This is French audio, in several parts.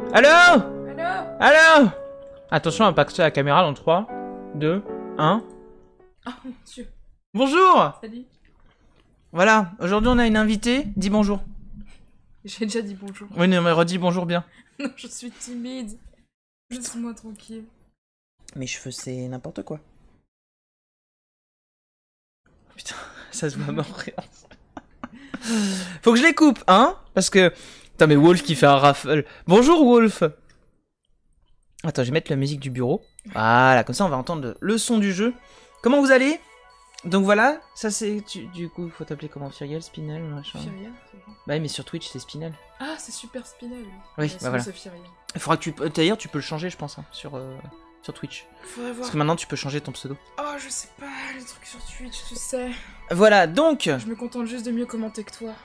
Allô? Allô? Allô? Attention à impacter la caméra dans 3, 2, 1. Oh mon dieu. Bonjour! Salut. Voilà, aujourd'hui on a une invitée. Dis bonjour. J'ai déjà dit bonjour. Oui, non, mais redis bonjour bien. Non, je suis timide. Laisse-moi tranquille. Mes cheveux, c'est n'importe quoi. Putain, ça se voit mourir. Faut que je les coupe, hein? Parce que... Putain, mais Wolf qui fait un raffle. Bonjour, Wolf! Attends, je vais mettre la musique du bureau. Voilà, comme ça on va entendre le son du jeu. Comment vous allez? Donc voilà, ça c'est... Du coup, faut t'appeler comment? Firiel, Spinel, machin. Firiel, c'est bon. Bah oui, mais sur Twitch, c'est Spinel. Ah, c'est Super Spinel. Oui, Sinon, bah voilà. c'est Firiel. Il faudra que tu... D'ailleurs, tu peux le changer, je pense, hein, sur Twitch. Faudrait voir. Parce que maintenant, tu peux changer ton pseudo. Oh, je sais pas, les trucs sur Twitch, tu sais. Voilà, donc... Je me contente juste de mieux commenter que toi.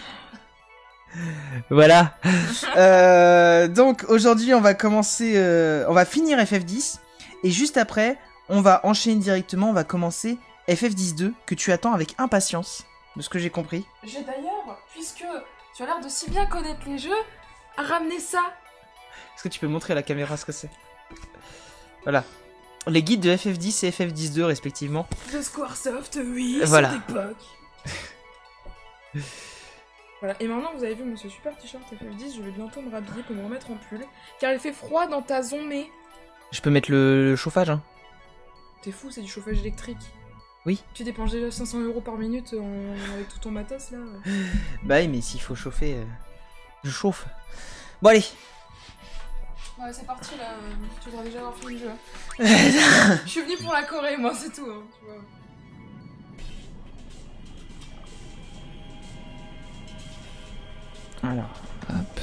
Voilà. Donc, aujourd'hui, on va commencer... on va finir FF10. Et juste après, on va enchaîner directement. On va commencer FF10-2, que tu attends avec impatience, de ce que j'ai compris. J'ai d'ailleurs, puisque tu as l'air de si bien connaître les jeux, ramené ça. Est-ce que tu peux montrer à la caméra ce que c'est? Voilà. Les guides de FF10 et FF10-2, respectivement. The Squaresoft, oui, Voilà. cette époque. Voilà, et maintenant vous avez vu mon super t-shirt FF10, je vais bientôt me rhabiller pour me remettre en pull, car il fait froid dans ta zombie. Je peux mettre le chauffage, hein. T'es fou, c'est du chauffage électrique. Oui. Tu dépenses déjà 500 € par minute avec tout ton matos là. Bah oui, mais s'il faut chauffer, je chauffe. Bon, allez. Ouais, c'est parti là, tu devrais déjà avoir fini le jeu. Je suis venue pour la Corée, moi, c'est tout, hein, tu vois. Alors, hop.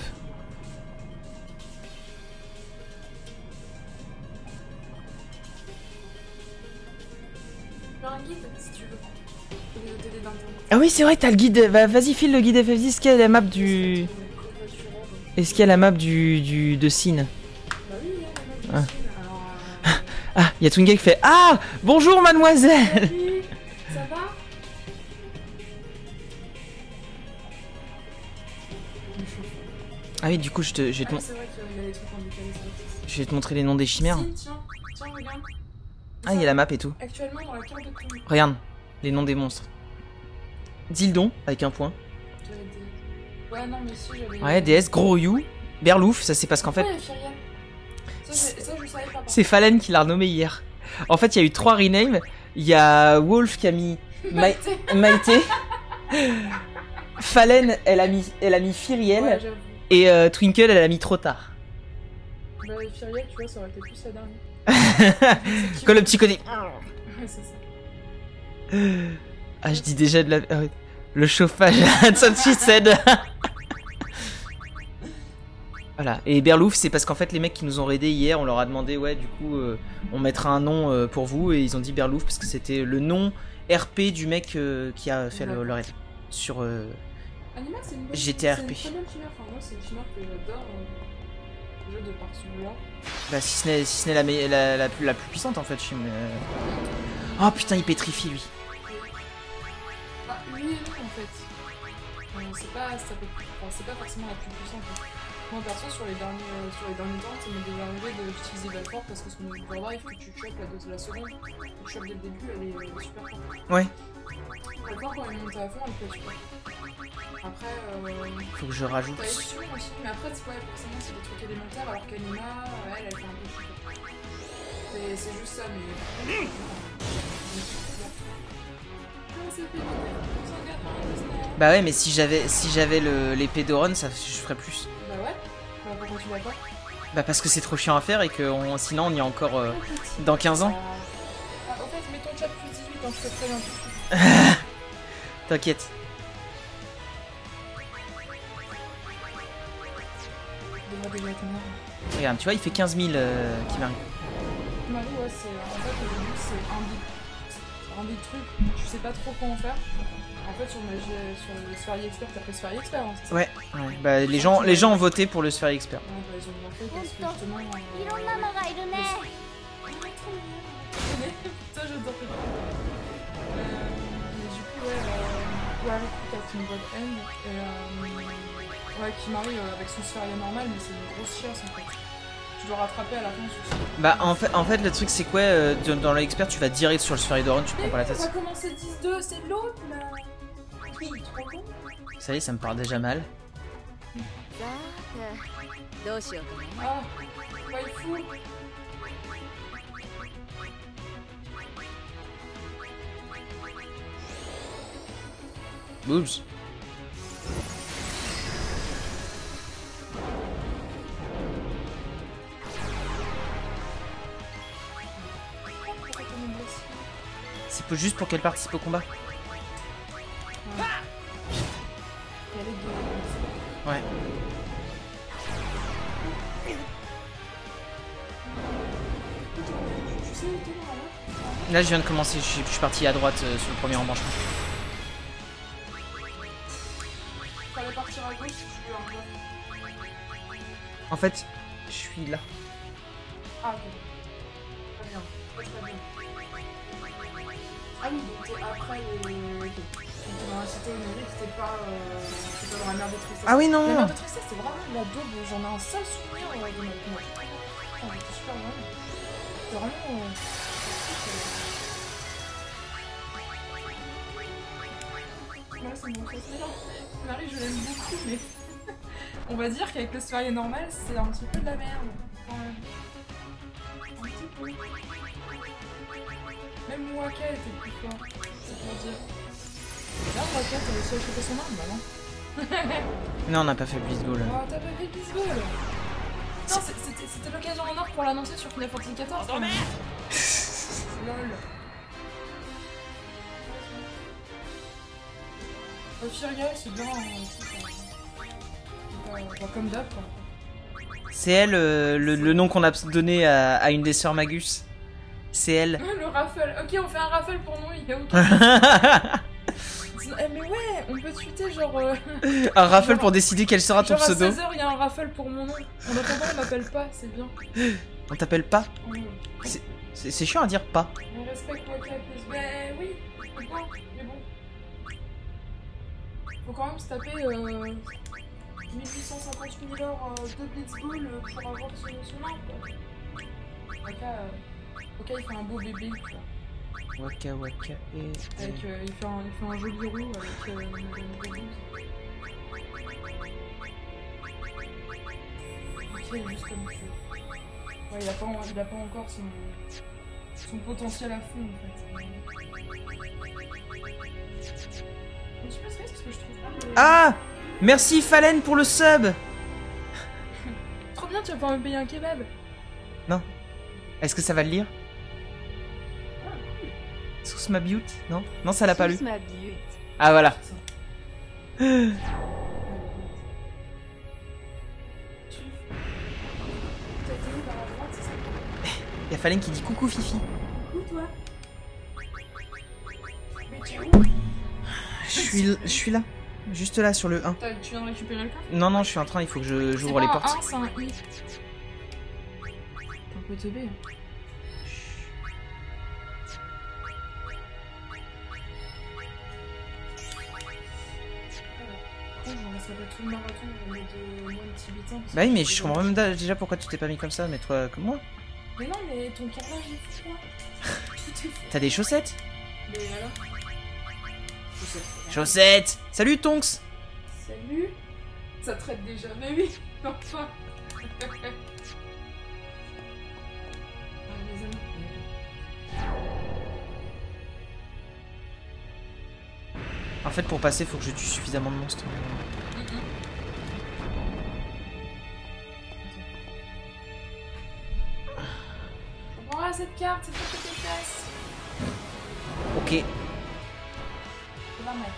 Fais un guide si tu veux. Au lieu de t'aider d'internet. Ah oui, c'est vrai, t'as le guide. Bah, vas-y, file le guide FF10. Est-ce qu'il y a la map du... Est-ce qu'il y a la map de Sin? Bah oui, il y a la Ah. map de Chine, alors... Ah, il y a Twingale qui fait... Ah, bonjour, mademoiselle. Salut, ça va? Ah oui, du coup, je vais te, Ah, c'est vrai qu'il y a des trucs en décalé, ça aussi. je vais te montrer les noms des chimères. Si, tiens, regarde. Ah, il y a la map et tout. Actuellement, dans la carte de Twin. Regarde, les noms des monstres. Dildon, avec un point. Ouais, non, mais si, j'avais... Ouais, DS, Gros You, Berlouf, ça c'est parce qu'en fait... Ouais, Firiel. Ça, je savais pas. C'est Fallen qui l'a renommé hier. En fait, il y a eu 3 renames. Il y a Wolf qui a mis Maïté. Fallen, elle a mis Firiel. Ouais, j'avoue. Et Twinkle, elle a mis trop tard. Bah, Firiel, tu vois, ça aurait été plus la dernière. Quand le petit côté... Ouais, c'est ça. Ah, je dis déjà de la... le chauffage, ça de suite cède. Voilà, et Berlouf, c'est parce qu'en fait, les mecs qui nous ont raidés hier, on leur a demandé, ouais, du coup, on mettra un nom pour vous, et ils ont dit Berlouf parce que c'était le nom RP du mec qui a fait le raid sur Animal, c'est une bonne... GTA RP. C'est une très bonne chimère, enfin, moi, c'est une chimère que j'adore. Le jeu de par celui-là. Bah, si ce n'est la plus puissante, en fait, Chim. Oh putain, il pétrifie, lui. Bah, lui et nous, en fait. C'est pas forcément la plus puissante. Moi, perso, sur les derniers temps, ça m'est déjà arrivé d'utiliser Valfort parce que son overdrive que tu chopes la seconde, que tu chopes dès le début, elle est super forte. Ouais. Valfort, quand elle monte à fond, elle peut être super. Après, Faut que je rajoute. t'as Ection aussi, mais après, forcément, c'est des trucs élémentaires, alors qu'Anima, elle fait un peu chier. C'est juste ça, mais... Bah ouais, mais si j'avais l'épée de Ron, je ferais plus. Bah ouais, bah pourquoi tu l'as pas? Bah parce que c'est trop chiant à faire et que sinon on y est encore dans 15 ans. Ah, au fait, mets ton chat plus 18, hein, je te préviens tout de suite. T'inquiète. Demande déjà combien. Regarde, tu vois, il fait 15 000 qui m'arrive. Marie, ouais, c'est... En fait, au début, c'est un des trucs, tu sais pas trop comment faire. En fait, sur le Sphérié Expert, t'as pris Sphérié Expert, hein, c'est ça? Ouais. Bah les gens ont voté pour le Sphérié Expert. Ouais, bah ils ont bien fait parce que justement... Putain, j'adore ce truc. Mais du coup, ouais, Harry Potter, c'est une bonne haine. Ouais, Kimari avec son sphérié normal, mais c'est une grosse chiasse en fait. Tu dois rattraper à la fin sur ça. Bah en fait le truc c'est quoi dans l'expert tu vas direct sur le sphérié d'Oran, tu te prends pas la On va tête. commencer 10-2, c'est l'autre là. Oui, trop bon. Ça y est, ça me part déjà mal. Ah, waifu. Boobs. C'est juste pour qu'elle participe au combat. Ouais. Là je viens de commencer, je suis parti à droite sur le premier embranchement. Fallait partir à gauche si tu veux un peu. En fait, je suis là. Ah ok. Très bien. Très bien. Ah oui, donc t'es après les... Ok. Donc dans la cité onirique, c'était pas dans la mer de tristesse. Ah oui non. La mer de tristesse, c'est vraiment la daube. J'en ai un sale souvenir de notre match. Oh, j'étais super bien. C'est vraiment... Ouais, c'est mon précédent. Marie, je l'aime beaucoup, mais on va dire qu'avec le sphérié normal, c'est un petit peu de la merde. Quand même. Un petit peu. Même Waka était plus fort, c'est pour dire. Là, Waka, t'as réussi à choper son arme, bah non. Non, on n'a pas fait Blitzball. Oh, t'as pas fait Blitzball. Non, c'était l'occasion en or pour l'annoncer sur Final Fantasy XIV. Oh merde. Lol. Furia, c'est bien. Comme d'hab, quoi. C'est elle le nom qu'on a donné à une des sœurs Magus. C'est elle. Le raffle. Ok, on fait un raffle pour nous, il y a aucun. Mais ouais, on peut tweeter genre. Un raffle pour décider quel sera ton genre pseudo. À 16h, il y a un raffle pour mon nom. En attendant, on m'appelle pas, c'est bien. On t'appelle pas? Oui. C'est chiant à dire pas. On respecte moi plus. Ben oui, c'est bien, mais bon. Faut quand même se taper 1858 heures de Blitzball pour avoir son arme, quoi. Waka, il fait un beau bébé, tu vois. Waka Waka et... Avec, il fait un joli roux avec une blouse. Ok, juste comme tu veux. Ouais, il a pas encore son potentiel à fond, en fait. Un petit peu stress parce que je trouve pas que... Ah! Merci Fallen pour le sub! Trop bien, tu vas pouvoir me payer un kebab. Non. Est-ce que ça va le lire? Sous ma butte? Non? Non, ça l'a pas lu. Ah voilà. Y'a Fallen qui dit coucou Fifi. Coucou toi. Je suis là. Juste là sur le 1. Tu viens de récupérer le coffre? Non, je suis en train, il faut que j'ouvre les portes. C'est un 1, c'est un I. T'es un peu teubé. Hein. Tout le marathon de moins de Tibetain. Bah oui, mais je comprends même déjà pourquoi tu t'es pas mis comme ça, mais toi comme moi. Mais non, mais ton carrelage est froid. Tout est froid. T'as des chaussettes? Mais alors? Chaussettes! Salut Tonks! Salut! Ça traite déjà, mais oui, enfin! Ah, les amis. En fait, pour passer, faut que je tue suffisamment de monstres. Je prends cette carte, c'est pour que tes fesses. Ok. Je vais la mettre.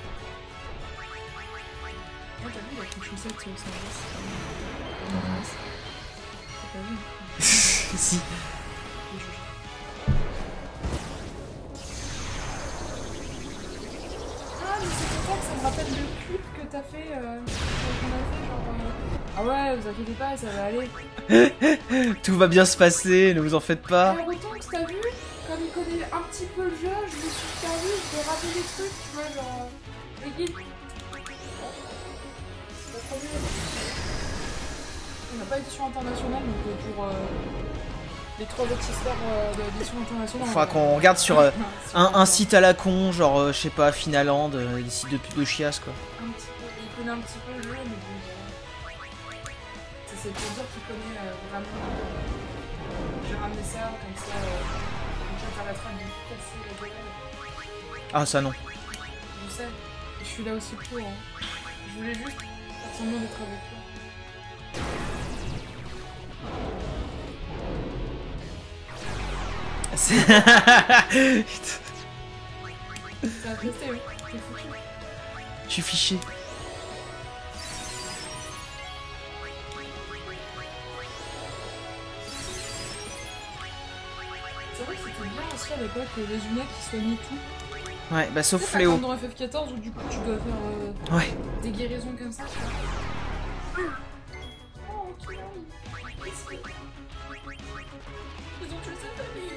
Oh, t'as vu, il y a quelque chose sur le service. T'as pas vu? Si. Ah, mais c'est pour ça que ça me rappelle le clip que t'as fait, qu'on a fait, genre... Ah ouais, vous inquiétez pas, ça va aller. Tout va bien se passer, ne vous en faites pas. Autant que t'as vu, comme il connaît un petit peu le jeu, je me suis perdu, je vais rater des trucs, tu vois, genre... le guide. T'as trop vu n'a pas édition internationale, donc pour les 3 autres sisters d'édition internationale. Faudra qu'on regarde sur un site à la con, genre, je sais pas, Finaland, des sites de pub de chiasse, quoi. Un petit peu, il connaît un petit peu le jeu, mais bon, c'est pour dire qu'il connaît vraiment. J'ai ramené ça, comme ça t'arrêteras de me casser la gueule. Ah, ça non. Je sais, je suis là aussi pour, hein. Je voulais juste faire semblant d'être avec toi. C'est... Ça va rester, oui. T'es foutu. Je suis fiché. C'est vrai que c'était bien aussi à l'époque les Yuna qui soignaient tout. Ouais, bah sauf C'est pas Fléau. comme dans FF14 où du coup tu dois faire Ouais. des guérisons comme ça. Oh, Kiari. Qu'est-ce que... Ils ont tué sa famille.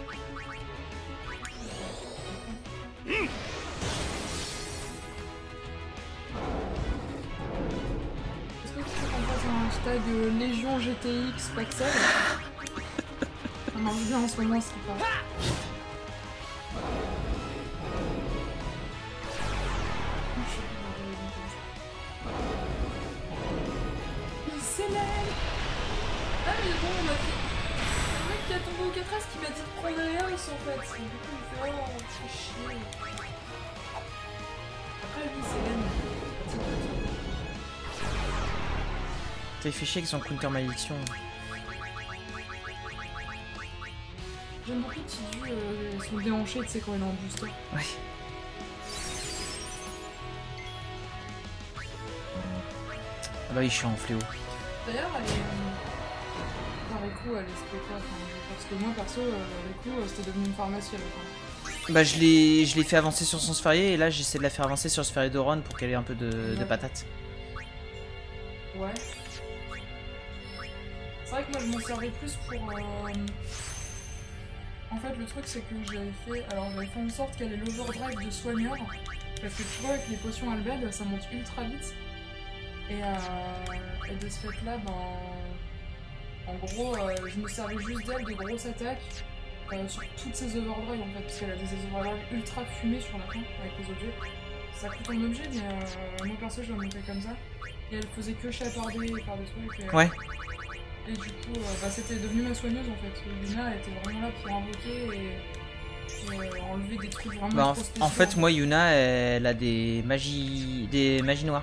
Est-ce que tu veux qu'on fasse un hashtag Légion GTX Paxel? Ça marche bien en ce moment, ce qui paraît. Il s'élève. Ah mais bon, on a fait... Le mec qui a tombé au 4S qui m'a dit de prendre les house en fait. Du coup, il fait oh, on se fait chier. Après, lui, c'est l'aime. T'as fait chier avec son counter malédiction. J'aime beaucoup Tidu, son déhanché, tu sais, quand il est en booster. Ouais. Ah bah oui, je suis en Fléau. D'ailleurs, elle est... Enfin, Riku, elle explique quoi parce que moi, perso, Riku, c'était devenu une pharmacie à la fin. Bah je l'ai fait avancer sur son sphérié et là j'essaie de la faire avancer sur le sphérié d'Oron pour qu'elle ait un peu de patates. Ouais. C'est vrai que moi je m'en servais plus pour... En fait le truc c'est que j'avais fait en sorte qu'elle ait l'overdrive de soigneur. Parce que tu vois avec les potions Albed ça monte ultra vite. Et de ce fait là, ben... En gros, je me servais juste d'elle de grosses attaques. Sur toutes ces overdrives en fait, parce qu'elle a des overdrives ultra fumées sur la fin avec les objets. Ça coûte un objet, mais moi perso je la montais comme ça. Et elle faisait que chaparder par des trucs. Ouais. Et du coup, bah, c'était devenu ma soigneuse en fait. Yuna était vraiment là pour invoquer et enlever des trucs vraiment Bah, trop spéciaux. en fait, moi Yuna, elle a des magies noires.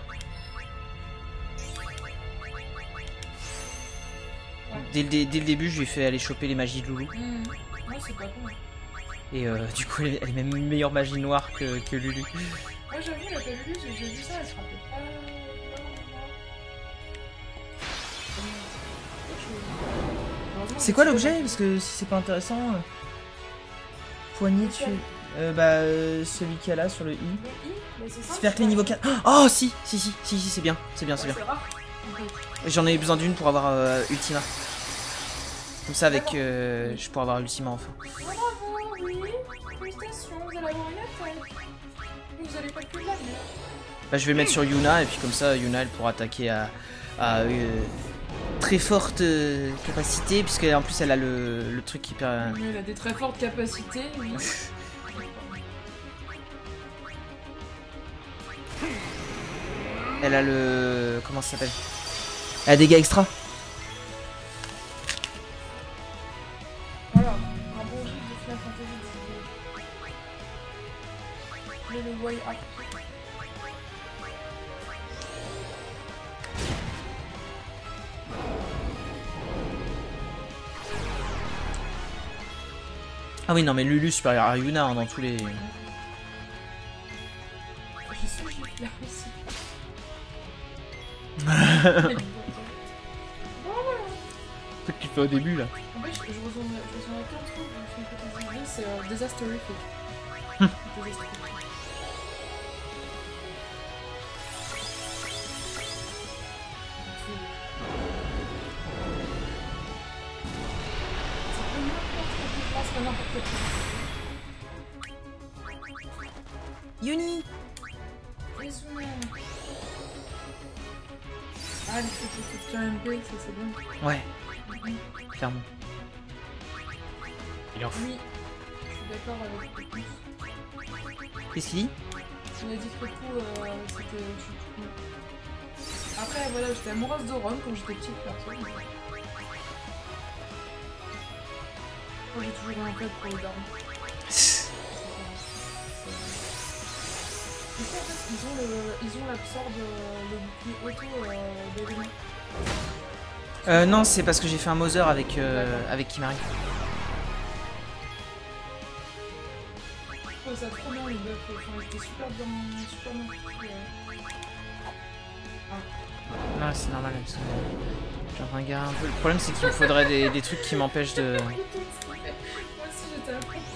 Ouais. Dès le début, je lui ai fait aller choper les magies de Loulou. Ouais, c'est pas con. Et du coup, elle est même une meilleure magie noire que Lulu. Ouais, j'avoue, elle a pas Lulu, j'ai vu ça, elle se rappelait pas. C'est quoi l'objet? Parce que si c'est pas intéressant. Poignée dessus. Celui qu'il y a là sur le I. Sphère clé niveau 4. Oh si, c'est bien. C'est bien. C'est rare. J'en ai besoin d'une pour avoir Ultima. Comme ça, avec. Je pourrais avoir Ultima enfin. Bravo, oui. Félicitations, vous allez avoir une attaque. Vous allez pas plus de la merde. Bah, je vais le mettre sur Yuna et puis comme ça, Yuna elle pourra attaquer à très forte capacité, puisque en plus elle a le truc qui permet. Oui, elle a des très fortes capacités, oui. Elle a le. Comment ça s'appelle? Elle a des dégâts extra. Voilà, un bon jeu de Final Fantasy XIV. Le way up. Ah oui, non, mais Lulu supérieur à Yuna hein, dans tous les. Je sais que je vais là aussi. Ce que tu fais au début là. En fait, je rejoindrai qu'un truc dans Final Fantasy XIV, c'est Disasterific. Disasterific. Yuni. Ah, Ah, les trucs de MP, ça c'est bon. Ouais, Mhm. clairement. Il en fout. Oui, je suis d'accord avec Pépus. Qu'est-ce qu'il dit? Il a dit que Pépou, c'était... Après, voilà, j'étais amoureuse de Rome quand j'étais petite, perso. Moi, j'ai toujours eu un code pour les darons. Du coup, en fait, ils ont l'absorbe, le bouclier auto d'éléments. Non, c'est parce que j'ai fait un Mother avec, avec Kimari. Je trouve ça trop bien, les buffs. Enfin, j'étais super bien fait. Non, c'est normal, parce que genre un gars un peu. Le problème, c'est qu'il me faudrait des trucs qui m'empêchent de. Moi aussi, j'étais à fond.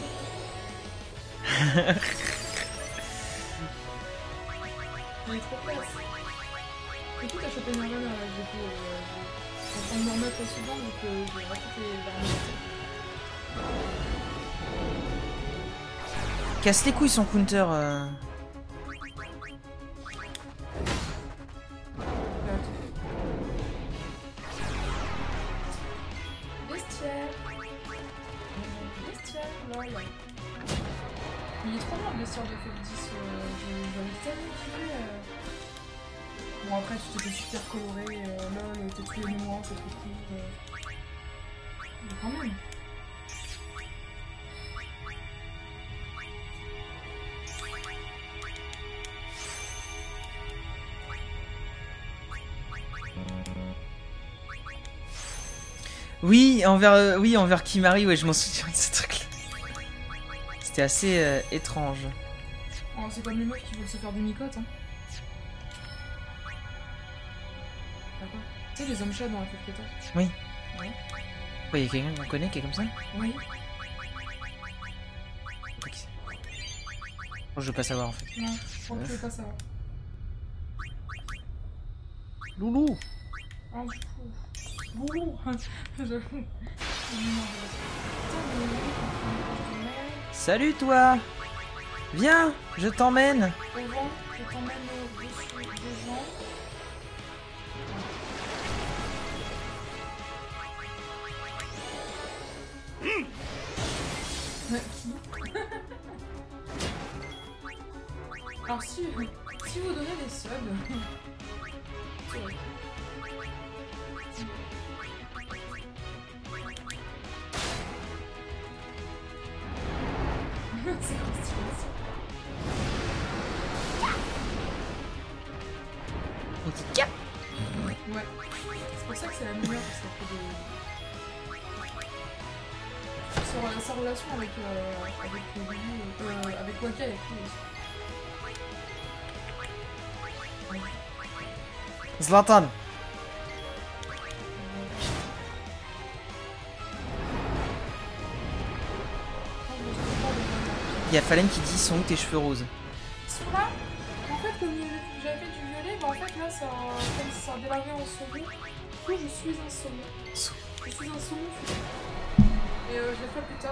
Il est trop classe. Du coup, t'as chopé Nirvana, là, du coup, je suis en train de me remettre souvent, donc j'ai raconté l'armée. Casse les couilles son counter. Bestiaire. Bestiaire, lol. Il est trop bien le bestiaire de FF10, j'avais tellement kiffé. Bon après tu t'étais super coloré, lol, t'es tous les mémoires, c'est trop cool. Mais quand même. Oui, envers Kimari, ouais, je m'en souviens de ce truc-là. C'était assez étrange. Oh, c'est comme les meufs qui veulent se faire des micottes, hein. D'accord. Tu sais, les hommes chats dans la FF14. Oui. Ouais. Ouais, y'a quelqu'un qu'on connaît qui est comme ça? Oui. Ok. Bon, je veux pas savoir en fait. Non, je crois que tu veux pas savoir. Loulou! Oh, du coup. Boulot. J'avoue. Salut toi! Viens, je t'emmène! Au vent, je t'emmène dessus des gens. Qui? Alors si vous donnez des subs... C'est vrai. C'est constipation. On dit cap! Ouais. C'est pour ça que c'est la meilleure, parce qu'elle fait des... Sa relation avec avec Waka est cool aussi. Zlatan! Il y a Fallen qui dit sont où tes cheveux roses? Ils sont là. En fait, comme j'avais fait du violet, bah en fait là, ça, comme ça a délavé en saumon. Du coup, je suis un saumon. Je suis un saumon. Et je les ferai plus tard.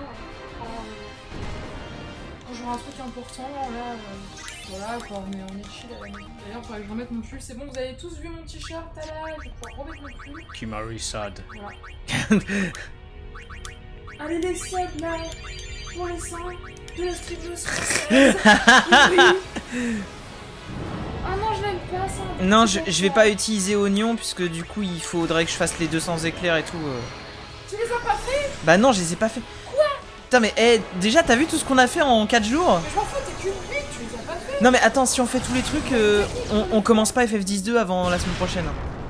Quand j'aurai un truc important, là, voilà quoi, on est chill à la maison. D'ailleurs, il faudrait que je remette mon pull. C'est bon, vous avez tous vu mon t-shirt, là, je vais pouvoir remettre mon pull. Kimari sad. Voilà. Allez les subs là, pour les seins de la streameuse française. Oui. Ah non, je l'aime pas ça. Non, je vais pas utiliser oignon puisque du coup il faudrait que je fasse les 200 éclairs et tout. Tu les as pas fait? Bah non, je les ai pas fait. Quoi? Putain mais déjà t'as vu tout ce qu'on a fait en 4 jours? Mais je m'en fous, t'es qu'une bite, tu les as pas fait. Non mais attends, si on fait tous les trucs, on commence pas FF10-2 avant la semaine prochaine.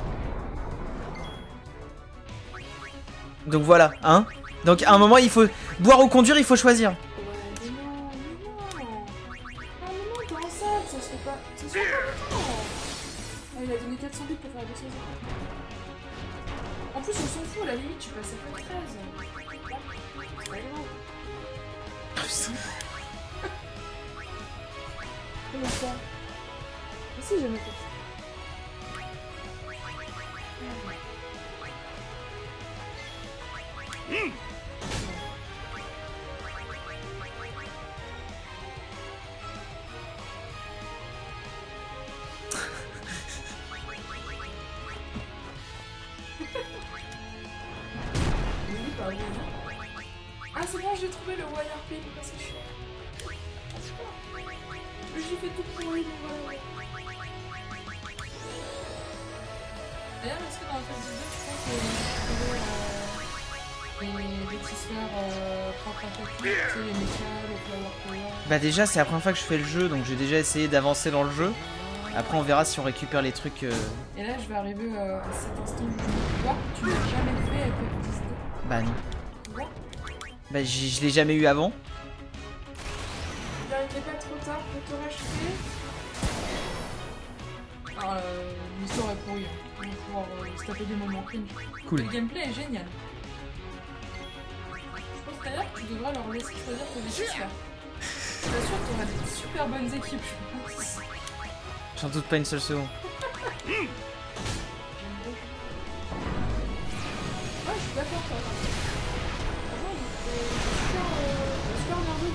Donc voilà, hein. Donc à un moment il faut boire ou conduire, il faut choisir. Ouais, mais non, mais non. Non, mais non, t'es enceinte, ça se fait pas. Ça se fait pas longtemps. Ah, il a donné 400 bits pour faire 200 ans. En plus, on s'en fout, à la limite, tu passes à 13. C'est pas grave. Comment ça? Mais si, jamais fait ça. c'est bon, j'ai trouvé le wirepin, c'est chiant. J'ai fait tout pourri, mais voilà. D'ailleurs, est-ce que dans le phase 2, tu penses que les petits sphères propres à chacun, tu sais, les mécas, les flower power? Bah déjà, c'est la première fois que je fais le jeu, donc j'ai déjà essayé d'avancer dans le jeu. Après, on verra si on récupère les trucs... Et là, je vais arriver à cet instant où je me vois, tu l'as jamais fait avec FF12. Bah non. Tu vois? Bah je l'ai jamais eu avant. Il n'est pas trop tard pour te racheter. Alors, l'histoire est pourrie. On va pouvoir se taper des moments cringe. Cool. Le gameplay est génial. Je pense d'ailleurs que tu devrais leur laisser choisir tes équipes là. Je suis sûre que tu auras des super bonnes équipes, je pense. J'en doute pas une seule seconde. Ouais, je suis d'accord, toi. Franchement, il était super nerveux.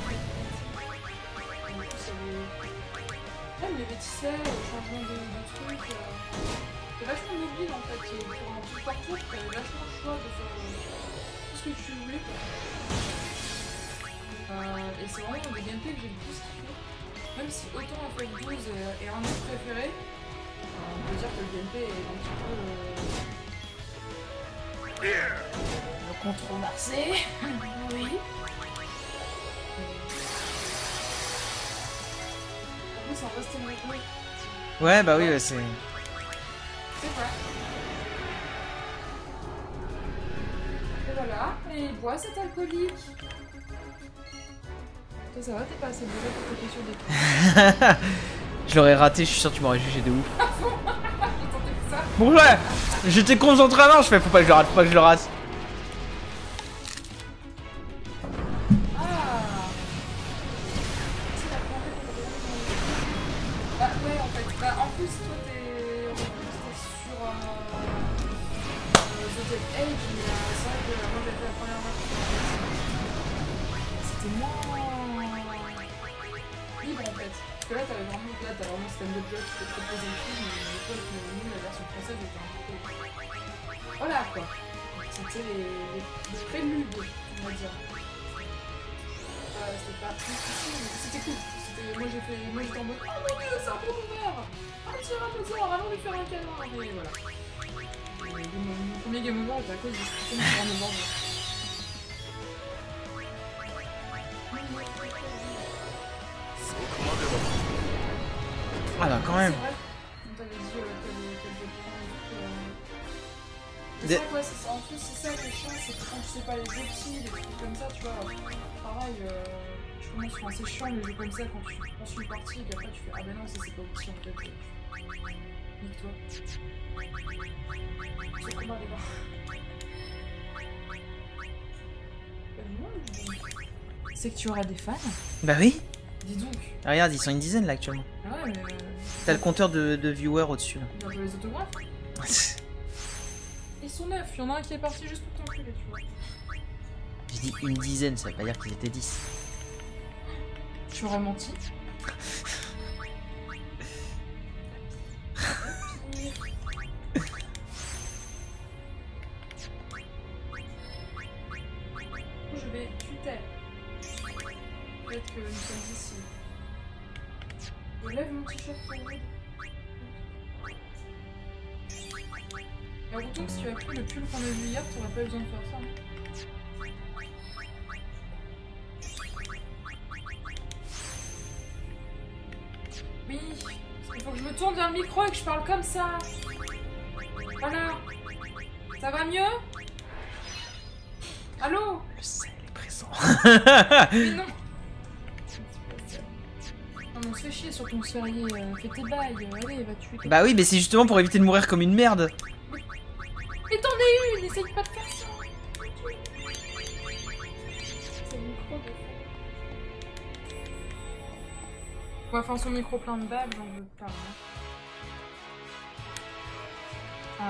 En plus, même les bêtisiers, le changement de trucs. C'est vachement mobile en fait. Pour un truc parcours, t'avais vachement le choix de faire tout ce que tu voulais. Et c'est vraiment des gameplays que j'ai le plus kiffé. Même si autant FF12 est un de mes préférés, on peut dire que le gameplay est un petit peu controversé. Oui. En plus, en reste une rythme. Ouais, bah oui, ouais, c'est... C'est quoi? Et voilà, et il boit cet alcoolique. Toi, ça va, t'es pas assez bourré pour taper sur des trucs. Je l'aurais raté, je suis sûr que tu m'aurais jugé de ouf. J'entendais que ça. Bon ouais, j'étais concentré à mort, je fais faut pas que je le rate, faut pas que je le rate. Ah. C'est la première fois qu'on a bah ouais, en fait. Bah en plus, toi, t'es sur The Dead Age, mais c'est vrai que moi, j'ai fait la première fois. C'était moins libre en fait. Parce que là, t'as vraiment système de jeu qui te propose un film, mais toi, nous, la version française était un peu... Voilà quoi. C'était les préludes, on va dire. C'était pas difficile, mais c'était cool. Moi, j'étais en mode, oh mon dieu, c'est un bon ouvert. Un tyrannosaure, allons lui faire un câlin. Et voilà. Mon premier game over était à cause de ce putain de tyrannosaure. Ah bah quand même. C'est vrai, on t'avait dit qu'elle c'est vrai, ouais, c'est ça. En plus, c'est ça qui est chiant, c'est que quand tu sais pas les outils, les trucs comme ça, tu vois, pareil, tu commences, enfin, c'est chiant les jeux comme ça quand tu lances une partie et qu'après tu fais ah ben non, ça c'est pas outil en fait. Nique-toi. C'est comment aller voir. C'est que tu auras des fans? Bah oui. Dis donc. Ah, regarde, ils sont une dizaine là actuellement. Ah ouais, mais. T'as le compteur de viewers au-dessus là. Dans les autographes? Ils sont 9, il y en a un qui est parti juste pour t'enculer, tu vois. J'ai dit une dizaine, ça veut pas dire qu'ils étaient 10. Tu aurais menti. Je vais tuter. Peut-être que nous sommes ici. Je lève mon t-shirt pour vous. Et en retour, si tu as pris le pull qu'on a vu hier, tu n'aurais pas besoin de faire ça. Oui, il faut que je me tourne vers le micro et que je parle comme ça. Voilà. Ça va mieux? Allô? Le sel est présent. Mais non. Non, on se fait chier sur ton sérieux. Fais tes bails. Allez, va tuer. Bah oui, mais c'est justement pour éviter de mourir comme une merde. Mais t'en es une, essaye pas de faire ça. C'est le micro de... Ouais, enfin son micro plein de balles, j'en veux pas. Hein. Ah.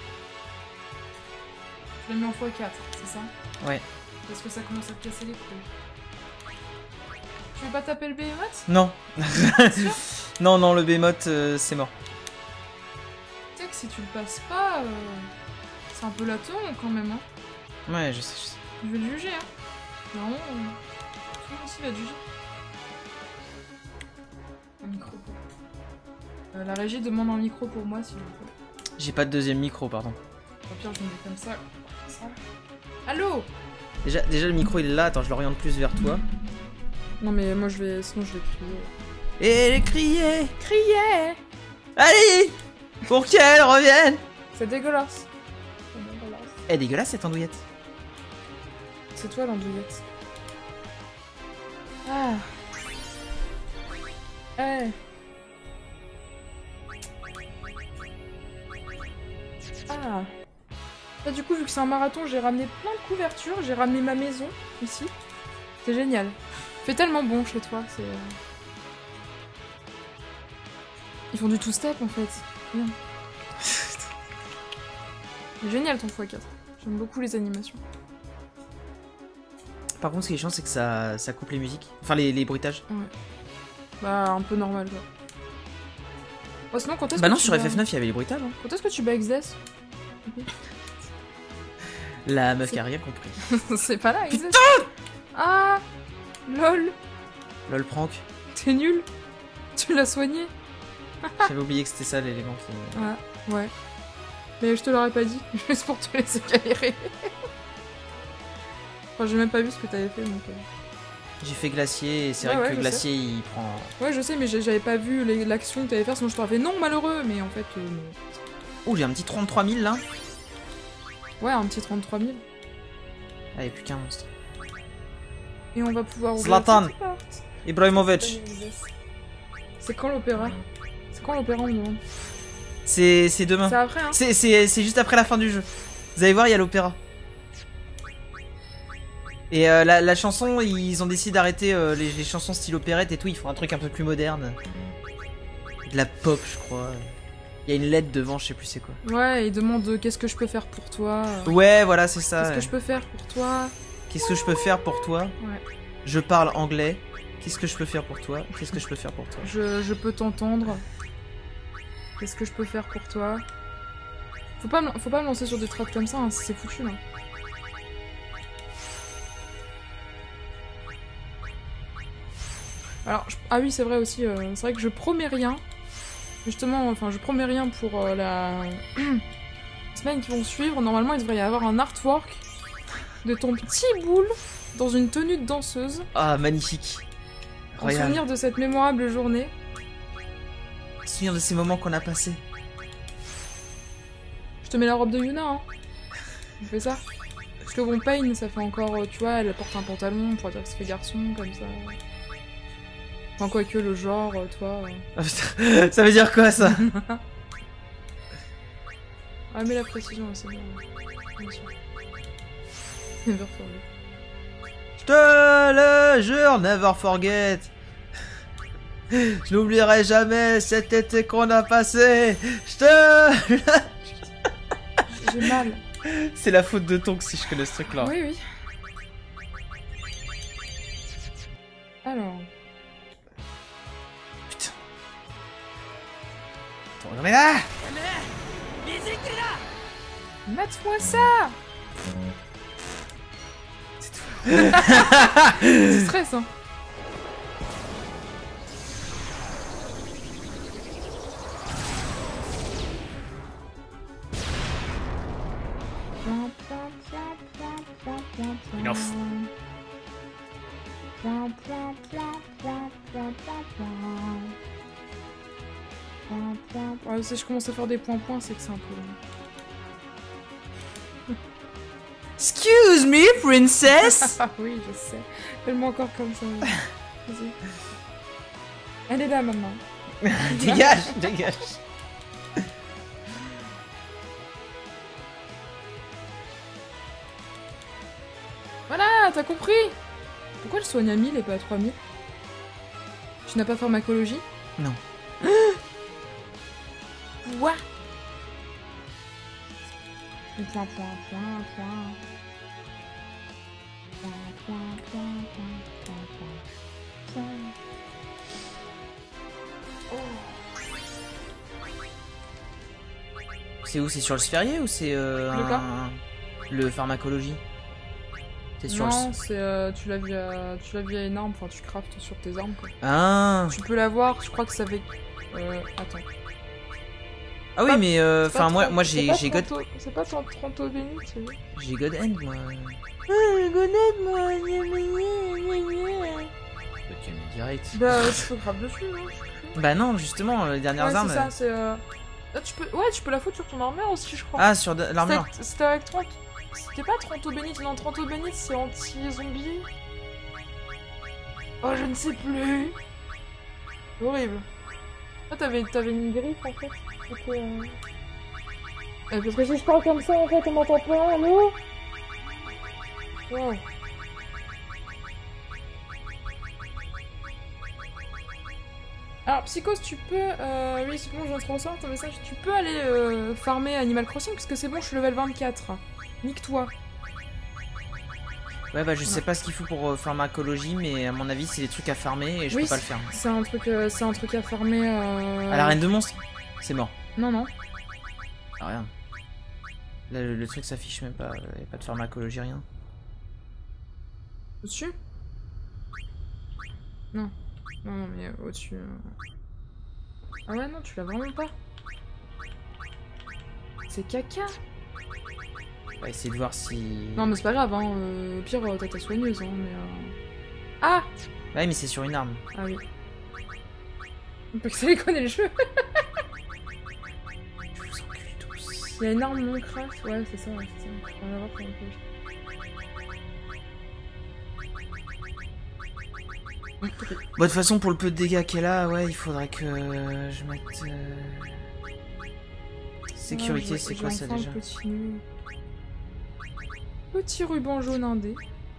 Je l'ai mis en x4, c'est ça? Ouais. Parce que ça commence à te casser les couilles. Tu veux pas taper le Behemoth? Non. Sûr? Non, non, le Behemoth, c'est mort. Tu sais que si tu le passes pas, c'est un peu la teon quand même. Hein. Ouais, je sais, je sais. Je vais le juger. Hein. Non, tout le monde ici va du jeu. Un micro. La régie demande un micro pour moi, s'il vous plaît. J'ai pas de deuxième micro, pardon. Au pire, je me mets comme ça. Allô? Déjà, le micro il est là, attends, je l'oriente plus vers toi. Non, mais moi, sinon, je vais crier. Et les crier! Crier! Allez! Pour qu'elle revienne! C'est dégueulasse. C'est dégueulasse. Elle est dégueulasse cette andouillette. C'est toi l'andouillette. Ah. Eh. Ah. Là, du coup, vu que c'est un marathon, j'ai ramené plein de couvertures. J'ai ramené ma maison ici. C'est génial. Il fait tellement bon chez toi. C'est. Ils font du two-step en fait. Bien. C'est génial ton x4. J'aime beaucoup les animations. Par contre, ce qui est chiant, c'est que ça coupe les musiques. Enfin, les bruitages. Ouais. Bah, un peu normal, quoi. Oh, sinon, quand est-ce bah que non, tu sur bats... FF9, il y avait les bruitages. Hein. Quand est-ce que tu bats XS? La meuf qui a rien compris. C'est pas là, XS. Ah. Lol. Lol prank. T'es nul. Tu l'as soigné. J'avais oublié que c'était ça l'élément qui... Ouais. Mais je te l'aurais pas dit, juste pour te laisser galérer. Enfin, j'ai même pas vu ce que t'avais fait, donc... J'ai fait glacier, et c'est Ouais, vrai ouais, que je glacier, il prend... Ouais, je sais, mais j'avais pas vu l'action que t'allais faire, sinon je t'aurais fait non, malheureux, mais en fait... non. Oh, j'ai un petit 33 000, là. Ouais, un petit 33 000. Ah, y'a plus qu'un monstre. Et on va pouvoir ouvrir Zlatan. cette porte. Ibrahimovic. C'est quand l'opéra? C'est quand l'opéra, on me demande? C'est demain. C'est après, hein? C'est juste après la fin du jeu. Vous allez voir, il y a l'opéra. Et la chanson, ils ont décidé d'arrêter les chansons style opérette et tout. Ils font un truc un peu plus moderne. De la pop, je crois. Il y a une lettre devant, je sais plus c'est quoi. Ouais, ils demandent qu'est-ce que je peux faire pour toi. Ouais, voilà, c'est ça. Qu'est-ce que je peux faire pour toi? Qu'est-ce que je peux faire pour toi? Ouais. Je parle anglais. Qu'est-ce que je peux faire pour toi? Qu'est-ce que je peux faire pour toi? Je peux t'entendre. Qu'est-ce que je peux faire pour toi? Faut pas me lancer sur des tracks comme ça, hein, c'est foutu là. Alors, ah oui, c'est vrai aussi, c'est vrai que je promets rien. Justement, enfin, je promets rien pour la semaine qui vont suivre. Normalement, il devrait y avoir un artwork de ton petit boule dans une tenue de danseuse. Ah, magnifique. En souvenir de cette mémorable journée. Souvenir de ces moments qu'on a passés. Je te mets la robe de Yuna, hein. Je fais ça. Parce que bon, Pain, ça fait encore, tu vois, elle porte un pantalon, on pourrait dire que ça fait garçon, comme ça. Enfin, quoique le genre, toi... Ah, putain. Ça veut dire quoi, ça? Ah, mais la précision, c'est bien. Bien sûr. Never forget. Je te le jure, never forget. Je n'oublierai jamais cet été qu'on a passé. Je te... J'ai mal. C'est la faute de Tonk si je connais ce truc-là. Oui, oui. Alors... Putain. Attends, on est là. Mate-moi ça. C'est tout. C'est stress, hein. Enough. Ouais, si je commence à faire des points, c'est que c'est un peu long. Excuse me, princess. Ah oui, je sais. Fais-le-moi encore comme ça. Vas-y. Elle est là maintenant. Dégage, dégage. Voilà, t'as compris. Pourquoi je soigne à 1000 et pas à 3000? Tu n'as pas pharmacologie? Non. Quoi? Point. C'est où? C'est sur le sphérié ou c'est Le quoi? le pharmacologie? C'est sur Non, le... c'est tu l'as via une arme, enfin tu craftes sur tes armes quoi. Ah. Tu peux l'avoir, je crois que ça avec... attends. Ah oui, mais enfin moi j'ai God... C'est pas 30 bénis, c'est vrai. J'ai God End moi. God End, moi. Bah, tu me direct. Bah, je peux grave dessus, non? Bah non, justement, les dernières armes... c'est ça, c'est... Ah, tu peux la foutre sur ton armure aussi, je crois. Ah, sur l'armure. C'était avec 30... C'était pas 30 bénite, non, 30 bénite, c'est anti-zombie. Oh, je ne sais plus. Horrible. Ah, t'avais une griffe, en fait. Parce que si je parle comme ça, en fait, on m'entend pas, allô? Ouais. Alors, Psychos, tu peux... oui, c'est bon, je viens de recevoir ton message. Tu peux aller farmer Animal Crossing, parce que c'est bon, je suis level 24. Nique-toi. Ouais, bah je sais pas ce qu'il faut pour pharmacologie, mais à mon avis, c'est des trucs à farmer et je peux pas le faire. C'est un truc à farmer... À la reine de monstres. C'est mort. Non, non. Ah, rien. Là, le truc s'affiche même pas. Y a pas de pharmacologie, rien. Au-dessus? Non. Non, mais au-dessus... Ah ouais, non, tu l'as vraiment pas. C'est caca. On va essayer de voir si... Non, mais c'est pas grave, hein. Au pire, t'as ta soigneuse, hein, mais... Ah! Ouais, mais c'est sur une arme. Ah oui. On peut que ça les connaît le jeu. Je vous encule tous. Il y a une arme non craft, ouais, c'est ça, c'est ça. On va voir comment on peut. Bon, de toute façon, pour le peu de dégâts qu'elle a, ouais, il faudrait que je mette... Sécurité, Ouais, c'est quoi ça déjà? Petit ruban jaune indé.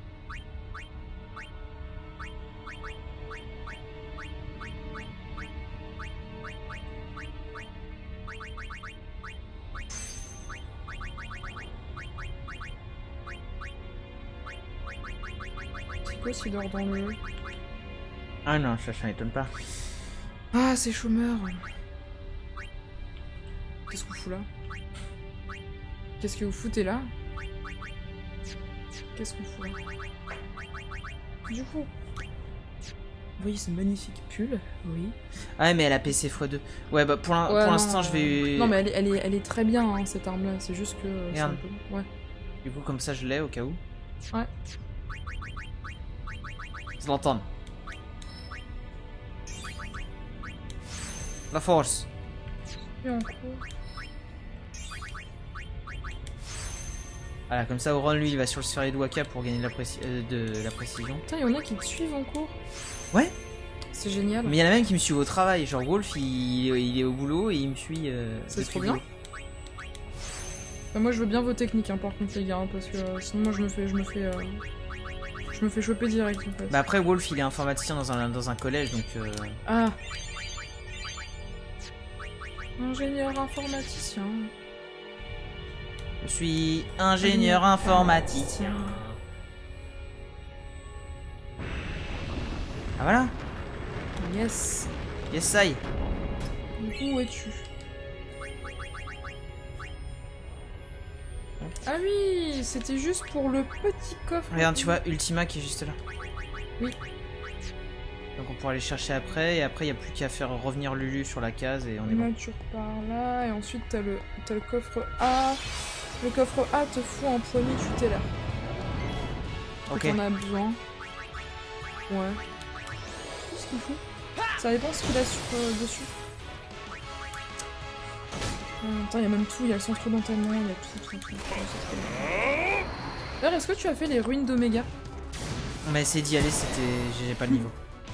C'est quoi s'il dort dans le... Ah non, ça m'étonne pas. Ah, c'est chômeur. Qu'est-ce qu'on fout là? Qu'est-ce que vous foutez là? Qu'est-ce qu'on fout là? Du coup... Vous voyez ce magnifique pull? Oui. Ah mais elle a PC x2. Ouais, bah pour l'instant, je vais... Non, mais elle est très bien, hein, cette arme-là. C'est juste que... Regarde. C'est un peu... Ouais. Du coup, comme ça, je l'ai au cas où. Ouais. Ils l'entendent. La force. Et en cours. Voilà, comme ça, Auron, lui, il va sur le sphérié de Waka pour gagner de la précision. Putain, il y en a qui te suivent en cours. Ouais. C'est génial. Mais il y en a même qui me suivent au travail. Genre, Wolf, il est au boulot et il me suit. C'est trop bien. Bah, moi, je veux bien vos techniques, hein, par contre, les gars, hein, parce que sinon, moi, je me fais choper direct, en fait. Bah après, Wolf, il est informaticien dans un collège, donc... Ah. Ingénieur informaticien. Je suis ingénieur informaticien. Ah voilà. Yes. Yes, ça y est. Où es-tu? Ah oui, c'était juste pour le petit coffre. Regarde, tu vois, Ultima qui est juste là. Oui. Donc on pourra aller chercher après, et après il n'y a plus qu'à faire revenir Lulu sur la case et on est bon. Là, tu repars là, et ensuite t'as le coffre A. Le coffre A te fout un premier tutélaire. Ok. T'en as besoin. Ouais. Qu'est-ce qu'il fout? Ça dépend ce qu'il a sur, dessus. Attends, il y a même tout, il y a le centre d'entraînement, il y a tout. D'ailleurs, est-ce que tu as fait les ruines d'Oméga? On a essayé d'y aller, j'ai pas le niveau.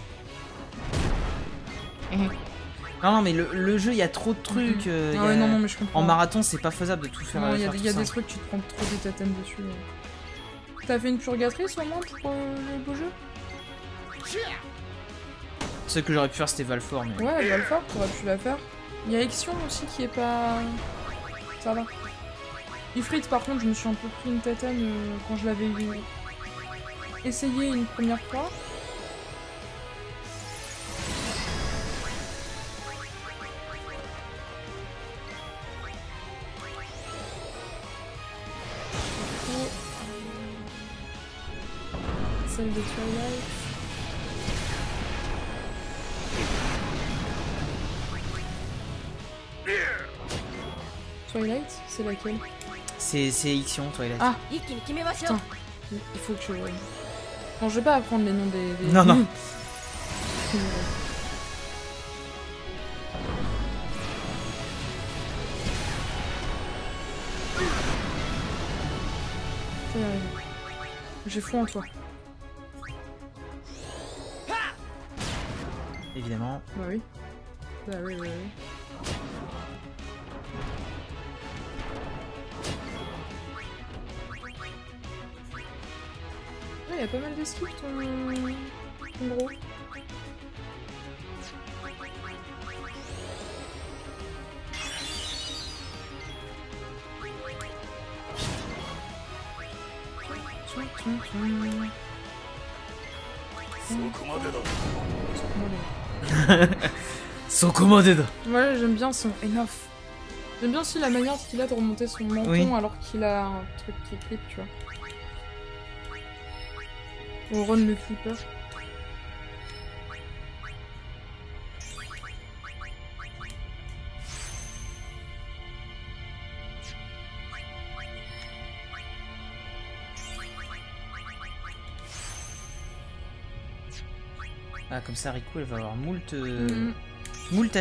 Non, mais le jeu, il y a trop de trucs. Ah ouais, non, mais je comprends. En marathon, c'est pas faisable de tout faire. Non, il y a des trucs, tu te prends trop des tatanes dessus. T'as fait une purgatrice au moins pour le beau jeu? Ce que j'aurais pu faire, c'était Valfor, mais... Ouais, Valfor, t'aurais pu la faire. Il y a Exion aussi qui est pas... Ça va. Ifrit, par contre, je me suis un peu pris une tatane quand je l'avais essayé une première fois. celle de Twilight. Twilight, c'est laquelle? C'est Ixion, Twilight. Ah putain, il faut que je... Bon, je vais pas apprendre les noms des... Non, non. J'ai foi en toi. Évidemment. Bah oui. Bah oui, oui, oui. Il y a pas mal d'esquives ton gros. Sokomodeda. Ouais, j'aime bien son enough. J'aime bien aussi la manière qu'il a de remonter son menton Oui. alors qu'il a un truc qui clip, tu vois. Ou Ron le clipper. Ah, comme ça, Riku, elle va avoir moult HP.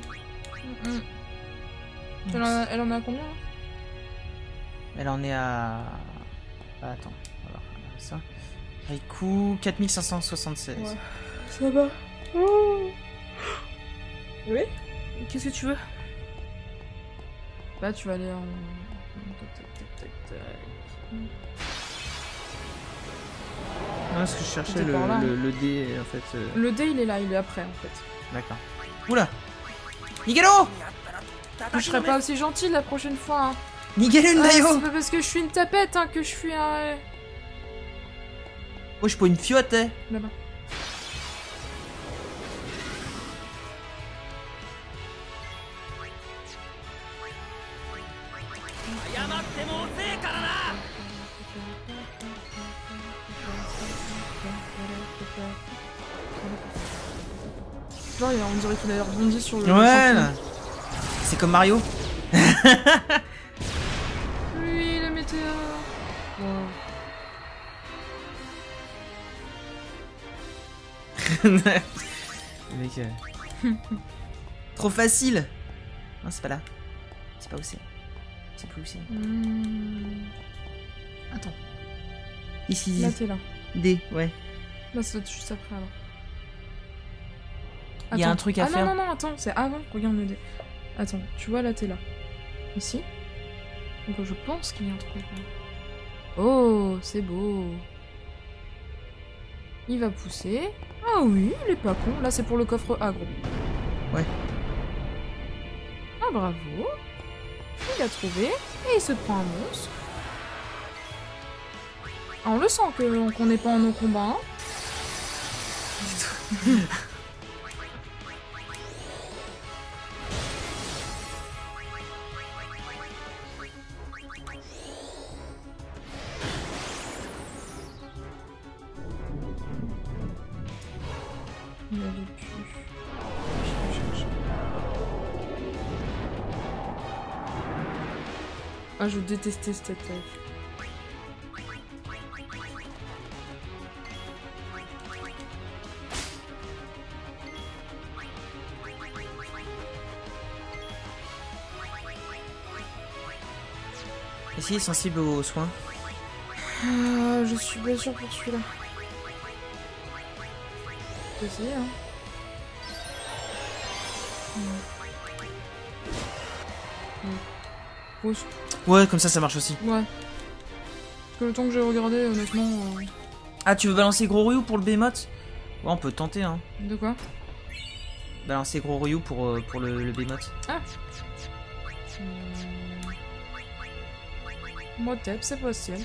Elle en a combien là? Elle en est à... Ah, attends, on va voir ça. Riku, 4576. Ouais, ça va. Oh. Oui? Qu'est-ce que tu veux? Bah, tu vas aller en... Non, parce que je cherchais C'était par là, le dé, en fait. Le dé, il est là, il est après, en fait. D'accord. Oula! Nigelo! Je serai pas aussi gentille la prochaine fois, hein. Nigelu Ndayo! C'est pas parce que je suis une tapette, hein, que je suis un... Oh, je suis pas une fiotte, hein! Là-bas. Genre, on dirait qu'il a rebondi sur le... Ouais! C'est comme Mario! Oui, le météore. Wow. Le mec... Trop facile! Non, c'est pas là. C'est pas où c'est. C'est plus où c'est. Attends, Ici. là t'es là. D, ouais. Là c'est juste après alors. Il y a Attends. un truc à ah, faire. non, non, non, attends, c'est avant. Regarde le dé. Attends, tu vois là t'es là. Ici. Donc je pense qu'il y a un truc là. Oh, c'est beau. Il va pousser. Ah oui, il est pas con. Là c'est pour le coffre A, gros. Ouais. Ah bravo. Il a trouvé. Et il se prend un monstre. Ah, on le sent qu'on n'est pas en nos combats. Hein. Il avait pu. Ah, je détestais cette life. Est-ce qu'il est sensible aux soins? Ah, je suis bien sûre pour celui-là. Je peux essayer, hein. Ouais. Ouais, comme ça marche aussi. Ouais. Parce que le temps que j'ai regardé, honnêtement... Ah, tu veux balancer Gros Ryu pour le Behemoth? Ouais, on peut tenter, hein. De quoi? Balancer Gros Ryu pour le Behemoth. Ah. Moi, tep, c'est possible.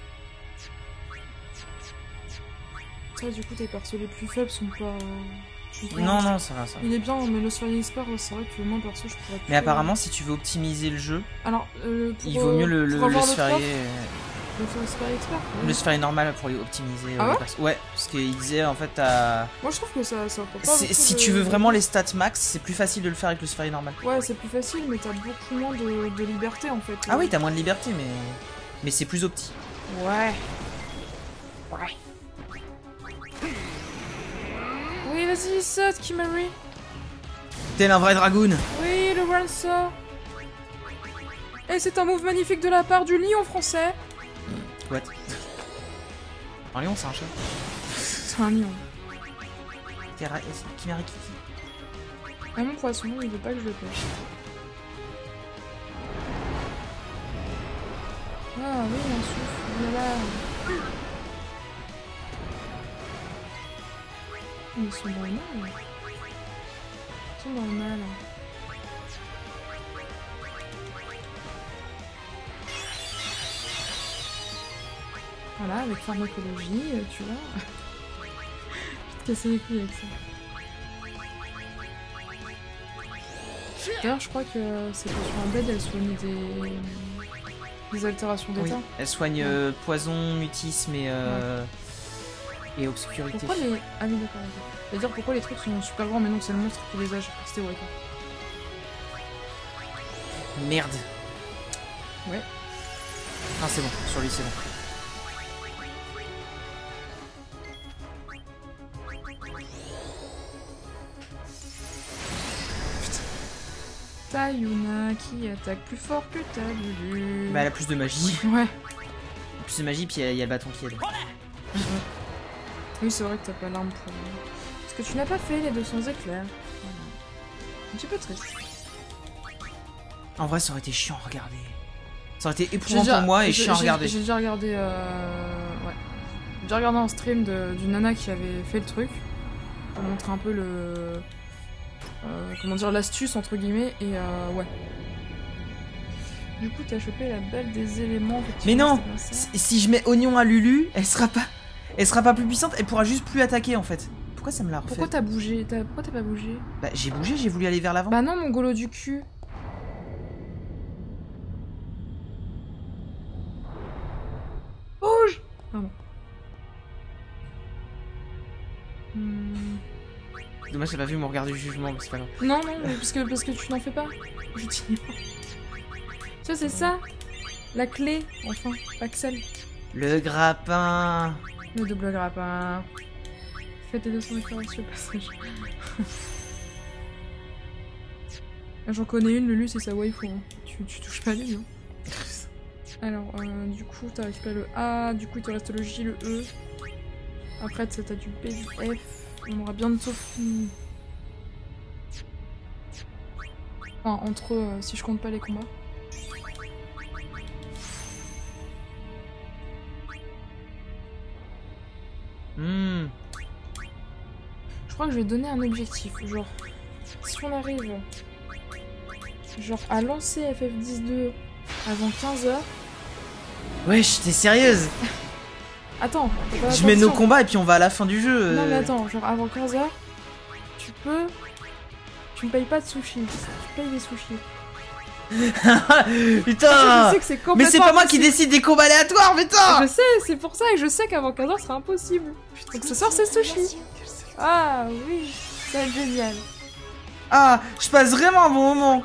Ça, du coup, tes persos les plus faibles sont pas... Non, non, ça va, ça va. Il est bien, mais le Spherian Expert, c'est vrai que moi perso je pourrais plus. Mais apparemment, si tu veux optimiser le jeu, alors, il vaut mieux le sphérié. Le Spherian Expert Le sphérié normal pour optimiser. Ah ouais, ouais, parce qu'il disait en fait, t'as. moi je trouve que ça apporte pas beaucoup si de... tu veux vraiment les stats max, c'est plus facile de le faire avec le sphérié normal. Ouais, c'est plus facile, mais t'as beaucoup moins de liberté en fait. Ah oui, t'as moins de liberté, mais c'est plus opti. Ouais. Ouais. Oui, vas-y, saute, Kimari. Tel un vrai dragoon. Oui, le Rancer. Et c'est un move magnifique de la part du lion français. What? Un lion, c'est un chat. C'est un lion. Kimari Kiki. Ah, mon poisson, il veut pas que je le pêche. Ah oui, un souffle. Voilà. Ils sont dans le mal. Ils sont dans le mal. Voilà, avec pharmacologie, tu vois. Je vais te casser les couilles avec ça. D'ailleurs, je crois que c'est que sur un bed, elle soigne des altérations d'état. Oui, elle soigne poison, mutisme et obscurité. Pourquoi les... Ah oui, d'accord, ok. C'est-à-dire pourquoi les trucs sont super grands, mais non, c'est le monstre qui les a, j'ai cru que c'était Waka. Merde. Ouais. Ah, c'est bon, sur lui, c'est bon. T'as Yuna qui attaque plus fort que t'as Lulu. Bah, elle a plus de magie. Ouais. Plus de magie, puis il y a le bâton qui aide. Oui, c'est vrai que t'as pas l'arme pour... Parce que tu n'as pas fait les 200 éclairs. Voilà. Un petit peu triste. En vrai, ça aurait été chiant à regarder. Ça aurait été éprouvant pour moi et chiant à regarder. J'ai déjà regardé... Ouais. J'ai déjà regardé un stream d'une nana qui avait fait le truc. Pour montrer un peu le... comment dire, l'astuce entre guillemets, et ouais. Du coup, t'as chopé la balle des éléments. Mais non, si je mets oignon à Lulu, elle sera pas plus puissante, elle pourra juste plus attaquer en fait. Pourquoi ça me l'a refait? Pourquoi t'as bougé? Pourquoi t'as pas bougé? Bah j'ai bougé, j'ai voulu aller vers l'avant. Bah non, mon golo du cul. Bouge! Pardon. Dommage, j'ai pas vu mon regard du jugement, mais c'est pas grave. Non, non, parce que tu n'en fais pas. Je t'ignore. Tu vois, c'est ça. La clé, enfin, Axel. Le grappin. Le double grappin. Faites les 200 références au passage. J'en connais une, Lulu, c'est sa waifu. Hein. Tu touches pas à lui, hein. Alors, du coup, t'as récupéré le A, du coup, il te reste le J, le E. Après, t'as du B, du F. On aura bientôt fini. Enfin, entre eux, si je compte pas les combats. Je crois que je vais donner un objectif. Genre, si on arrive genre à lancer FF10-2 avant 15h. Wesh, t'es sérieuse? Attends, je mets nos combats et puis on va à la fin du jeu. Non mais attends, genre avant 15h, tu peux... Tu me payes pas de sushi, tu payes des sushis. Putain! Je sais que c'est complètement mais c'est pas moi qui impossible. décide des combats aléatoires, putain! Je sais, c'est pour ça, et je sais qu'avant 15h ce sera impossible. Donc ce soir c'est sushi. Ah oui, ça va être génial. Ah, je passe vraiment un bon moment.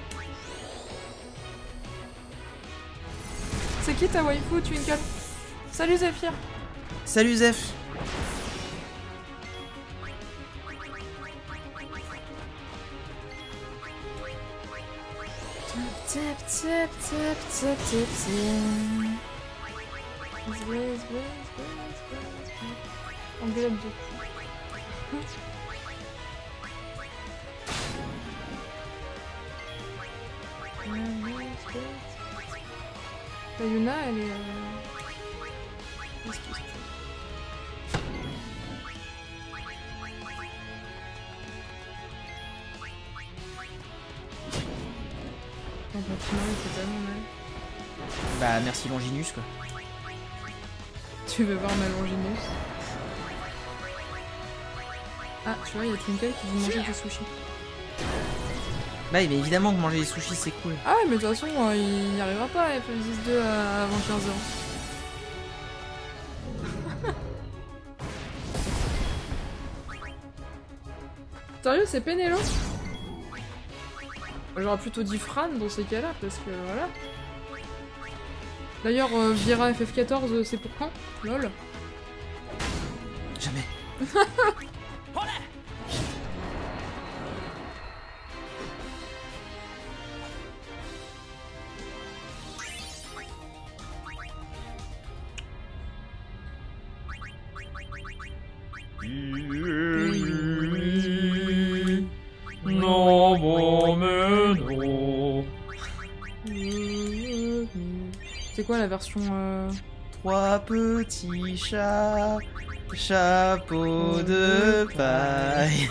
C'est qui ta waifu, Twinkle? Salut Zephyr. Salut Zeph. Tip, tip, tip, tip, tip, tip. Enveloppe de coup. La Yuna, elle est... C'est tellement mal. Bah merci Longinus quoi. Tu veux voir ma Longinus? Ah, tu vois, il y a Twinkle qui veut manger des sushis. Bah mais évidemment que manger des sushis c'est cool. Ah ouais, mais de toute façon, il n'y arrivera pas à FF10-2 avant 15h. Sérieux, c'est Pénélo? J'aurais plutôt dit Fran dans ces cas-là, parce que voilà. D'ailleurs, Vira FF14, c'est pour quand? Lol. Jamais. Non, mon mélo. C'est quoi la version Trois petits chats, chapeau de paille.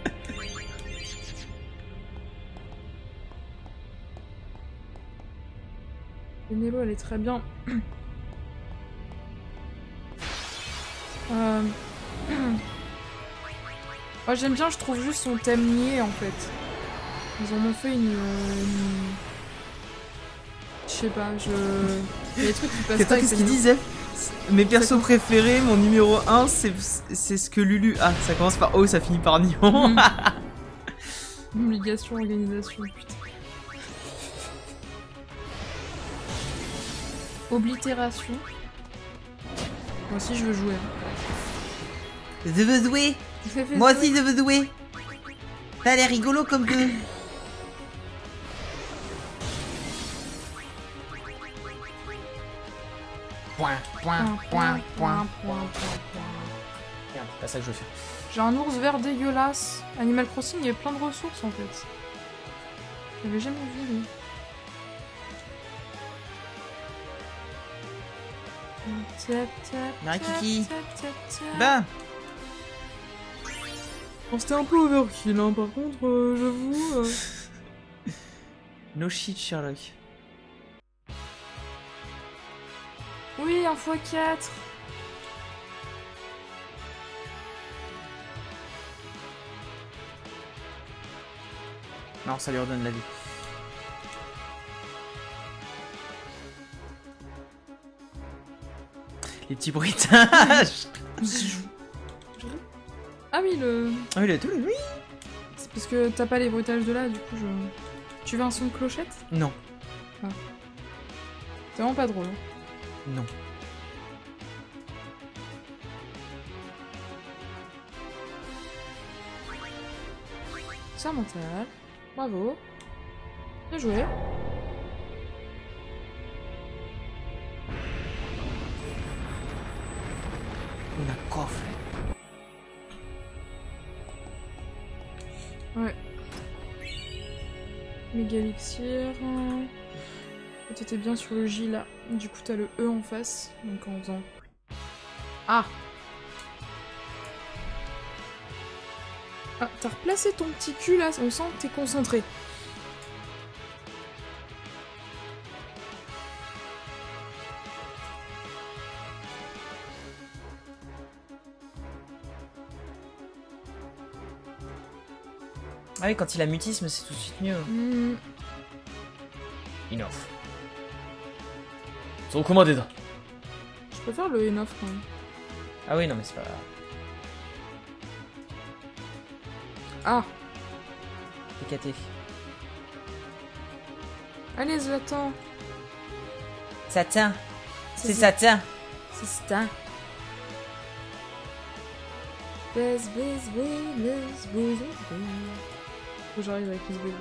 Pénélo, elle est très bien. Moi j'aime bien, je trouve juste son thème niais en fait. Ils en ont fait une... Je sais pas, il y a des trucs qui passent pas. Qu'est-ce qu'il disait? Mes persos préférés, mon numéro 1, c'est ce que Lulu... Ah, ça commence par O, ça finit par Nion. Obligation, organisation, putain. Oblitération. Moi aussi je veux jouer. Je veux jouer. Moi aussi je veux jouer. Ça a l'air rigolo comme jeu. Point. Merde, c'est pas ça que je veux faire. J'ai un ours vert dégueulasse. Animal Crossing, il y avait plein de ressources en fait. J'avais jamais vu lui. Marie-Kiki. Ben. Bon, c'était un peu overkill, hein, par contre, j'avoue. No shit, Sherlock. Oui, 1x4. Non, ça lui redonne la vie. Les petits bruitages. Ah oui, le... Ah oui, il a tout, oui. C'est parce que t'as pas les bruitages de là, du coup, je... Tu veux un son de clochette? Non. Ah. C'est vraiment pas drôle. Hein. Non. C'est mental. Bravo. Bien joué. On a coffre. Ouais. Méga elixir. T'étais bien sur le J là. Du coup t'as le E en face. Donc en faisant... Ah! Ah, t'as replacé ton petit cul là, on sent que t'es concentré. Ah oui, quand il a mutisme, c'est tout de suite mieux. Mmh. Enough. Sont commandés. Je préfère le enough quand même. Ah oui, non, mais c'est pas... Ah! Écaté. Allez, j'attends. Ça tient. C'est ça. ça tient. C'est ça. Buzz, buzz, buzz, buzz, buzz, buzz. Faut que j'arrive avec les bébés.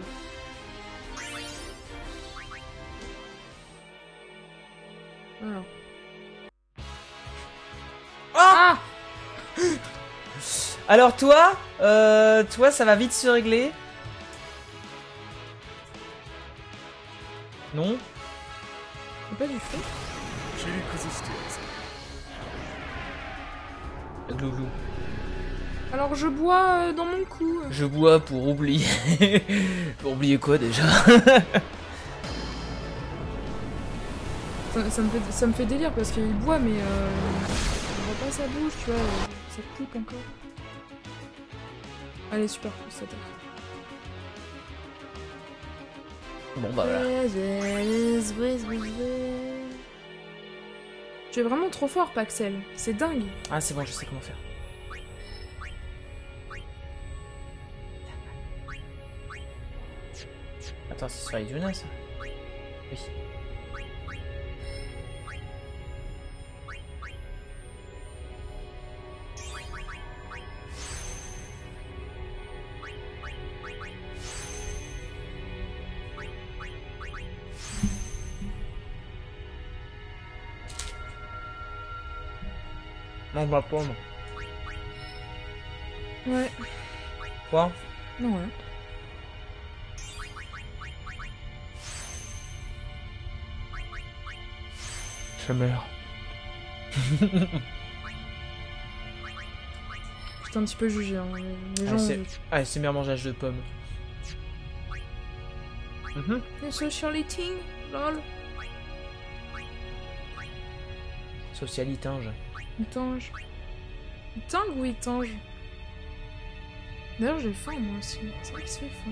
Voilà. Ah! Alors toi, ça va vite se régler. Non? C'est pas du feu? Glouglou. Alors je bois dans mon cou. Je bois pour oublier. Pour oublier quoi déjà? Ça me fait délire parce qu'il boit mais on voit pas sa bouche, tu vois, ça coupe encore. Allez, super, ça attaque. Bon bah voilà. Tu es vraiment trop fort, Paxel. C'est dingue. Ah c'est bon, je sais comment faire. Attends, c'est sur Yuna ça? Oui. Non, je vais prendre. Ouais. Quoi? Non, ouais. Je meurs. J'étais un petit peu jugé, hein. Les gens... Ah, c'est meilleur mangeage de pommes. Les social eating, lol. Socialitinge. Itange. Itangue ou Itange? D'ailleurs, j'ai faim, moi aussi. C'est vrai qu'il se fait faim.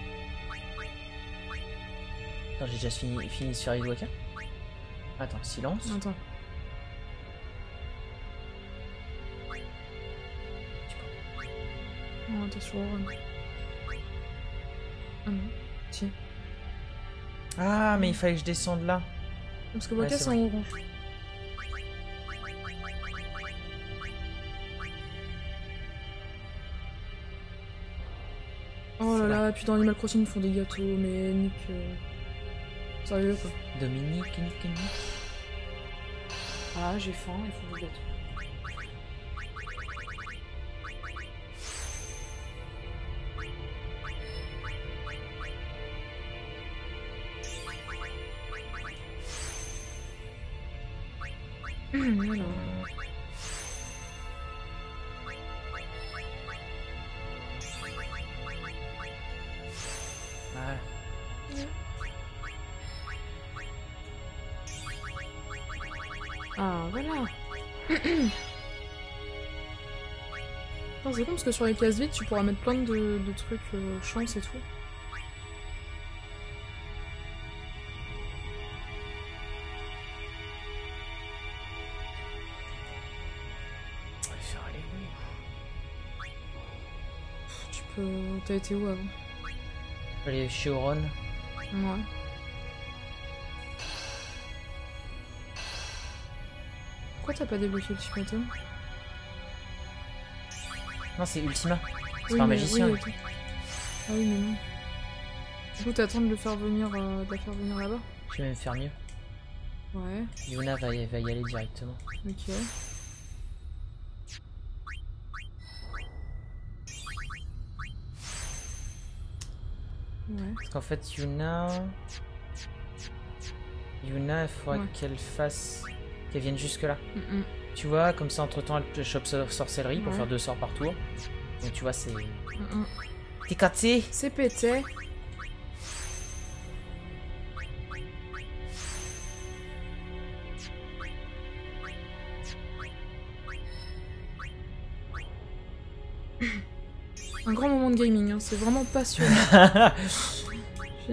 Attends, j'ai déjà fini ce Fairy Waka. Attends, silence. Attends. Oh, t'es sur Oran. Ah non. Tiens. Ah, mais il fallait que je descende là. Parce que Ouais, Waka, c'est c'est en orange. Oh là là, puis dans Animal Crossing, ils font des gâteaux, mais Nick... Sérieux, quoi. Dominique, Nick. Ah, j'ai faim, ils font des gâteaux. Voilà. Ah, voilà. C'est con parce que sur les cases vides, tu pourras mettre plein de trucs chance et tout. Tu peux... T'as été où avant? Aller chez Oron. Ouais. Pourquoi t'as pas débloqué l'ultimatum? Non, c'est Ultima. C'est Oui, pas un mais- magicien. oui, ok. Ah oui, mais non. Du coup, t'attends de le faire venir, de la faire venir là-bas? Je vais même faire mieux. Ouais, Yuna va y aller directement. ok. Ouais. Parce qu'en fait, Yuna, il faudrait Ouais. qu'elle vienne jusque là. Mm-mm. Tu vois, comme ça, entre temps, elle te chope sorcellerie pour Ouais. faire 2 sorts par tour. Donc tu vois, c'est. Mm-mm. T'es cassé. C'est pété. Un grand moment de gaming, hein. C'est vraiment passionnant. J'ai,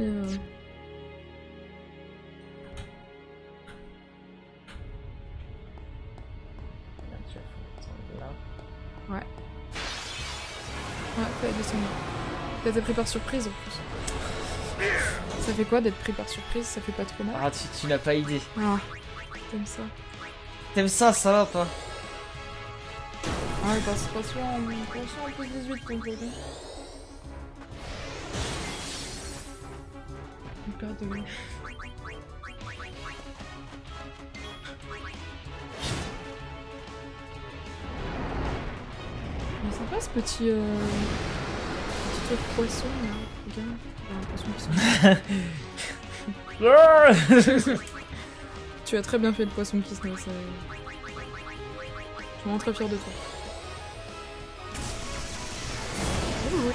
Ouais, fallait descendre. T'as été pris par surprise en plus. Ça fait quoi d'être pris par surprise? Ça fait pas trop mal. Ah, tu n'as pas idée. Ah, comme ça. T'aimes ça va, toi? Ah, passion en plus 18 comme je dis. Hyper de l'eau. Mais sympa ce petit truc poisson là. Regarde, j'ai l'impression qu'ils sont. Tu as très bien fait le poisson qui se naît, ça. Je suis vraiment très fière de toi. Bonjour.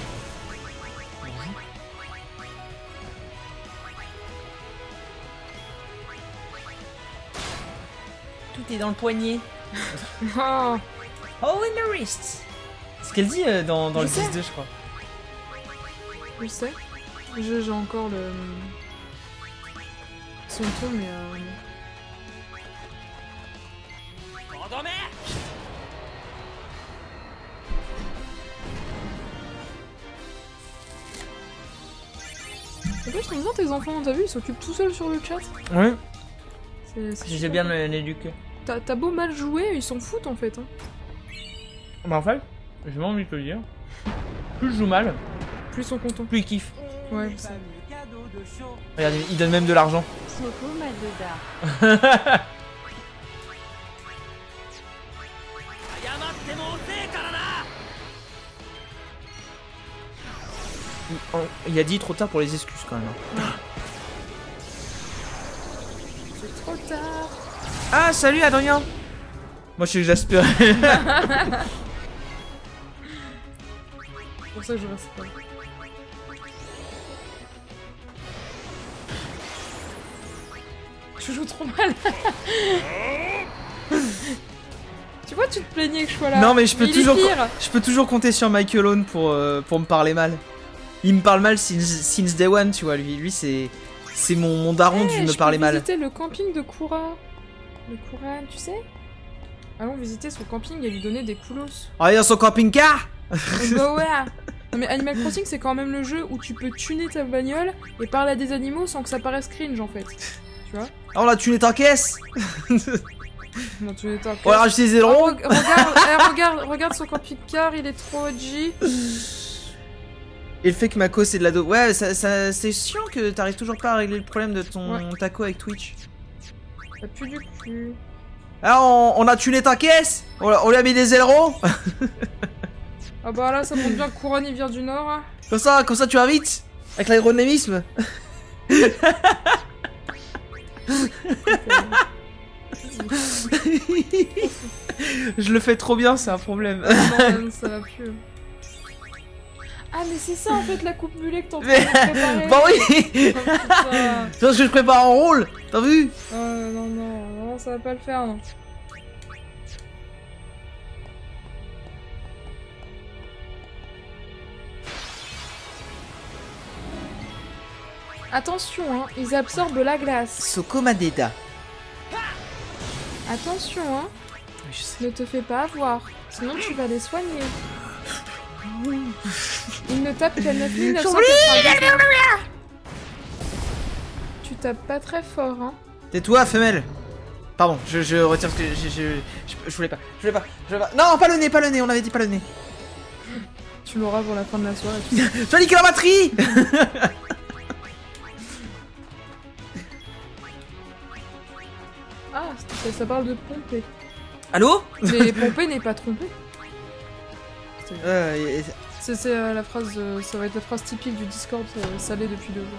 Tout est dans le poignet. Ah, Oh, in the wrist. Ce qu'elle dit dans le Je sais. 10-2, je crois. Je sais. J'ai encore le... son ton, mais... En plus, j'aime bien tes enfants, t'as vu, ils s'occupent tout seuls sur le chat. Ouais. C'est J'ai super bien cool. l'éduqué. T'as beau mal jouer, ils s'en foutent en fait. Hein. Bah en fait, j'ai vraiment envie de te le dire. Plus je joue mal, Plus ils sont contents. plus ils kiffent. Ouais, je sais. Regarde, ils donnent même de l'argent. Il a dit trop tard pour les excuses quand même. C'est trop tard. Ah, salut Adrien. Moi je sais que j'aspire. C'est pour ça que je reste pas. Je joue trop mal. Tu vois, tu te plaignais que je sois là. Non mais je peux il est toujours, pire. je peux toujours compter sur Michael Owen pour me parler mal. Il me parle mal since day one, tu vois. Lui c'est mon daron Hey, de me je parler peux mal. visiter le camping de Kura. Le Kuran, tu sais. Allons visiter son camping et lui donner des coulos. Ah, il y a son camping-car. Bah ouais. Non mais Animal Crossing c'est quand même le jeu où tu peux tuner ta bagnole et parler à des animaux sans que ça paraisse cringe en fait. Tu vois? Ah, on l'a tuné ta caisse. Non, tu es On va rajouter des ailerons. regarde son camping-car, il est trop OG. Et le fait que Mako c'est de la ouais, c'est chiant que t'arrives toujours pas à régler le problème de ton taco avec Twitch. Ça pue du cul. Alors on a tuné ta caisse. On lui a mis des ailerons. Ah bah là, ça montre bien que Couronne il vient du nord. Hein. Comme ça tu vas vite. Avec l'aérodynamisme. Je le fais trop bien, c'est un problème. Non, ça va plus. Ah mais c'est ça en fait la coupe mulet que t'es en train de préparer. Bah oui. Oh, putain. C'est parce que je prépare en rôle. T'as vu? Non, ça va pas le faire non. Attention, hein, ils absorbent la glace. Sokomadeda. Attention, hein, Oui, je sais. ne te fais pas avoir, sinon tu vas les soigner. Ils ne tapent qu'à 9990. Tu tapes pas très fort, hein. Tais-toi, femelle. Pardon, je retire ce que je voulais pas. Non, pas le nez, on avait dit pas le nez. Tu l'auras pour la fin de la soirée. Tu sais. Tu as niqué la batterie. Ah, ça parle de pomper. Allô? Mais pomper n'est pas tromper. Euh, C'est la phrase, ça va être la phrase typique du Discord, ça l'est depuis 2 jours.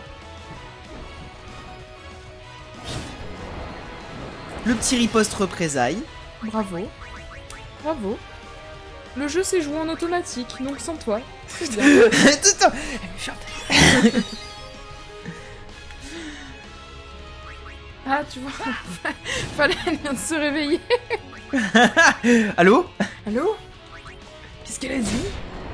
Le petit riposte représailles. Bravo. Bravo. Le jeu s'est joué en automatique, donc sans toi. C'est bien. Ah, tu vois, fallait, elle vient de se réveiller. Allô? Allô? Qu'est-ce qu'elle a dit?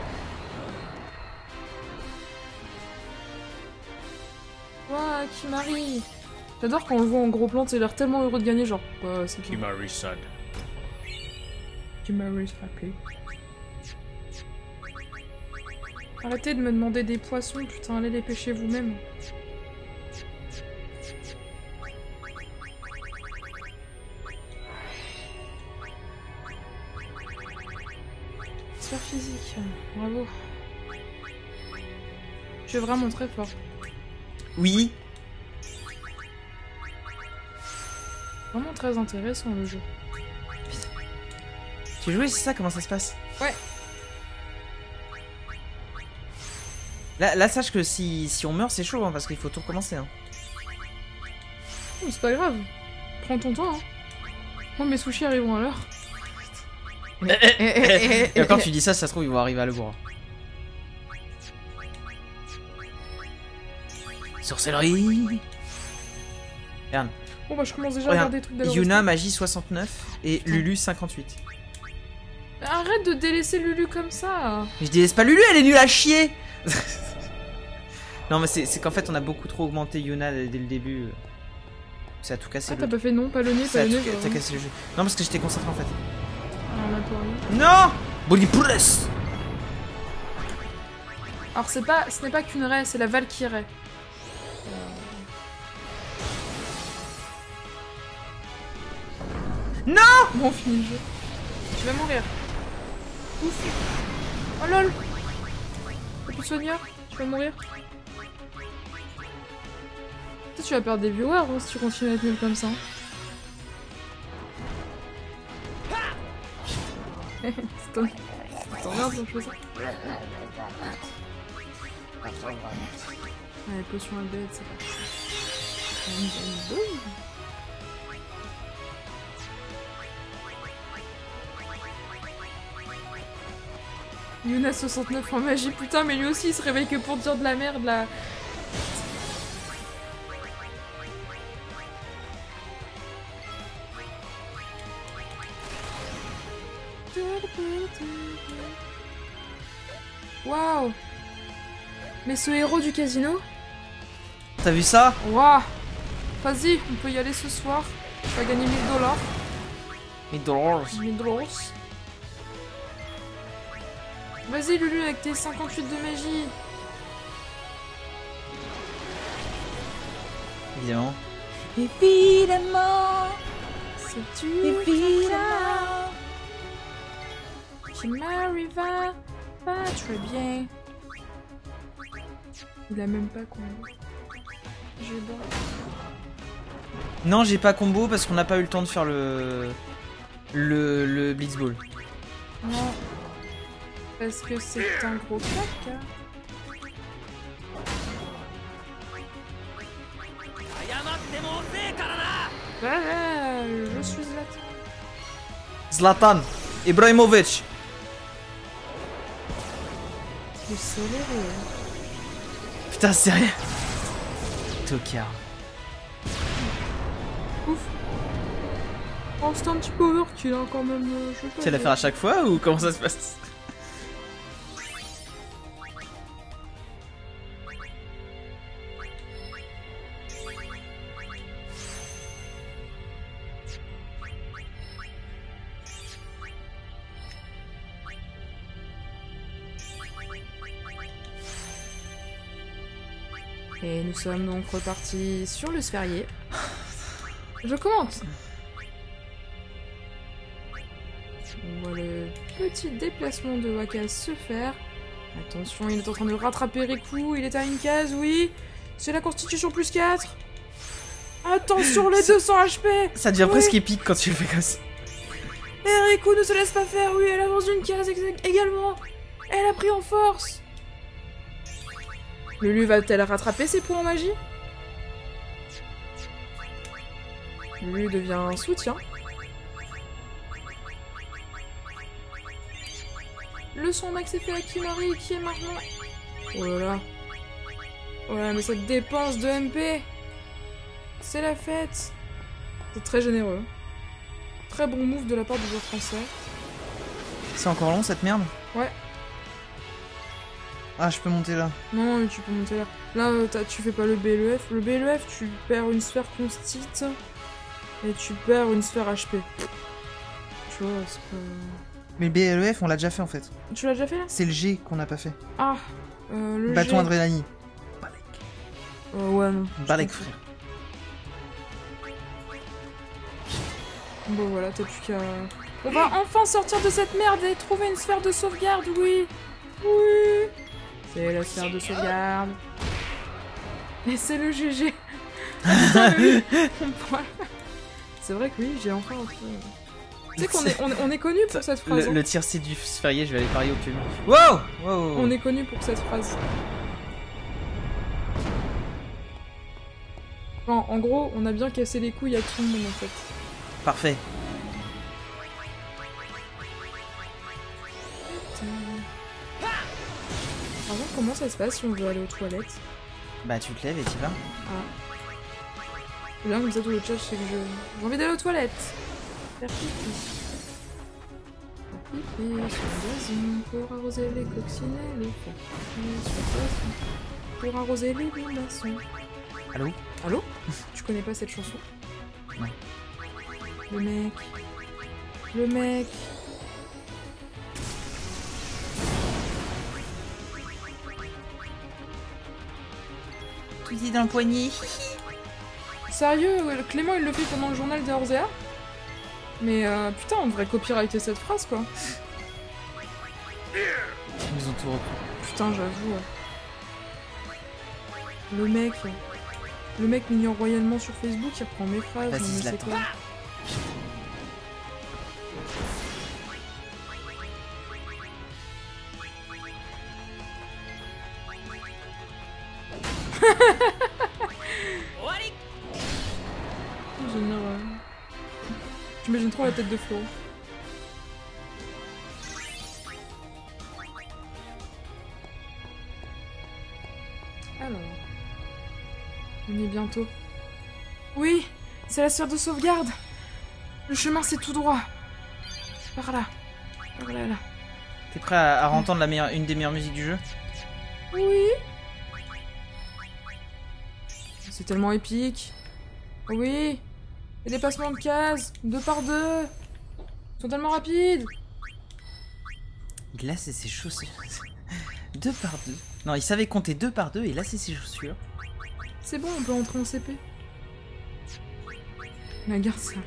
Ouah, Kimari. J'adore quand on le voit en gros plan, il a l'air tellement heureux de gagner, genre. C'est qui? Kimari-san. Kimari's happy. Arrêtez de me demander des poissons, putain, allez les pêcher vous-même. Sphère physique, bravo. Je suis vraiment très fort. Oui. Vraiment très intéressant le jeu. Tu joues, c'est ça? Comment ça se passe? Ouais. Là, sache que si on meurt, c'est chaud, hein, parce qu'il faut tout recommencer. Hein. Oh, c'est pas grave. Prends ton temps, hein. Moi, mes sushis arriveront à l'heure. Et quand tu dis ça, ça se trouve, ils vont arriver à le boire. Sorcellerie. Regarde. Bon, bah, je commence déjà à Regarde. regarder des trucs d'Halloween. Yuna, Magie 69 et Lulu 58. Arrête de délaisser Lulu comme ça. Mais je délaisse pas Lulu, elle est nulle à chier. Non mais c'est qu'en fait on a beaucoup trop augmenté Yuna dès le début. Ça a tout cassé. Ah t'as pas fait non, pas le nez, Ça pas a le nez. tout... T'as cassé le jeu. Non parce que j'étais concentré en fait. Ah, on a pas rien. Non Bolipoules. Alors ce n'est pas qu'une raie, c'est la Valkyrie. Non. Bon, on finit le jeu. Tu vas mourir. Ouf. Oh lol. T'as plus de soigneur. Tu vas mourir. Peut-être tu vas perdre des viewers hein, si tu continues à être nul comme ça. C'est t'emmerdes quand je fais ça. Allez, potion à bête, c'est parti. Yuna 69 en magie, putain, mais lui aussi il se réveille que pour dire de la merde là. Waouh! Mais ce héros du casino? T'as vu ça? Waouh! Vas-y, on peut y aller ce soir. Tu vas gagner 1000 $. 1000 dollars. 1000 $. Vas-y Lulu avec tes 58 de magie. Évidemment. Évidemment, C'est tu évidemment. qui m'arriva pas très bien. Il a même pas combo. Je vais boire. Non j'ai pas combo parce qu'on n'a pas eu le temps de faire le Blitzball. Non. Parce que c'est un gros caca. Voilà, je suis Zlatan. Zlatan Ibrahimovic. Le soleil. Putain sérieux. Tokar. Ouf. Oh, c'est un petit peu overkill hein, quand même. Je sais pas. Tu vas la faire à chaque fois ou comment ça se passe? Et nous sommes donc repartis sur le sphérié. Je commente. On voit le petit déplacement de Wakaz se faire. Attention, il est en train de rattraper Riku. Il est à une case, oui. C'est la constitution plus 4. Attention, les 200 HP. Ça devient Oui. presque épique quand tu le fais comme ça. Et Riku ne se laisse pas faire, oui. Elle avance d'une case également. Elle a pris en force. Lulu va-t-elle rattraper ses points en magie? Lulu devient un soutien. Le son max est fait à Kimari qui est maintenant... Oh là là. Oh là, mais cette dépense de MP. C'est la fête. C'est très généreux. Très bon move de la part du joueur français. C'est encore long cette merde? Ouais. Ah je peux monter là. Non, mais tu peux monter là. Là, tu fais pas le B et le F. Le B et le F, tu perds une sphère constite. Et tu perds une sphère HP. Tu vois, c'est pas... Mais le B et le F on l'a déjà fait en fait. Tu l'as déjà fait là? C'est le G qu'on n'a pas fait. Ah, le Bâton G. adrénaline. Ouais, non. Balek frère. Bon, voilà, t'as plus qu'à... On va enfin sortir de cette merde et trouver une sphère de sauvegarde, oui. Oui. C'est la sphère de sauvegarde. Et c'est le GG. Putain, c'est vrai que oui, j'ai enfin... Tu sais qu'on est connu pour cette phrase. Le tiercé du sphérié, je vais aller parier au pub. Wow, wow. On est connu pour cette phrase. Enfin, en gros, on a bien cassé les couilles à tout le monde en fait. Parfait. Par contre, comment ça se passe si on veut aller aux toilettes? Bah tu te lèves et t'y vas. Ah. C'est bien comme ça tout le chat, je sais que j'ai envie d'aller aux toilettes. Faire pipi. pipi sur le gazon pour arroser les coccinelles et faire pipi sur le gazon pour arroser les limaçons. Allô? Allô? Tu connais pas cette chanson? Non. Le mec. Le mec. Tout dit dans le poignet. Sérieux, Clément il le fait pendant le journal de Orzea? Mais putain, on devrait copyrighter cette phrase quoi. Ils ont tout repris. Putain, j'avoue. Le mec m'ignore royalement sur Facebook, il reprend mes phrases. Vas-y, non, mais c'est Zlatan. quoi? J'imagine trop la tête de Flo. Alors... On y est bientôt. Oui, c'est la sphère de sauvegarde. Le chemin c'est tout droit. Par là. Par là, là. T'es prêt à entendre une des meilleures musiques du jeu? Oui. C'est tellement épique. Oui. Les dépassements de cases, 2 par 2. Ils sont tellement rapides. Là, c'est ses chaussures. 2 par 2. Non, il savait compter 2 par 2 et là, c'est ses chaussures. C'est bon, on peut entrer en CP. La garde sérieux.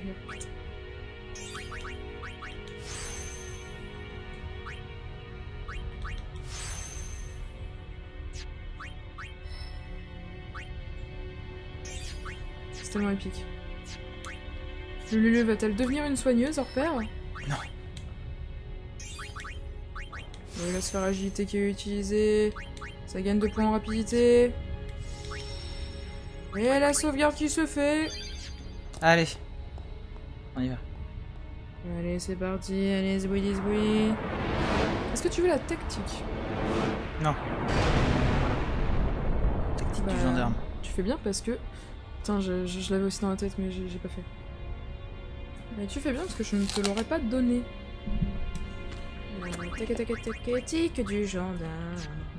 C'est tellement épique. Lulu va-t-elle devenir une soigneuse, hors pair? Non. Oui, la sphère agilité qui est utilisée. Ça gagne 2 points en rapidité. Et la sauvegarde qui se fait. Allez. On y va. Allez, c'est parti. Allez, zboui, zboui. Est-ce que tu veux la tactique? Non. Tactique du gendarme. Tu fais bien parce que... Putain, je l'avais aussi dans la tête, mais j'ai pas fait. Mais tu fais bien parce que je ne te l'aurais pas donné. Tactique du gendarme.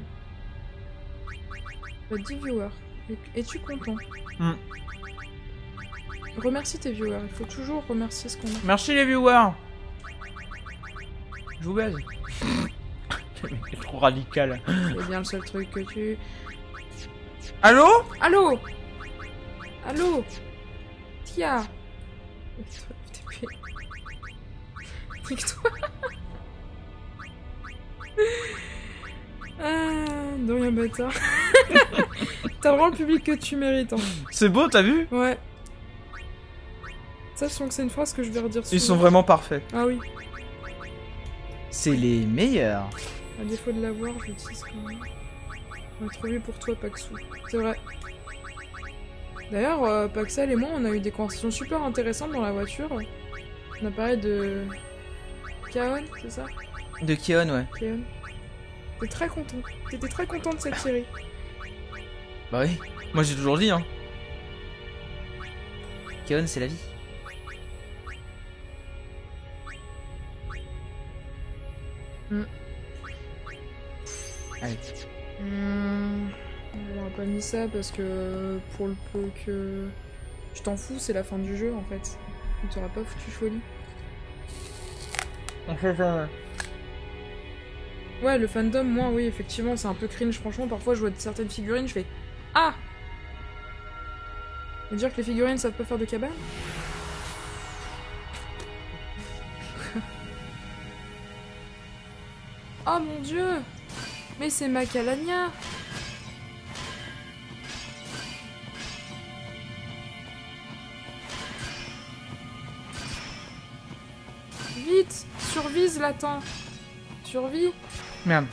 10 viewers. Es-tu content? Remercie tes viewers. Il faut toujours remercier ce qu'on a. Merci les viewers. Je vous baise. C'est trop radical. C'est bien le seul truc que tu... Allô? Allô? Allô? Tia? Nique-toi. De rien bâtard. T'as vraiment le public que tu mérites. Hein. C'est beau, t'as vu? Ouais. Ça, je sens que c'est une phrase que je vais redire souvent. Ils sont vraiment parfaits. Ah oui. C'est les meilleurs. À défaut de l'avoir, je l'utilise quand même. On a trouvé pour toi, Paxou. C'est vrai. D'ailleurs, Paxel et moi, on a eu des conversations super intéressantes dans la voiture. On a parlé de... Kaon, c'est ça? De Keon, ouais. Kaon. T'es très content. T'étais très content de cette série. Bah oui. Moi j'ai toujours dit, hein. Keon, c'est la vie. Allez. On pas mis ça parce que pour le peu que... Je t'en fous, c'est la fin du jeu en fait. On t'aura pas foutu folie. On fait ça. Ouais, le fandom, moi, oui, effectivement, c'est un peu cringe. Franchement, parfois, je vois certaines figurines, je fais ah! Ça veut dire que les figurines savent pas faire de cabane? Oh mon dieu! Mais c'est Macalania! Vite! Survise, Latin! Survie! Merde.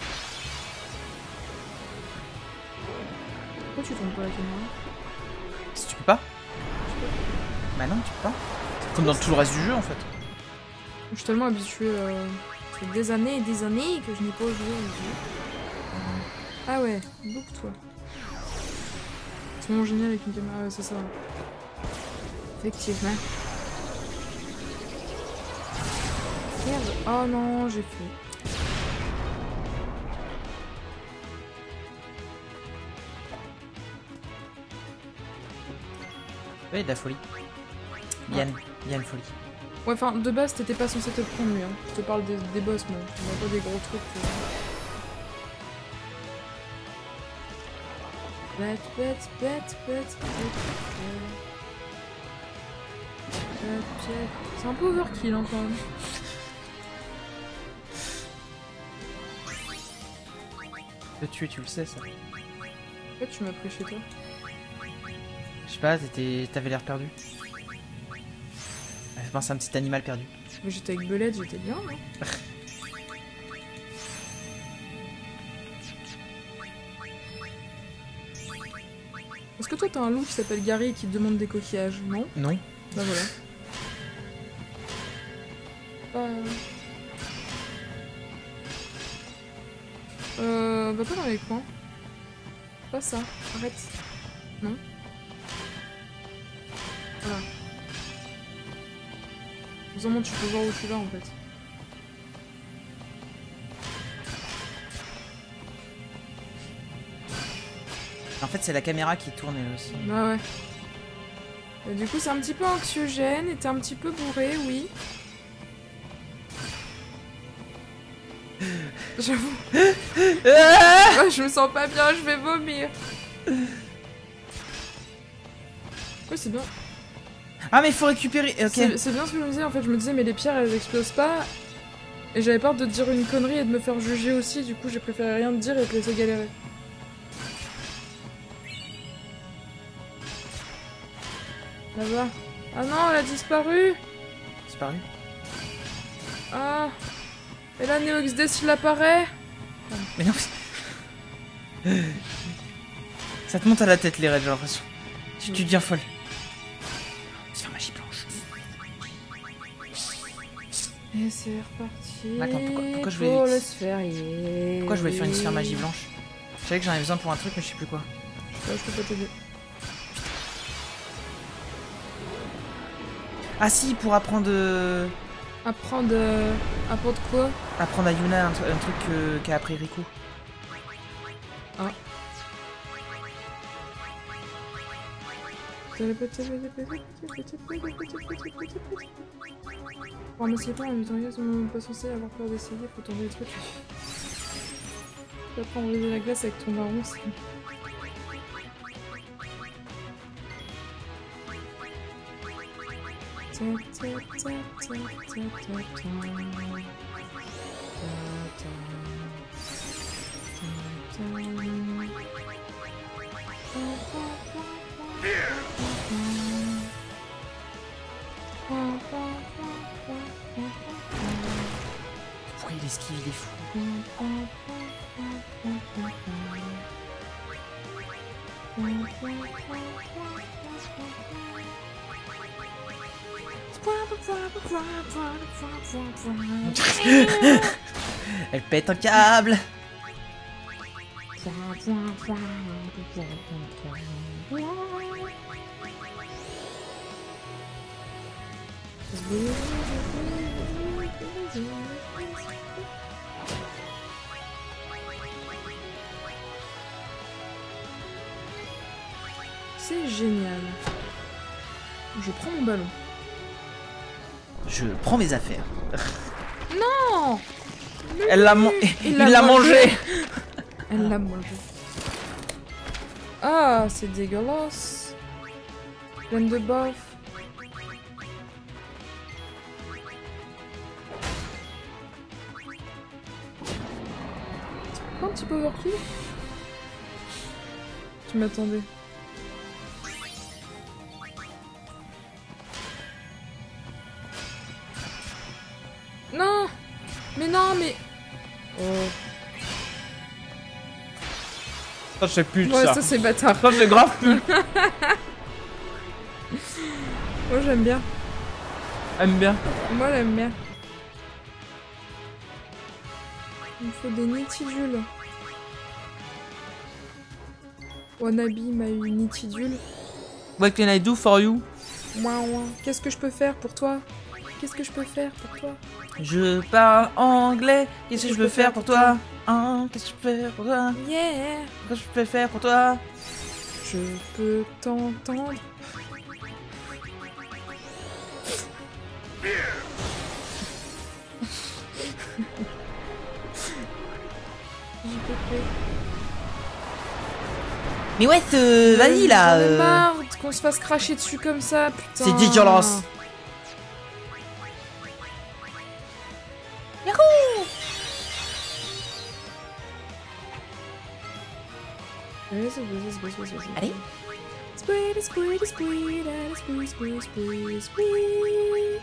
Pourquoi tu tournes pas la caméra? Si tu peux pas? Bah non, tu peux pas. Comme dans tout le reste du jeu en fait. Je suis tellement habituée. Ça fait des années et des années que je n'ai pas joué au jeu. Ah ouais, boucle-toi. C'est vraiment génial avec une caméra, ouais, c'est ça. Effectivement. Merde. Oh non, j'ai fait. Ouais, de la folie. Yann folie. Ouais, enfin, de base, t'étais pas censé te le prendre, lui. Hein. Je te parle des boss, moi. On voit pas des gros trucs. Bête. C'est un peu overkill, hein, quand même. Le tuer, tu le sais, ça. Pourquoi tu m'as pris chez toi? Je sais pas, t'avais l'air perdu. Je pense à un petit animal perdu. Mais j'étais avec Belette, j'étais bien, hein. Est-ce que toi t'as un loup qui s'appelle Gary et qui te demande des coquillages? Non? Non. Bah voilà. Va pas dans les coins. Pas ça. Arrête. Non? Voilà. Vraiment, tu peux voir où tu vas en fait. En fait, c'est la caméra qui tourne aussi. Bah ouais. Et du coup, c'est un petit peu anxiogène et t'es un petit peu bourré, oui. J'avoue. Ouais, je me sens pas bien, je vais vomir. Ouais, c'est bien. Ah, mais il faut récupérer. Ok. C'est bien ce que je me disais, en fait. Je me disais, mais les pierres, elles explosent pas. Et j'avais peur de te dire une connerie et de me faire juger aussi. Du coup, j'ai préféré rien te dire et te laisser galérer. Là-bas. Ah non, elle a disparu. Disparu. Ah. Et là, NeoXD s'il apparaît. Mais non. Ça te monte à la tête, les raids, j'ai l'impression. Tu deviens folle. Sphère magie blanche. Et c'est reparti. Attends, pourquoi je pour voulais... le sphérié. Pourquoi je voulais faire une sphère magie blanche? Je savais que j'en avais besoin pour un truc, mais je sais plus quoi. Je peux pas t'aider. Ah si, pour apprendre... Apprendre quoi? Apprendre à Yuna un truc qu'a appris Riku. Ah. Oh mais c'est pas, on est pas censé avoir peur d'essayer, faut tenter des trucs. Tu vas pas enlever la glace avec ton baron, c'est... Pourquoi il esquive, il est fou. Elle pète un câble. C'est génial. Je prends mon ballon. Je prends mes affaires. Non. Elle l'a il l'a mangé. Elle l'a mangé. Ah, c'est dégueulasse. Pleine de baf. C'est pas un petit peu overkill? Tu m'attendais. Non! Mais non, mais... Oh. Ça, je sais plus de Ouais, ça. ça c'est bâtard. Ça, je sais grave plus. Moi j'aime bien. Aime bien. Moi j'aime bien. Il me faut des nitidules. Wannabe my nitidule. What can I do for you? Ouin ouin. Qu'est-ce que je peux faire pour toi? Qu'est-ce que je peux faire pour toi? Je parle anglais, qu'est-ce que je peux faire pour toi? Hein, qu'est-ce que je peux faire pour toi? Yeah. Qu'est-ce que je peux faire pour toi? Je peux t'entendre. Mais ouais, vas-y là. J'en ai marre qu'on se fasse cracher dessus comme ça, putain. C'est dégueulasse. Allez. Squid, squid, squid, squid, squid, squid, squid.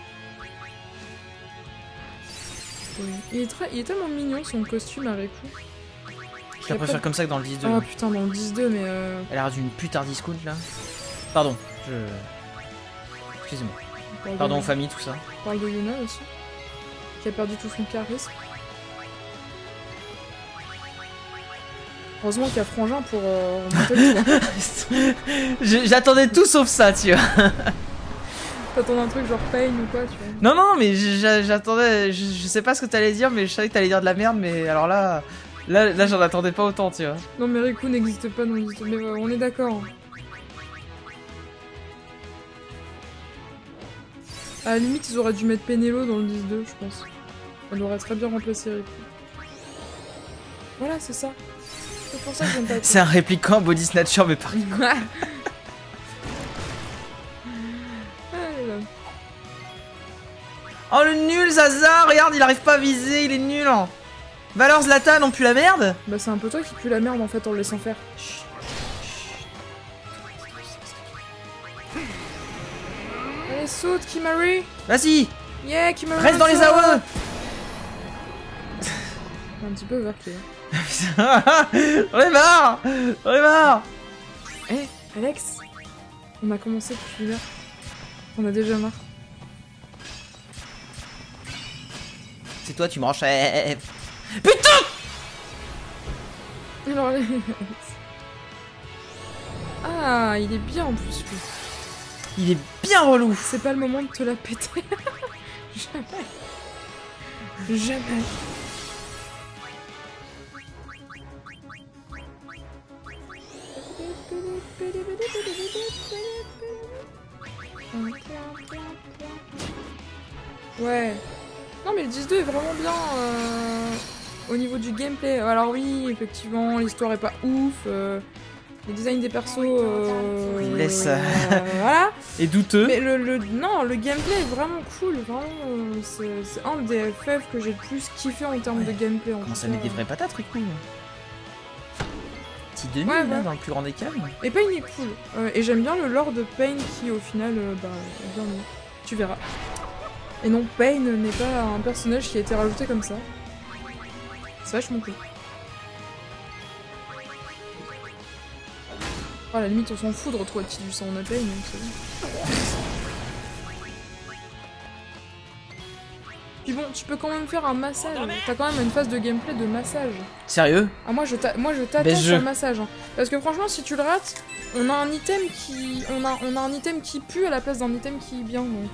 Il est tellement mignon son costume à Riku. Je la préfère comme ça que dans le 10-2. Oh putain, dans le 10-2, mais Elle a l'air d'une putain discount là. Pardon, excusez-moi. Pardon aux familles, tout ça. On parle de Yuna aussi. Qui a perdu tout son charisme. Heureusement qu'il y a Frangin pour remonter le tour. J'attendais tout sauf ça, tu vois. T'attends un truc genre Pain ou quoi, tu vois. Non, non, mais j'attendais. Je sais pas ce que t'allais dire, mais je savais que t'allais dire de la merde, mais alors là. Là j'en attendais pas autant, tu vois. Non, mais Riku n'existe pas dans le 10-2, mais on est d'accord. À la limite, ils auraient dû mettre Pénélo dans le 10-2, je pense. Elle aurait très bien remplacé Riku. Voilà, c'est ça. C'est pour ça que j'aime pas. C'est un répliquant body snatcher, mais par contre. Allez, là. Oh le nul, Zaza, regarde, il arrive pas à viser, il est nul. Bah alors Zlatan, on pue la merde? Bah, c'est un peu toi qui pue la merde en fait en le laissant faire. Chut. Allez, saute, Kimari! Vas-y, Yeah, Kimari! reste dans les AOE. Un petit peu overkill. On est marre. On est marre. Eh, Alex! On a commencé depuis une heure. On a déjà marre. C'est toi, tu me rends chef. Putain! Alors, Alex. Ah, il est bien en plus, lui. Il est bien relou. C'est pas le moment de te la péter. Jamais. Jamais. Ouais. Non mais le 10-2 est vraiment bien au niveau du gameplay. Alors oui, effectivement, l'histoire est pas ouf. Le design des persos... Il laisse... voilà. Et douteux. Mais non, le gameplay est vraiment cool. Vraiment, c'est un des FF que j'ai le plus kiffé en termes de gameplay. Comment ça met des vraies patates, Riku? Petit demi, Ouais, là, ouais. dans le plus grand des calmes. Et Pain est cool. Et j'aime bien le lore de Pain qui, au final, bah, est bien mieux. Tu verras. Et non, Pain n'est pas un personnage qui a été rajouté comme ça. C'est vachement cool. Oh, à la limite, on s'en fout de retrouver Tidus en Pain, donc c'est bon. Puis bon, tu peux quand même faire un massage. T'as quand même une phase de gameplay de massage. Sérieux? Ah, moi je t'attends sur le massage. Hein. Parce que franchement, si tu le rates, on a un item qui. On a un item qui pue à la place d'un item qui est bien, donc.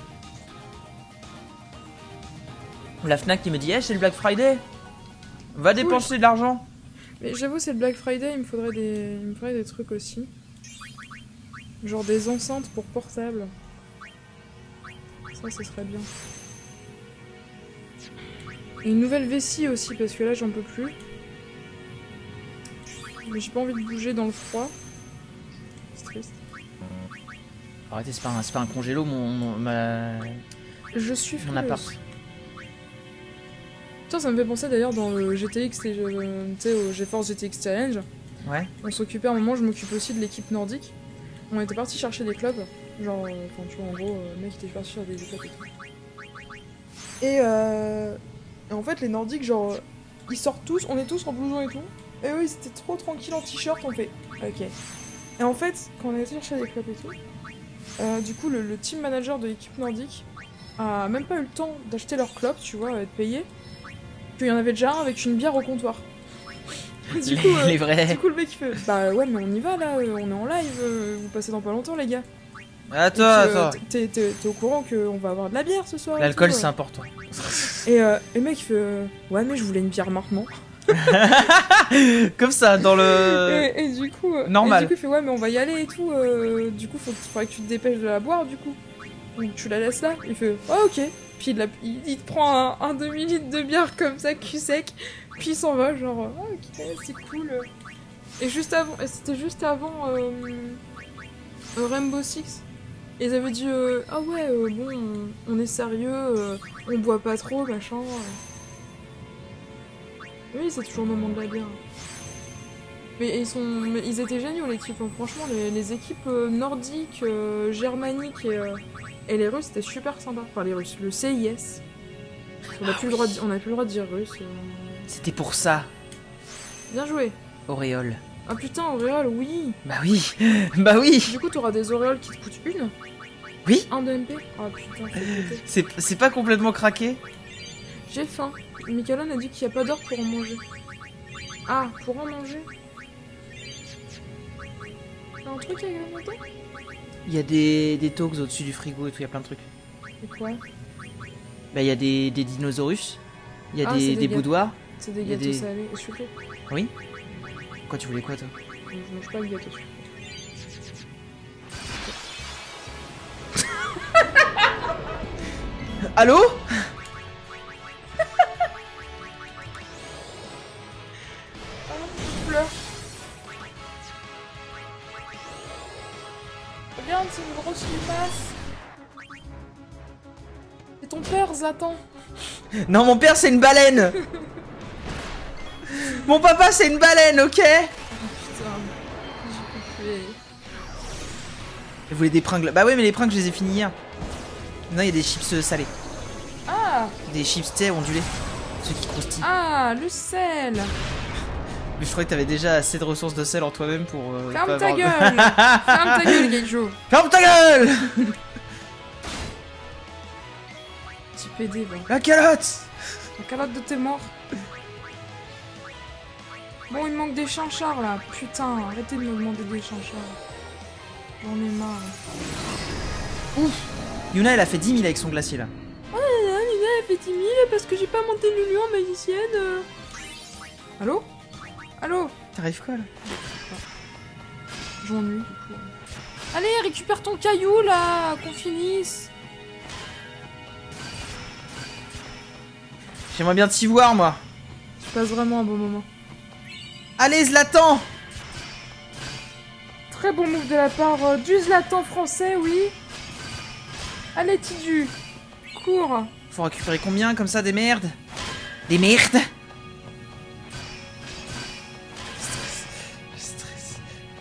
La Fnac qui me dit, c'est le Black Friday. Va dépenser de l'argent. Mais j'avoue, c'est le Black Friday, il me faudrait des trucs aussi. Genre des enceintes pour portable. Ça, ce serait bien. Et une nouvelle vessie aussi, parce que là, j'en peux plus. Mais j'ai pas envie de bouger dans le froid. C'est triste. Arrêtez, c'est pas un congélo, Je suis mon appart. Tiens, ça me fait penser d'ailleurs dans le GTX, tu sais, au GeForce GTX Challenge. Ouais. On s'occupait à un moment, je m'occupe aussi de l'équipe nordique. On était parti chercher des clubs. Genre, enfin, tu vois, en gros, le mec était parti chercher des clubs et tout. Et en fait, les nordiques, genre, ils sortent tous, on est tous en blouson et tout. Et eux, ils étaient trop tranquilles en t-shirt, on fait ok. Et en fait, quand on a été chercher des clubs et tout, du coup, le team manager de l'équipe nordique a même pas eu le temps d'acheter leur club, tu vois, être payé. Qu'il y en avait déjà un avec une bière au comptoir. Du coup, les vrais. Du coup, le mec il fait bah ouais, mais on y va là, on est en live, vous passez dans pas longtemps, les gars. Attends. T'es au courant qu'on va avoir de la bière ce soir? L'alcool, c'est important. Et le mec, il fait ouais, mais je voulais une bière maintenant. Comme ça, dans le... Et du coup... Normal. Et du coup, il fait ouais, mais on va y aller et tout. Du coup, faudrait que tu te dépêches de la boire, du coup. Donc tu la laisses là. Il fait oh, ok. Puis il te prend un demi-litre de bière comme ça, cul sec. Puis il s'en va, genre oh, ok, c'est cool. Et c'était juste avant Rainbow Six. Et ils avaient dit ah ouais, bon, on est sérieux, on boit pas trop, machin. Oui, c'est toujours le moment de la bière. Mais ils étaient géniaux l'équipe, hein. Franchement, les équipes nordiques, germaniques et les Russes, c'était super sympa. Enfin, les Russes, le CIS. On n'a plus, le droit de dire russe. C'était pour ça. Bien joué. Auréole. Ah putain, auréole, oui. Bah oui. Bah oui. Du coup, t'auras des auréoles qui te coûtent une. Oui. Un de MP. Ah putain, c'est pas complètement craqué. J'ai faim. Michalon a dit qu'il n'y a pas d'or pour en manger. Ah, pour en manger? T'as un truc à grignoter? Il y a des togs au-dessus du frigo et tout, il y a plein de trucs. Et quoi? Bah il y a des dinosaurus, il y a des boudoirs. C'est des gâteaux salés et sucrés. Oui. Quoi, tu voulais quoi toi? Je mange pas le gâteau sucré. Allô? Regarde, c'est une grosse limace. C'est ton père, Zatan. Non, mon père c'est une baleine. Mon papa c'est une baleine, ok? Oh putain, j'ai coupé. Vous voulez des pringles? Bah ouais, mais les pringles je les ai finis hier. Non, il y a des chips salés. Ah! Des chips thé ondulés. Ceux qui croustillent. Ah, le sel. Mais je croyais que t'avais déjà assez de ressources de sel en toi-même pour... Ferme ta gueule. Ferme ta gueule, Geijo. Ferme ta gueule. Petit PD, va. La calotte. La calotte de tes morts. Bon, il me manque des chinchards, là. Putain, arrêtez de me demander des chinchards. J'en ai marre. Ouf. Yuna, elle a fait 10 000 avec son glacier, là. Oh là là, Luna, elle fait 10 000 parce que j'ai pas monté Lulu en magicienne. Allô? Allô? T'arrives quoi, là? J'ennuie, du coup. Allez, récupère ton caillou, là, qu'on finisse. J'aimerais bien t'y voir, moi. Je passe vraiment un bon moment. Allez, Zlatan. Très bon move de la part du Zlatan français, oui. Allez, Tidu. Cours. Faut récupérer combien, comme ça, des merdes? Des merdes? Je stresse.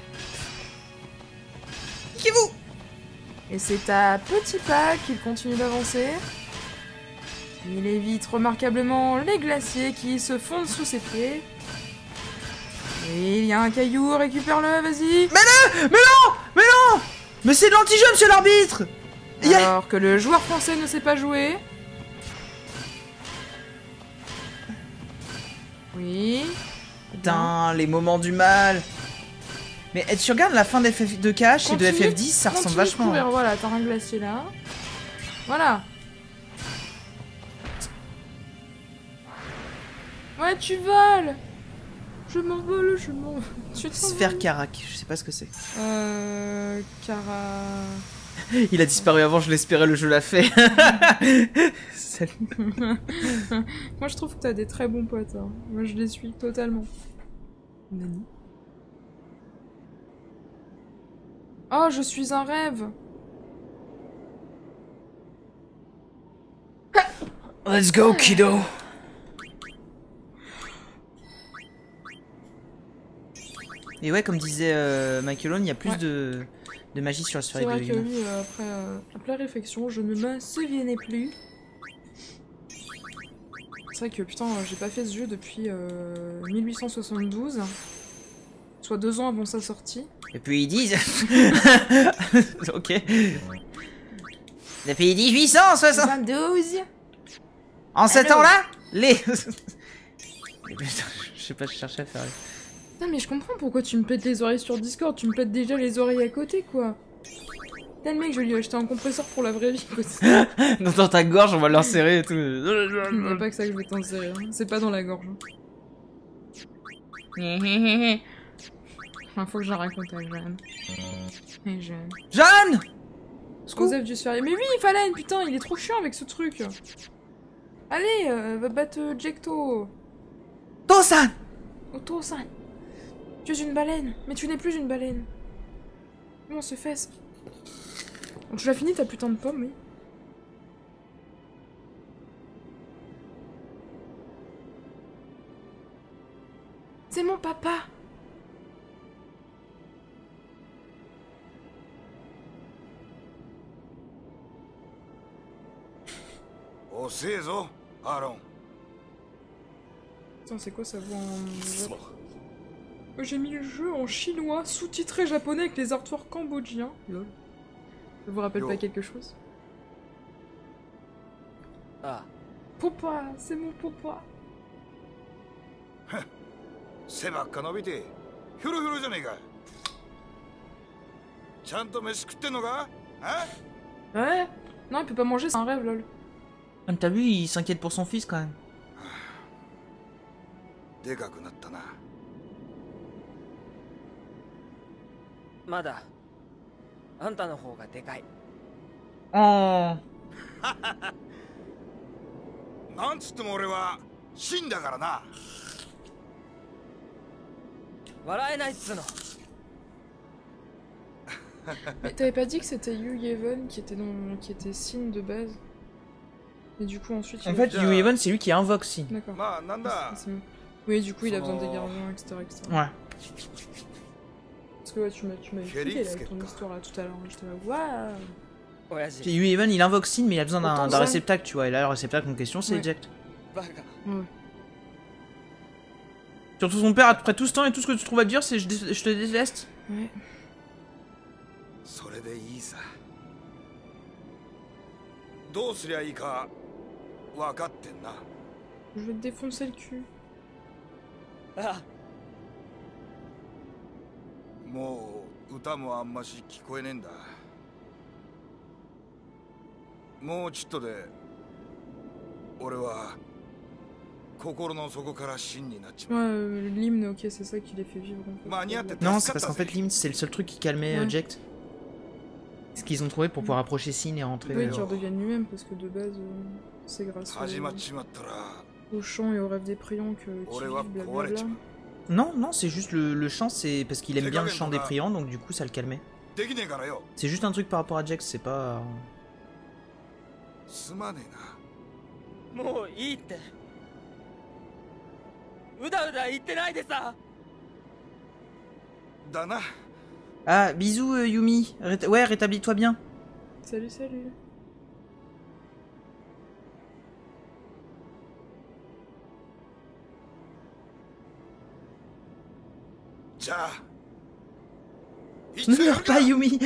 Niquez-vous. Et c'est à petits pas qu'il continue d'avancer. Il évite remarquablement les glaciers qui se fondent sous ses pieds. Et il y a un caillou, récupère-le, vas-y. Mais non. Mais c'est de l'anti-jeu, monsieur l'arbitre. Alors que le joueur français ne sait pas jouer. Oui. Putain, les moments du mal. Mais tu regardes la fin d'FF2K et de FF10, ça ressemble vachement. Courir, voilà, t'as un glacier là. Voilà. Ouais, tu voles. Je m'envole, je m'envole. Sphère Karak, je sais pas ce que c'est. Cara... Il a disparu avant, je l'espérais, le jeu l'a fait. Salut. Moi je trouve que t'as des très bons potes. Hein. Moi je les suis totalement. Nani. Oh, je suis un rêve. Let's go, kiddo. Et ouais, comme disait Michael Owen, il y a plus de magie sur la sphère de Yuna. C'est vrai que Yuna. oui, après réflexion, je ne me souvenais plus. C'est vrai que putain, j'ai pas fait ce jeu depuis 1872. Soit 2 ans avant sa sortie. Et puis ils disent... Ok. Depuis 1860... 72. En 7 Allô. ans-là, les... Je sais pas, je cherchais à faire... Non mais je comprends pourquoi tu me pètes les oreilles sur Discord, tu me pètes déjà les oreilles à côté quoi. Tel mec, je lui ai acheté un compresseur pour la vraie vie. Dans ta gorge, on va l'insérer et tout. C'est pas que ça que je vais t'insérer. Hein. C'est pas dans la gorge. Hein. Faut que j'en raconte à Jeanne. Et Jeanne. Jeanne! Joseph Dieu sphérié. Mais oui, Falaine, putain, il est trop chiant avec ce truc. Allez, va battre Jekto. Tosan! Oh, Tosan. Tu es une baleine, mais tu n'es plus une baleine. Comment on se fait ça? Donc, tu l'as fini ta putain de pomme, oui. C'est mon papa. Oh, c'est zo, Aaron. Putain, c'est quoi ça voix en... J'ai mis le jeu en chinois, sous-titré japonais avec les artworks cambodgiens. Lol. Ça vous rappelle pas quelque chose? Ah. Papa, c'est mon papa. 背ばっか伸びてヒョロヒョロじゃねえか。ちゃんと飯食ってんのか？hein? Ouais. Non, il peut pas manger, c'est un rêve, lol. T'as vu, il s'inquiète pour son fils quand même. でかくなったな。 まだあんたの方がでかい。 Oh. なんつっても俺は死んだからな。 笑えないっつうの。 Mais t'avais pas dit que c'était Yu Yeven qui était Sin de base? Et du coup ensuite... En fait, Yu Even, c'est lui qui invoque Sin. D'accord. まあなんだ。 C'est bon. Oui, du coup il a besoin des gardiens, etc. etc. Ouais. Parce que ouais, tu m'as expliqué là, avec ton histoire là tout à l'heure. J'étais là, waouh. 親父 Yu Even, il invoque Sin, mais il a besoin Autant d'un ça. réceptacle, tu vois. Et là, le réceptacle en question, c'est Ouais. Eject. バカ。 Ouais. Surtout son père, après tout ce temps et tout ce que tu trouves à dire, c'est je te déteste. Ouais. それでいいさ。どうすりゃいいか分かってんな。 Je vais te défoncer le cul. あ、 もう歌もあんまし聞こえねえんだ。もうちょっとで俺は心の底から真になっち Ouais, まう。 l'hymne, ok, c'est ça qui les fait vivre. En fait. 間に合って助 Non, かっ c'est た parce qu'en ぜ fait, Lim, c'est le seul truc qui calmait Ouais. Eject. Ce qu'ils ont trouvé pour pouvoir approcher Sin et rentrer. Oui, qu'il redevienne lui-même, parce que de base, c'est grâce 始まっちまったら au chant et au rêve des priants que qui Ouais, vivent, ouais, blablabla. ouais. Non, non, c'est juste le chant, c'est parce qu'il aime bien le chant des priants, donc du coup, ça le calmait. できねえからよ。 C'est juste un truc par rapport à Jax, c'est pas. すまねえな。 もういいって。うだうだ言ってないでさ。 だな。 Ah, bisous, Yumi. Ouais, rétablis-toi bien. Salut, salut. じゃあ。い Ne つや meurs るか pas, Yumi.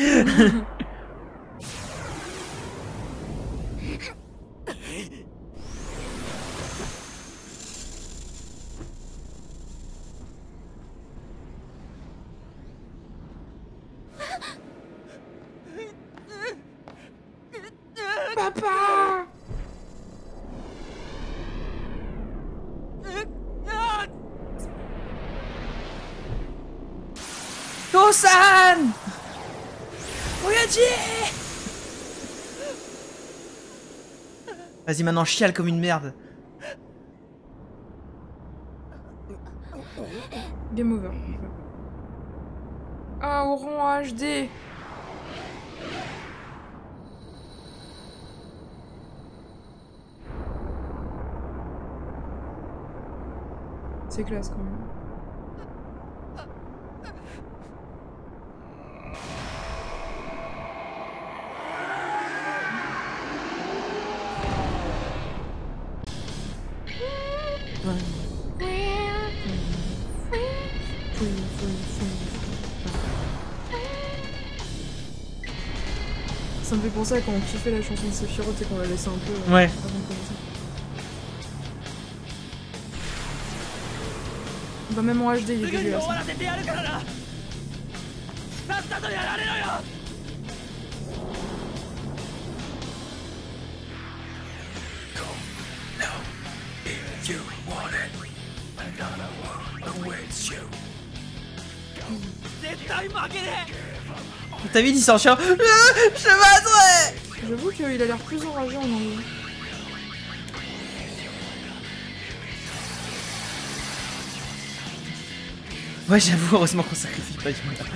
Papa! Tosan! Oyaji! Vas-y, maintenant chiale comme une merde. Game over. Ah, Oran HD! C'est classe quand même. Ça me fait penser à quand on kiffait la chanson de Sephiroth et qu'on la laissait un peu Ouais. avant de commencer. Bah même en HD il est すぐに dégueulasse. 終わらせてやるからな。さっさとやられろよ。 T'as vu, il s'en chien. Je battrai. J'avoue qu'il a l'air plus enragé en anglais. Ouais, j'avoue, heureusement qu'on sacrifie pas du monde.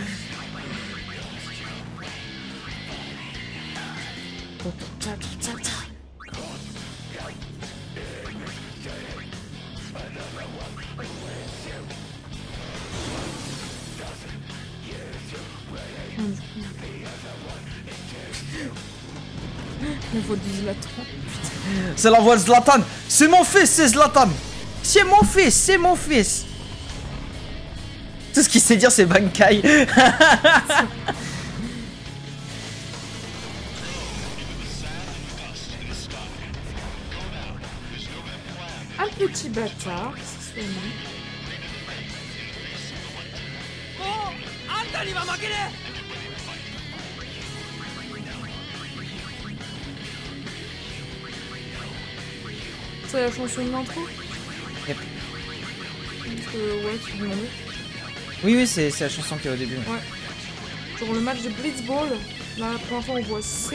La voix de Zlatan. C'est la voix de Zlatan. C'est mon fils, c'est Zlatan. C'est mon fils, c'est mon fils. Tout ce qu'il sait dire, c'est Bankai. Un petit bâtard, c'est son nom. C'est la chanson de l'intro? Yep. Parce que, ouais, tu demandais. Oui, oui, c'est la chanson qu'il y a au début. Ouais. Genre le match de Blitzball, là, la première fois on voit Sim.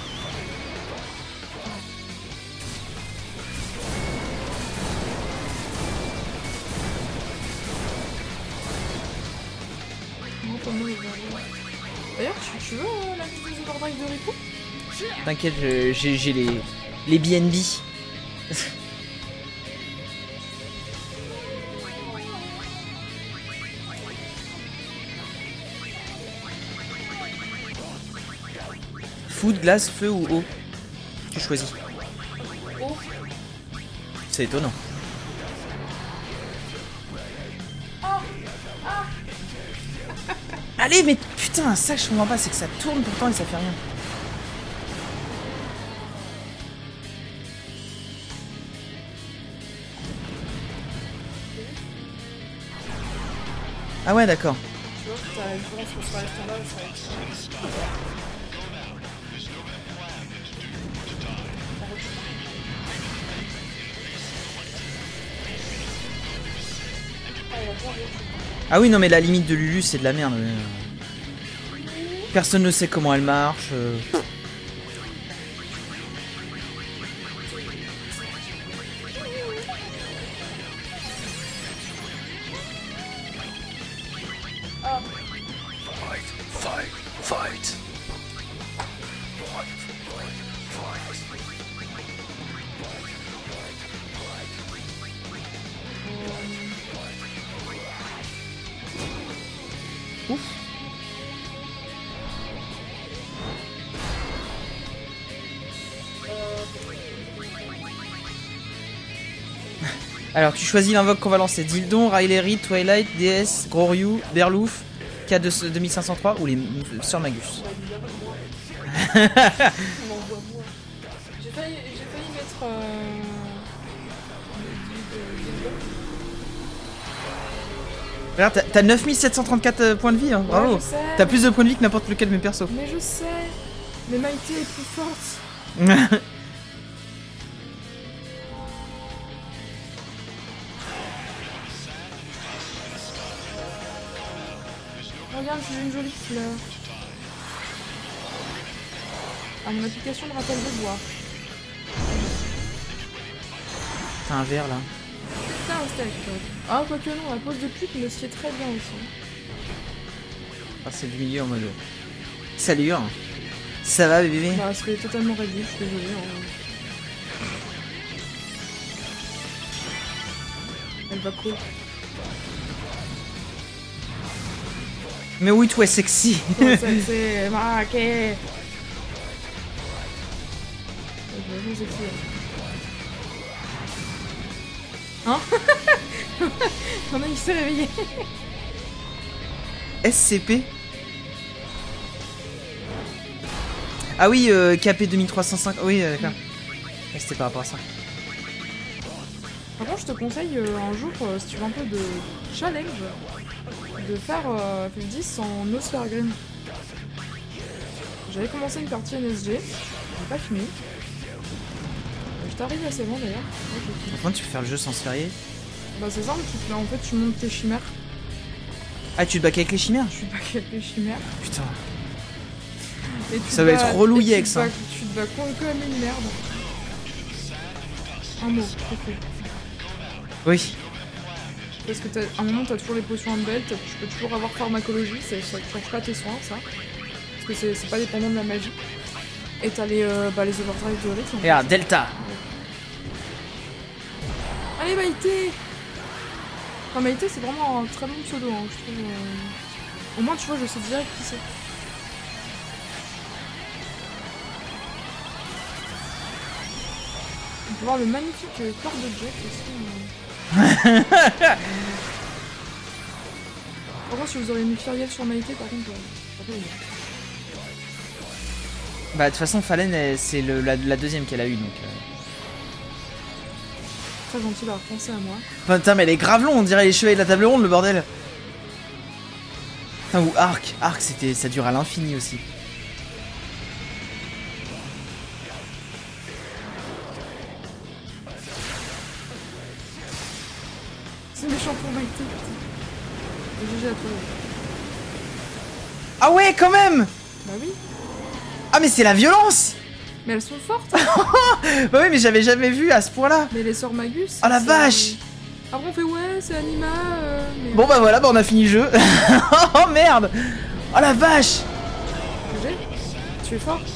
Non, pas mal, d'ailleurs, tu veux la vidéo de Overdrive de Rico? T'inquiète, j'ai les BNB. Food, glace, feu ou eau? Tu choisis. Oh, C'est étonnant. Allez, mais putain, ça que je comprends pas, c'est que ça tourne pourtant et ça fait rien. Ah ouais, d'accord. tu vois, t'as la différence entre ça et standard, ça va être... Ah oui, non, mais la limite de Lulu, c'est de la merde. Personne ne sait comment elle marche. Fight. Ouf. Alors tu choisis l'invoque qu'on va lancer. Dildon, Raileri, Twilight, DS, Gros Ryu, Berlouf, K2 2503 ou les Sœurs Magus. On envoie moi. J'ai failli mettre... Regarde, t'as 9734 points de vie, hein, bravo. Ouais, je sais. T'as plus de points de vie que n'importe lequel de mes persos. Mais je sais. Mais Maïté est plus forte. Regarde, j'ai une jolie fleur. À mon application de rappel de bois. T'as un verre là. Putain, un steak. Ah, quoique non, la pose de pute me sied très bien aussi. Ah, c'est du milieu en mode. Salut, hein. Ça va bébé? Bah, c'est totalement réduit, je suis désolée. Hein. Elle va cool. Mais oui, toi, sexy. C'est marqué. Je vais sexy. Hein? Non, il s'est réveillé. SCP. Ah oui, KP 2305. Oui, d'accord. Ouais, c'était par rapport à ça. Par contre, je te conseille un jour, si tu veux un peu de challenge, de faire FF10 en Nosfergrim. J'avais commencé une partie NSG, j'ai pas fini. t'arrives assez loin d'ailleurs. Ouais, j'ai fini. Comment tu peux faire le jeu sans se férier? Bah c'est simple, en fait tu montes tes chimères. Ah, tu te bats avec les chimères? Tu te bats avec les chimères. Putain. Et tu Ça te va bats- être relou et tu Yex, te bats- hein. Tu te bats comme une merde. Un mot, c'est fait. Oui. Parce que à un moment t'as toujours les potions Unbelt, tu peux toujours avoir pharmacologie, ça change pas tes soins ça. Parce que c'est pas dépendant de la magie. Et t'as les overdrive de rythme. Regarde, Delta. Allez Maïté. Enfin Maïté c'est vraiment un très bon pseudo, hein, je trouve. Au moins tu vois je sais direct qui c'est. On peut voir le magnifique corps de Jack aussi. Par contre si vous aurez mis Furiel sur Maïté par contre, ça fait bien. Bah, de toute façon, Fallen, c'est la deuxième qu'elle a eu, donc... Très gentil d'avoir pensé à moi. Putain, mais elle est grave long, on dirait les chevaliers de la table ronde, le bordel. Putain, ou Arc. Arc, ça dure à l'infini aussi. C'est méchant pour Maïté, putain. GG à toi. Ah ouais, quand même. Bah oui. Ah, mais c'est la violence. Mais elles sont fortes. Bah oui, mais j'avais jamais vu à ce point-là. Mais les sœurs Magus. Oh la c'est- vache. Après on fait ouais, c'est Anima. Mais... Bon bah voilà, bah on a fini le jeu. Oh merde. Oh la vache. GG. Tu es fort.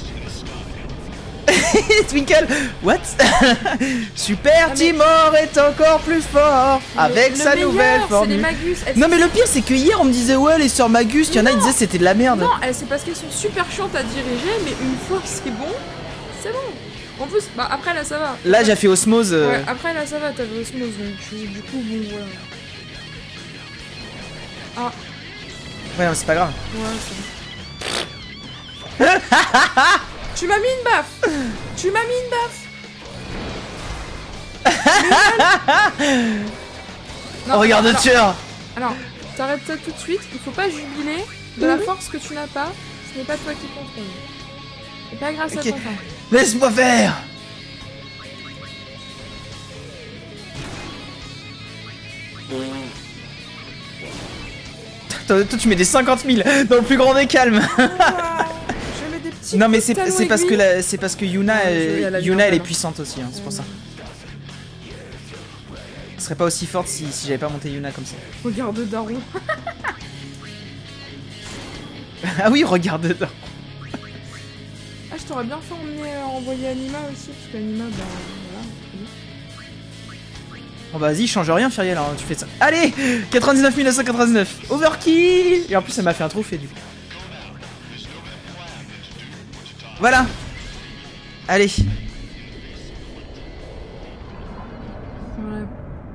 Twinkle. What? Super, mais- Timor est encore plus fort avec Le sa meilleur, nouvelle c'est les formule. Magus. Non mais le pire c'est que hier on me disait ouais les sœurs Magus, il y en a ils disaient c'était de la merde. Non, c'est parce qu'elles sont super chiantes à diriger, mais une fois que c'est bon, c'est bon. En plus, bah après là ça va. Là j'ai fait osmose. Ouais, après là ça va, t'avais osmose, donc du coup, bon, voilà. Ah, Ouais non c'est pas grave. ouais, c'est bon. Tu m'as mis une baffe. Tu m'as mis une baffe. Non, Oh, regarde le alors- tueur. Alors, t'arrêtes ça tout de suite, il faut pas jubiler de la force que tu n'as pas, ce n'est pas toi qui contrôle. C'est pas grâce Ok. à toi. Enfin. Laisse-moi faire. Toi tu mets des 50 000 dans le plus grand des calmes. Je mets des petits Non mais coups de talon c'est parce que aiguille. c'est parce que Yuna, Ouais, il y a la Yuna viande, elle est alors. puissante aussi, hein, c'est pour ça. Elle serait pas aussi forte si j'avais pas monté Yuna comme ça. Regarde Daron. Ah oui, regarde dedans. Ah, je t'aurais bien fait envoyer Anima aussi, parce qu'Anima, bah voilà. Bon bah vas-y, change rien Furiel, hein, tu fais ça. Allez 99 999 overkill. Et en plus ça m'a fait un trophée du coup. Voilà. Allez. Ouais.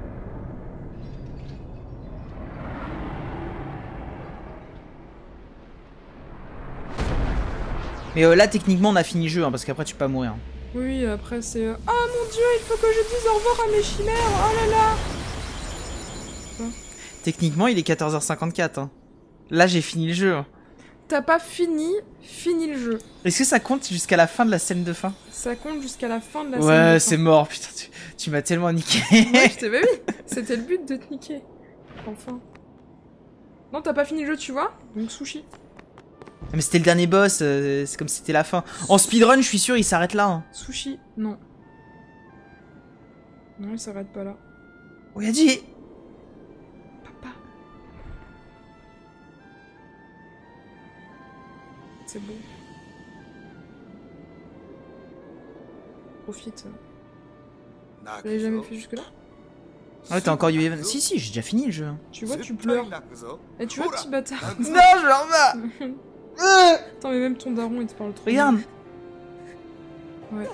Mais là techniquement on a fini le jeu, hein, parce qu'après tu peux pas mourir. Hein. Oui, après c'est... Oh mon dieu, il faut que je dise au revoir à mes chimères. Oh là là. Techniquement il est 14h54. Hein. Là j'ai fini le jeu. Hein. T'as pas fini le jeu. Est-ce que ça compte jusqu'à la fin de la scène de fin? Ça compte jusqu'à la fin de la scène. Ouais, de c'est fin. mort, putain, tu m'as tellement niqué. Ouais, je t'ai bah oui. C'était le but de te niquer. Enfin. Non, t'as pas fini le jeu, tu vois. Donc sushi. Mais c'était le dernier boss, c'est comme si c'était la fin. En speedrun, je suis sûr, il s'arrête là. Hein. Sushi, non. Non, il s'arrête pas là. Oh, il a dit. Papa. C'est beau. Profite. Tu l'avais jamais fait jusque-là? Ah ouais, t'as encore You Even. Si, si, j'ai déjà fini le jeu. Hein. Tu vois, tu pleures. Et tu vois, petit bâtard. Non, je m'en vais. Attends, mais même ton daron, il te parle trop. Regarde. Ouais.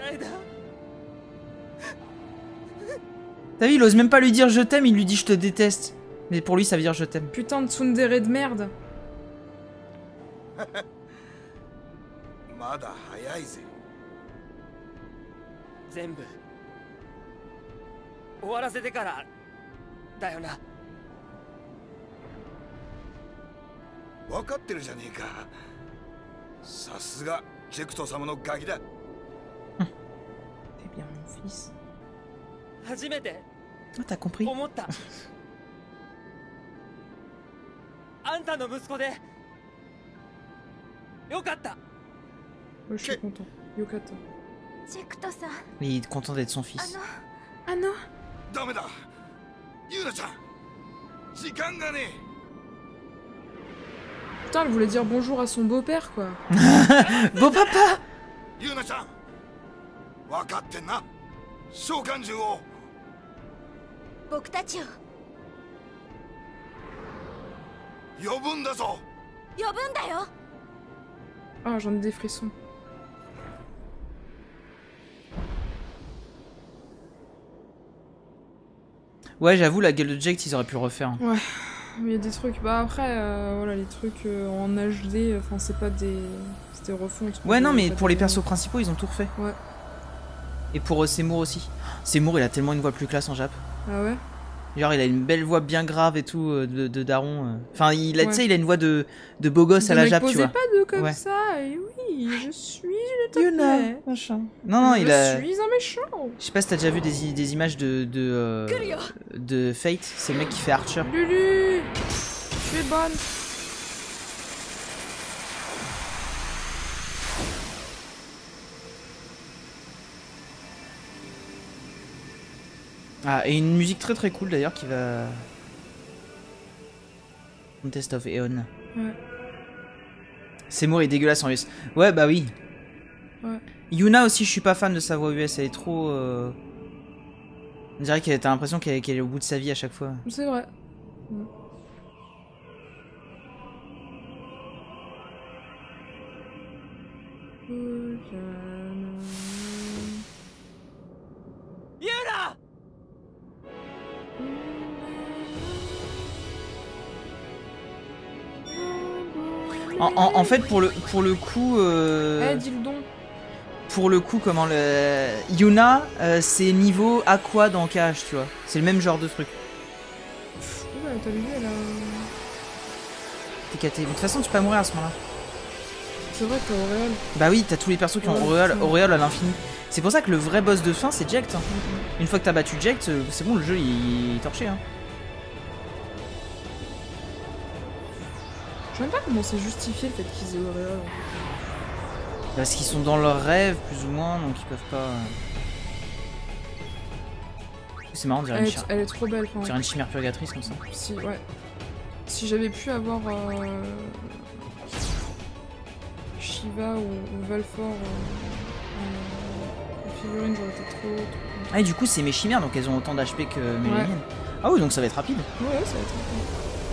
T'as vu, il ose même pas lui dire je t'aime, il lui dit je te déteste. Mais pour lui, ça veut dire je t'aime. Putain de tsundere de merde. まだ早いぜ。 全部終わらせてからだよな。 分かってるじゃねえか。さすがジェクト様のガキだ。 Eh bien. fils. 初めて Ah, t'as compris. 思ったあんたの息子でよかった Moi, je suis content. Yokata. ジェクトさん、 Il est content d'être son fils. あのダメだユーナちゃん時間がね Putain, elle voulait dire bonjour à son beau-père, quoi. Beau papa. えユーナちゃん分かってんな召喚獣を僕たちを呼ぶんだぞ呼ぶんだよ。 Ah, j'en ai des frissons. Ouais, j'avoue, la gueule de Jake, ils auraient pu le refaire. Ouais, mais il y a des trucs. Bah après, voilà, les trucs en HD, enfin, c'est pas des. C'était refonte. Ouais, non, mais pour les persos principaux, ils ont tout refait. Ouais. Et pour Seymour aussi. Seymour, il a tellement une voix plus classe en Jap. Ah ouais? Genre, il a une belle voix bien grave et tout, de daron. Enfin, il a, tu Ouais. sais, il a une voix de beau gosse à la Jap, tu vois. pas de comme Ouais. ça, et oui, je suis le Yuna, taquet. machin. Non, non, il a. Je suis un méchant. Je sais pas si t'as déjà vu des images de Fate, c'est le mec qui fait Archer. Lulu, tu es bonne. Ah, et une musique très très cool d'ailleurs qui va. Contest of Eon. Ouais. Seymour est dégueulasse en US. Ouais, bah oui. Ouais. Yuna aussi, je suis pas fan de sa voix US, elle est trop. On dirait qu'elle t'as l'impression qu'elle est au bout de sa vie à chaque fois. C'est vrai. Ouais. Yuna En fait, pour le coup. Eh, dis le don. Pour le coup, comment le. Yuna, c'est niveau Aqua dans KH, tu vois. C'est le même genre de truc. Ouais, t'as vu, elle a. T'es caté. De toute façon, tu peux pas mourir à ce moment-là. C'est vrai que t'as Auréole. Bah oui, t'as tous les persos qui ont Ouais, Auréole à l'infini. C'est pour ça que le vrai boss de fin, c'est Jekt. Hein. Une fois que t'as battu Jekt, c'est bon, le jeu il est torché. Hein. Je sais même pas comment c'est justifié le fait qu'ils aient Auréole. Parce qu'ils sont dans leur rêve, plus ou moins, donc ils peuvent pas. C'est marrant, on dirait Elle est trop belle. on dirait une chimère purgatrice comme ça. Si, ouais. Si j'avais pu avoir Shiva ou Valfor en figurine, j'aurais été trop contente. Ah, et du coup, c'est mes chimères, donc elles ont autant d'HP que mes Ouais. miennes. Ah oui, donc ça va être rapide. Ouais, ça va être cool.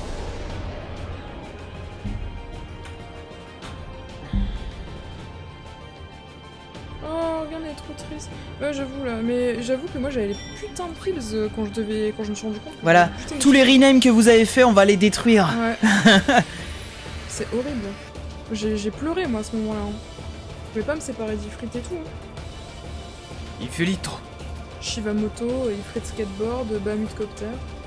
Oh, regarde, elle est trop triste. Ouais, j'avoue là, mais j'avoue que moi j'avais les putains de pills quand je me suis rendu compte. que Voilà, j'avais putain de tous les renames que vous avez fait, on va les détruire. Ouais. C'est horrible. J'ai pleuré moi à ce moment-là. Hein. Je pouvais pas me séparer d'Ifrit et tout. Hein. Il fait litro. Shivamoto, Ifrit Skateboard, Bahamut-Copter.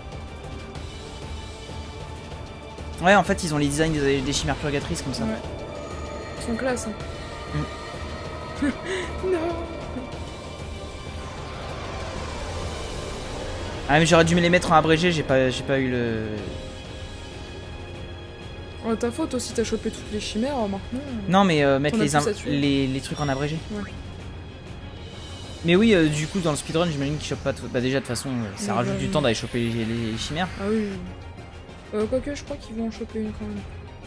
Ouais, en fait, ils ont les designs des chimères purgatrices comme ça. Ouais. Ils sont classe. Hein. Non. Ah, mais j'aurais dû me les mettre en abrégé, j'ai pas eu le. Oh, ta faute aussi, t'as chopé toutes les chimères maintenant. Non, mais mettre T'en as plus à tuer. les trucs en abrégé. Ouais. Mais oui, du coup, dans le speedrun, j'imagine qu'ils chopent pas tout. Bah, déjà, de toute façon, ça Ouais, rajoute bah, du oui. temps d'aller choper les chimères. Ah oui. Quoique, je crois qu'ils vont en choper une quand même.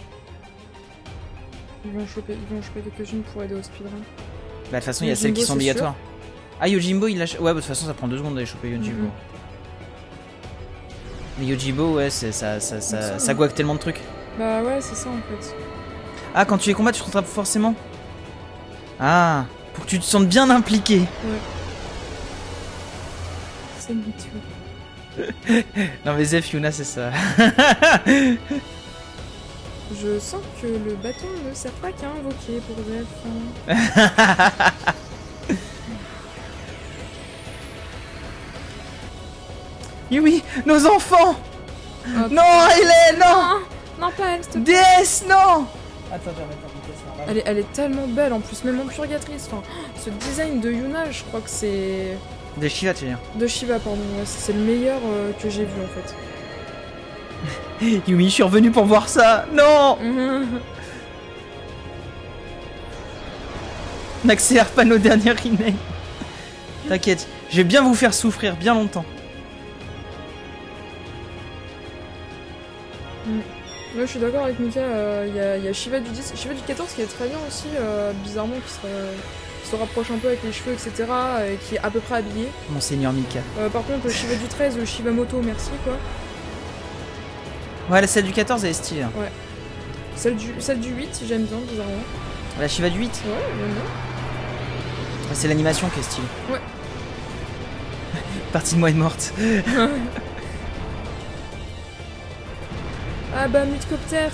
Ils vont en choper quelques-unes pour aider au speedrun. Bah, de toute façon, il y a Yojimbo, celles qui sont c'est obligatoires. Ah, Yojimbo, il lâche. Ouais, bah, de toute façon, ça prend 2 secondes d'aller choper Yojimbo. Mhm. Mais Yojimbo, ouais, ça guaque tellement de trucs. Bah ouais, c'est ça en fait. Ah, quand tu les combats, tu te rattrapes forcément. Ah, pour que tu te sentes bien impliqué. Ouais. C'est mutuel. Non, mais Zef, Yuna, c'est ça. Je sens que le bâton ne sert pas qu'à invoquer pour Zef. Oui, nos enfants. Ah, Non, Hélène, non. Non, pas elle, s'il te plaît. DS, non. Attends, je vais remettre en vitesse là. Elle est tellement belle en plus, même en purgatrice. Enfin, ce design de Yuna, je crois que c'est... De Shiva, tu veux dire. De Shiva, pardon. Ouais, c'est le meilleur que j'ai vu en fait. Yumi, je suis revenu pour voir ça. Non. N'accélère pas nos dernières remakes. T'inquiète, je vais bien vous faire souffrir bien longtemps. Ouais, je suis d'accord avec Mika, il y a Shiva du 10, Shiva du 14 qui est très bien aussi, bizarrement, qui se rapproche un peu avec les cheveux, etc., et qui est à peu près habillé. Monseigneur Mika. Par contre, Shiva du 13, Shivamoto, merci quoi. Ouais, celle du 14 elle est stylée. Hein. Ouais. Celle du 8, j'aime bien, bizarrement. La Shiva du 8 Ouais, j'aime bien. C'est l'animation qui est stylée. Ouais. Partie de moi est morte. Ah bah, Mutcopter.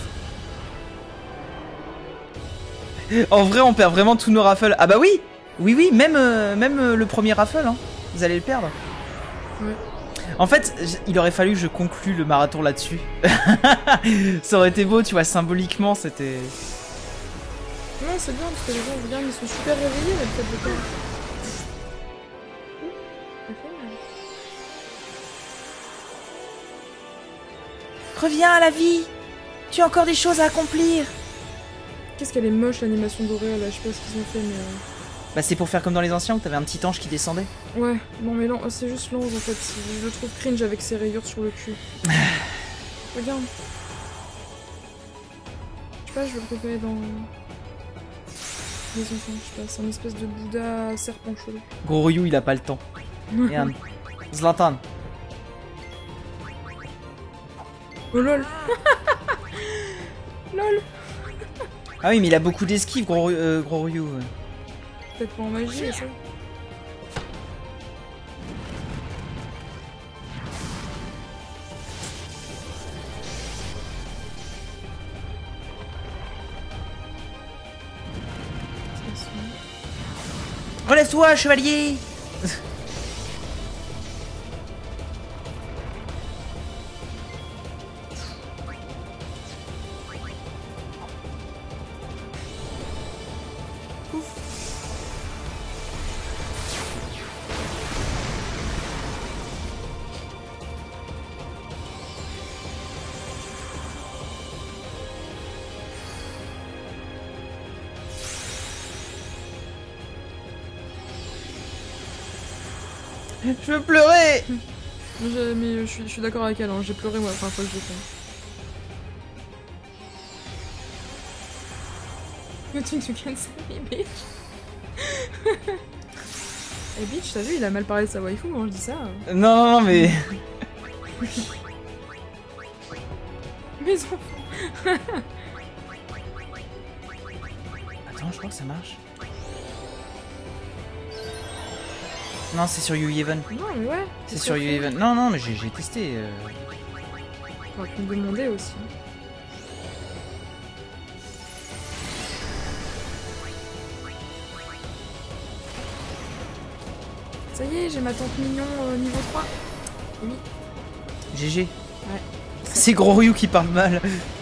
En vrai, on perd vraiment tous nos raffles. Ah bah oui. Oui, même le premier raffle, hein. Vous allez le perdre. Ouais. En fait, il aurait fallu que je conclue le marathon là-dessus. Ça aurait été beau, tu vois, symboliquement, c'était... Non, c'est bien, parce que les gens, regarde, ils sont super réveillés, là, peut-être de quoi. Reviens à la vie. Tu as encore des choses à accomplir. Qu'est-ce qu'elle est moche, l'animation dorée, là, je sais pas ce qu'ils ont fait, mais... Bah c'est pour faire comme dans les anciens où t'avais un petit ange qui descendait. Ouais, non mais non, c'est juste l'ange en fait, je le trouve cringe avec ses rayures sur le cul. Regarde. Je sais pas, je vais le repérer dans... les enfants, je sais pas, c'est un espèce de Bouddha serpent chelou. Gros Ryu, il a pas le temps. Regarde. Zlatan. Oh lol. Lol. Ah oui, mais il a beaucoup d'esquives, gros Ryu. Ouais. Peut-être pas en magie, ça. Relève-toi, chevalier. Je veux pleurer. Mais je suis d'accord avec elle, hein. J'ai pleuré moi la première fois que je l'ai fait. You think you can save me, bitch? Eh bitch, t'as vu, il a mal parlé de sa waifu quand je dis ça. Non, mais... Mes enfants. Attends, je crois que ça marche. Non, c'est sur U-Even. Non, mais ouais. C'est sur U-Even. Non, mais j'ai testé. Faudra que tu me demandais aussi. Ça y est, j'ai ma tante mignon niveau 3. Oui. GG. Ouais. C'est Gros Ryu qui parle mal.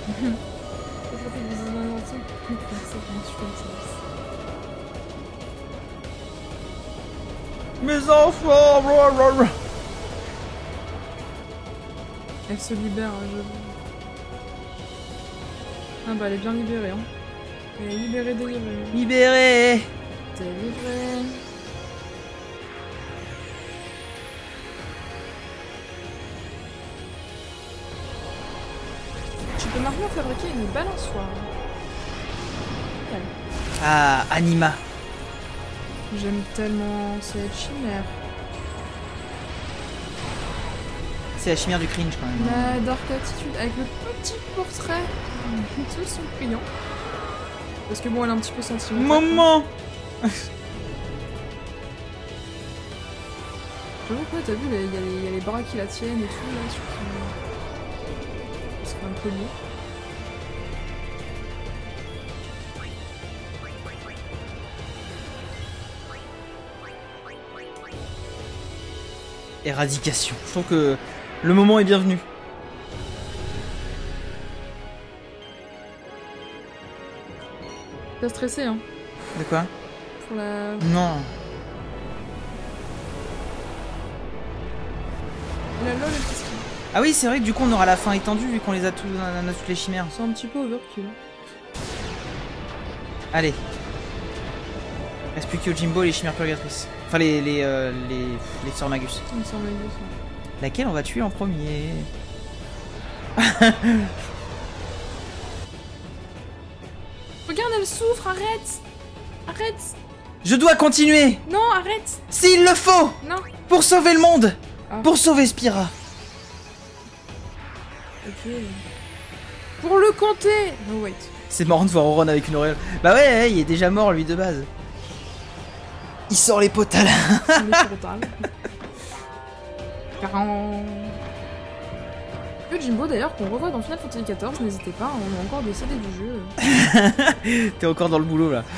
Mes enfants. Elle se libère, je... Ah bah elle est bien libérée, hein. Elle est libérée, délivrée. Libéré. Délivrée. Tu peux maintenant fabriquer une balançoire. Ah, Anima. J'aime tellement cette chimère. C'est la chimère du cringe quand même. La dark attitude avec le petit portrait de son client. Parce que bon, elle est un petit peu sentimentale. Maman. J'avoue quoi, t'as vu, il y a les bras qui la tiennent et tout là sur son... C'est un collier. Éradication. Je trouve que le moment est bienvenu. T'as stressé, hein. De quoi? Pour la... Non. La LOL, elle fait. Ah oui, c'est vrai que du coup on aura la fin étendue vu qu'on les a tous, on a toutes les chimères. C'est un petit peu overkill. Allez. Reste plus qu'Yojimbo et les chimères purgatrices. Enfin les sœurs Magus. Il me semble bien. Laquelle on va tuer en premier? Regarde, elle souffre, arrête. Arrête. Je dois continuer. Non, arrête. S'il le faut. Non. Pour sauver le monde. Ah. Pour sauver Spira. Ok. Pour le compter. Oh wait. C'est marrant de voir Auron avec une auréole. Bah ouais, il est déjà mort lui de base. Il sort les potales. On est sur total. 40. Jimbo d'ailleurs qu'on revoit dans Final Fantasy XIV, n'hésitez pas, on a encore des CD du jeu. T'es encore dans le boulot là.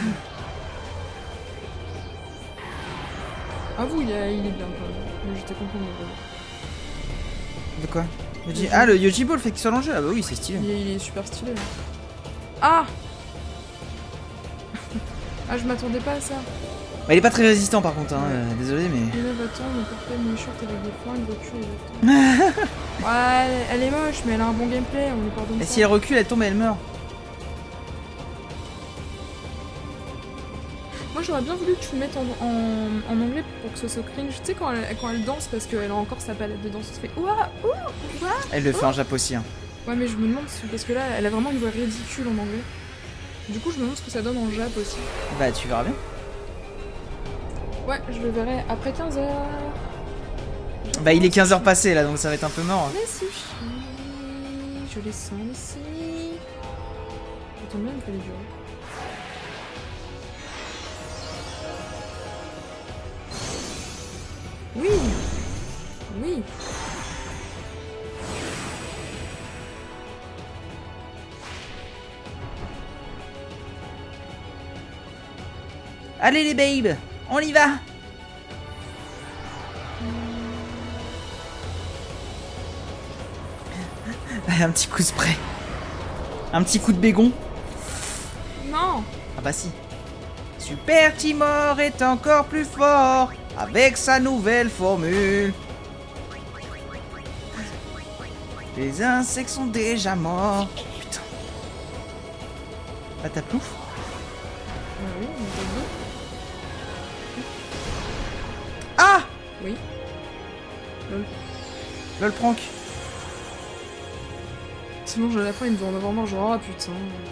Avoue, il est bien quand même. Mais j'étais complètement De quoi? Ah, le Yojimbo, le fait qu'il soit dans le jeu. Ah bah oui, c'est stylé. Il est super stylé. Là. Ah. Ah, je m'attendais pas à ça. Bah, il est pas très résistant par contre, hein. Désolé, mais. Il va-t-on, mais pourquoi une short avec des points, une voiture, il va-t-on. Ouais, elle est moche, mais elle a un bon gameplay, on lui pardonne. Et si elle recule, elle tombe et elle meurt. Moi j'aurais bien voulu que tu le mettes en anglais pour que ce soit cringe. Tu sais quand elle danse parce qu'elle a encore sa palette de danse, elle fait ouah, ouah. Elle le fait en Jap aussi. Hein. Ouais mais je me demande si, parce que là elle a vraiment une voix ridicule en anglais. Du coup je me demande ce que ça donne en Jap aussi. Bah tu verras bien. Ouais, je le verrai après 15h. Bah il est 15h passé là donc ça va être un peu mort. Les sushis, je les sens ici. Attends bien, il me fait les durer. Oui. Oui. Allez les babes, on y va. Un petit coup de spray. Un petit coup de bégon. Non. Ah bah si. Super Timor est encore plus fort avec sa nouvelle formule. Les insectes sont déjà morts. Putain. Ah t'as plouf? Oui, Ah oui. Lol. Lol prank. Sinon, à la fin, il me doit en avoir marre, genre, ah putain.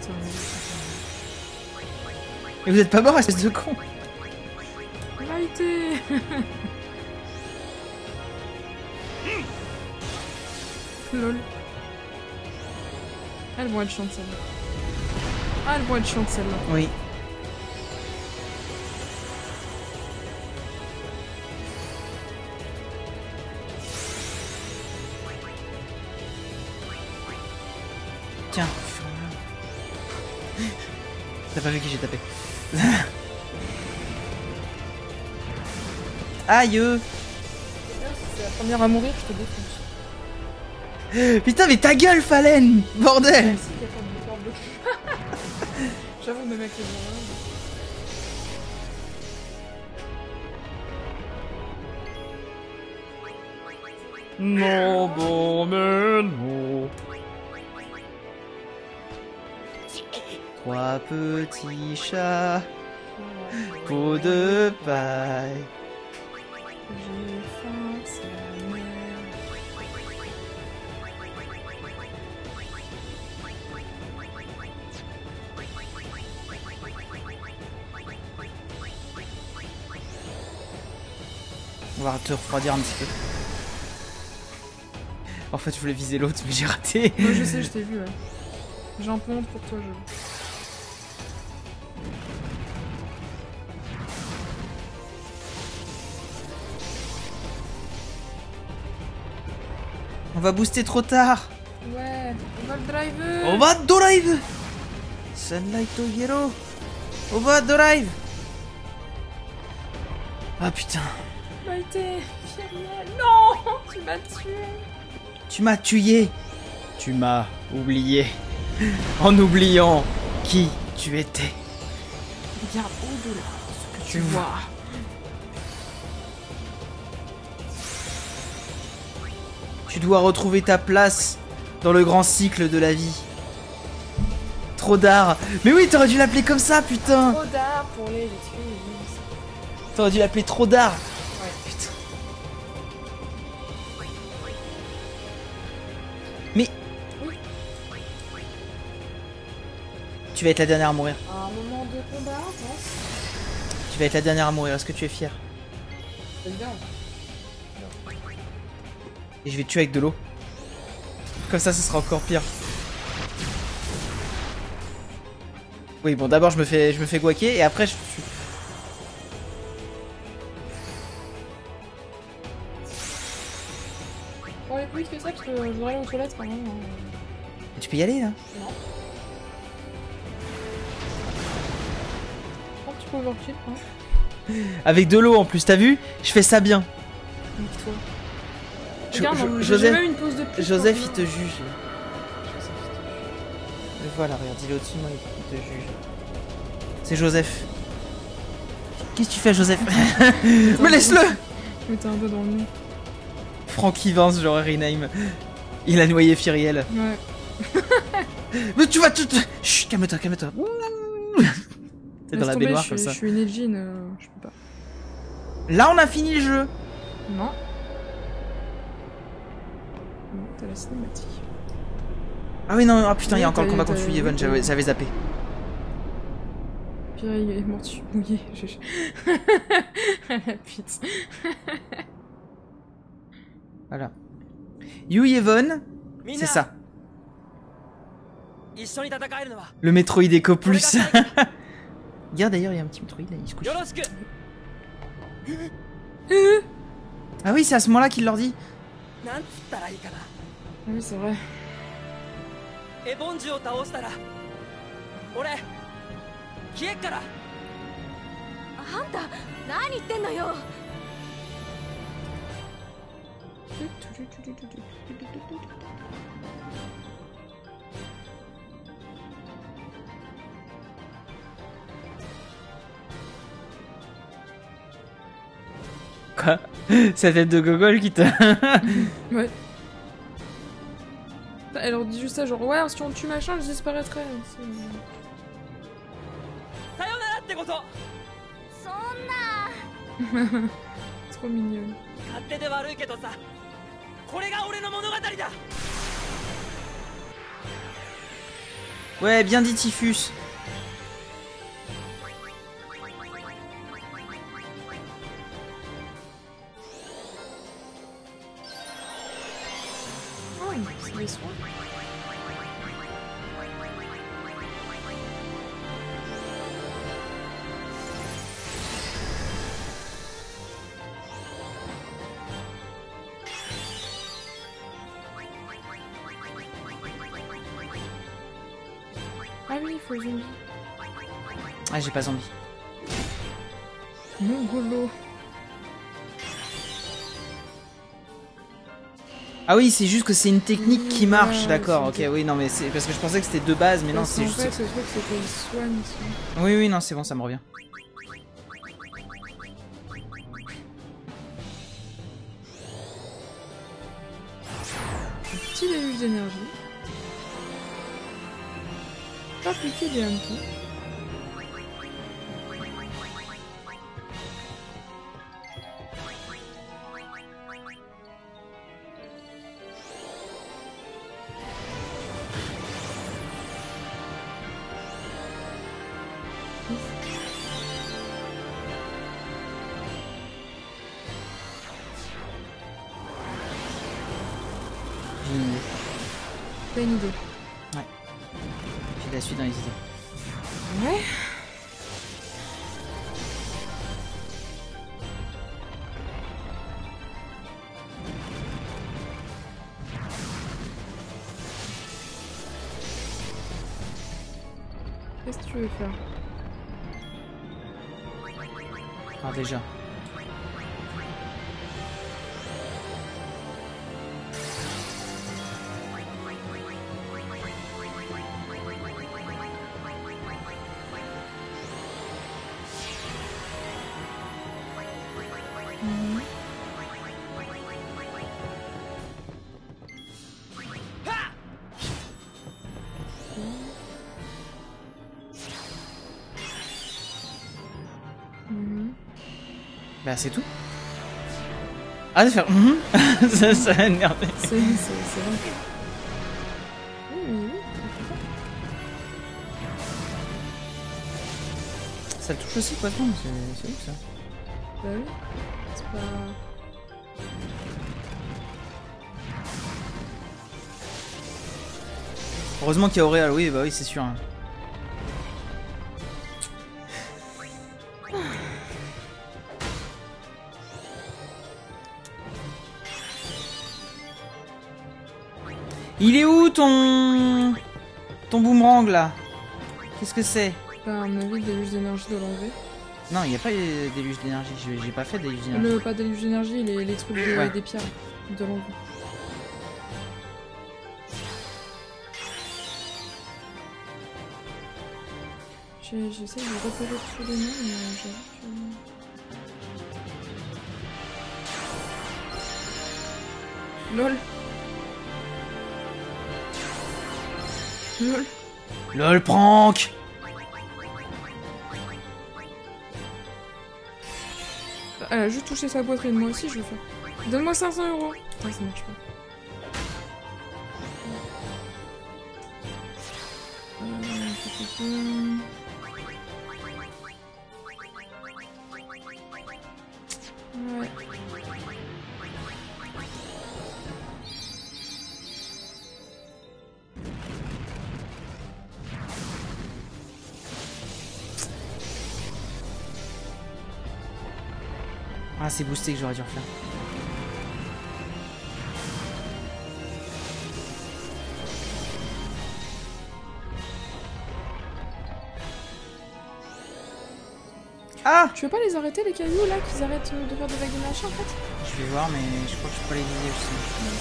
Et vous êtes pas mort, espèce de con. Maïté. Lol. Elles vont être chiantes celles-là. Ah, elles vont être chiantes celles-là. Oui. Tiens. T'as pas vu qui j'ai tapé. Aïe. C'est la première à mourir, je te défonce. Putain mais ta gueule Fallen. Bordel. J'avoue, même avec les Non, bon, mais non. Trois petits chats, peau de paille. J'ai faim, c'est la merde. On va te refroidir un petit peu. En fait, je voulais viser l'autre, mais j'ai raté. Moi, je sais, je t'ai vu, ouais. J'ai un peu honte pour toi, je. On va booster trop tard. Ouais, on va le driver. On va drive. Sunlight to yellow. On va drive. Ah putain. Maïté, Fieriel, non, tu m'as tué. Tu m'as tué. Tu m'as oublié. En oubliant qui tu étais. Regarde au-delà de ce que tu Tu vois. Tu dois retrouver ta place dans le grand cycle de la vie. Trop d'art. Mais oui, t'aurais dû l'appeler comme ça, putain. Trop d'art pour les filles. T'aurais dû l'appeler trop d'art. Ouais. Putain. Mais... Oui. Tu vas être la dernière à mourir. À un moment de combat intense. Tu vas être la dernière à mourir. Est-ce que tu es fier? Évidemment. Et je vais te tuer avec de l'eau. Comme ça, ce sera encore pire. Oui, bon, d'abord, je me fais guaquer et après, je suis... Bon, allez plus vite que ça parce que je voudrais aller aux toilettes quand même. Tu peux y aller, là? Non. Un petit peu overkill, hein. Avec de l'eau, en plus, t'as vu? Je fais ça bien. Nique-toi. Jo- Regarde, Jo- j'ai Joseph- même une pause de plus. Joseph, quand il même. te juge. Le voilà, regarde, il est au-dessus de moi, il te juge. C'est Joseph. Qu'est-ce que tu fais, Joseph? Mais laisse-le! Je mettais un peu dans le nez. Francky Vance, genre Rename. Il a noyé Firiel. Ouais. Mais tu vas te... Chut, calme-toi, calme-toi. T'es dans Laisse la tomber, baignoire je comme suis- ça. Je suis une Elgin, je peux pas. Là, on a fini le jeu. Non. Non, t'as la cinématique. Ah oui, non, ah putain, il y a Oui, encore le t'as- combat contre t'as- Suyeven, oui, j'avais zappé. Pierre, il est mortu, mouillé. La pite. Voilà. Yuyeven, みん c'est な ça. 一緒に戦えるのは Le Metroid Echo Plus. 俺が最後 Regarde d'ailleurs, il y a un petit Metroid là, il se couche. よろしく Ah oui, c'est à ce moment-là qu'il leur dit. なんつったらいいかな Ah oui, c'est vrai. エボンジュを倒したら俺消えっからあんた何言ってんのよ。 Quoi? Sa tête de gogol qui te... Ouais. Elle leur dit juste ça, genre ouais, si on tue machin, je disparaîtrai. C'est- さよならってことそんな。 Trop mignonne. 勝手で悪いけどさこれが俺の物語だ Ouais, bien dit Typhus. Oh, c'est des soins. Ah oui, il faut le zombie. Ah, j'ai pas zombie. Mongolo. Ah oui, c'est juste que c'est une technique qui marche, Ouais, d'accord, c'est ok, oui, non, mais c'est parce que je pensais que c'était de base, mais non, c'est En juste... fait, ce truc, c'est qu'ils soignent. Ils sont- Oui, oui, non, c'est bon, ça me revient. Un petit déluge d'énergie. Appliquer des hannetons. J'ai une idée. T'as une idée? J'ai la suite dans les idées. Ouais. Qu'est-ce que tu veux faire? Alors déjà... Bah c'est tout. Ah de faire ça m'a énervé. C'est vrai. Oui. Ça le touche aussi quoi, c'est ouf ça. Bah oui. C'est pas... Heureusement qu'il y a Auréal, oui bah oui c'est sûr. Hein. Il est où ton boomerang là? Qu'est-ce que c'est? Bah, à mon avis, le déluge d'énergie doit l'enlever. Non, il n'y a pas de déluge d'énergie, j'ai pas fait de déluge d'énergie. Pas déluge d'énergie, les trucs des pierres. Il doit l'enlever. J'essaie de repérer tous les noms, mais j'avoue que... LOL. LOL. LOL prank. Elle a juste touché sa poitrine, moi aussi je le fais. Donne-moi 500 €. Putain, ça marche pas. Ouais. Ah c'est boosté que j'aurais dû refaire. Ah! Tu veux pas les arrêter les cailloux là, qu'ils arrêtent de faire des vagues de machin en fait? Je vais voir mais je crois que je peux pas les viser aussi.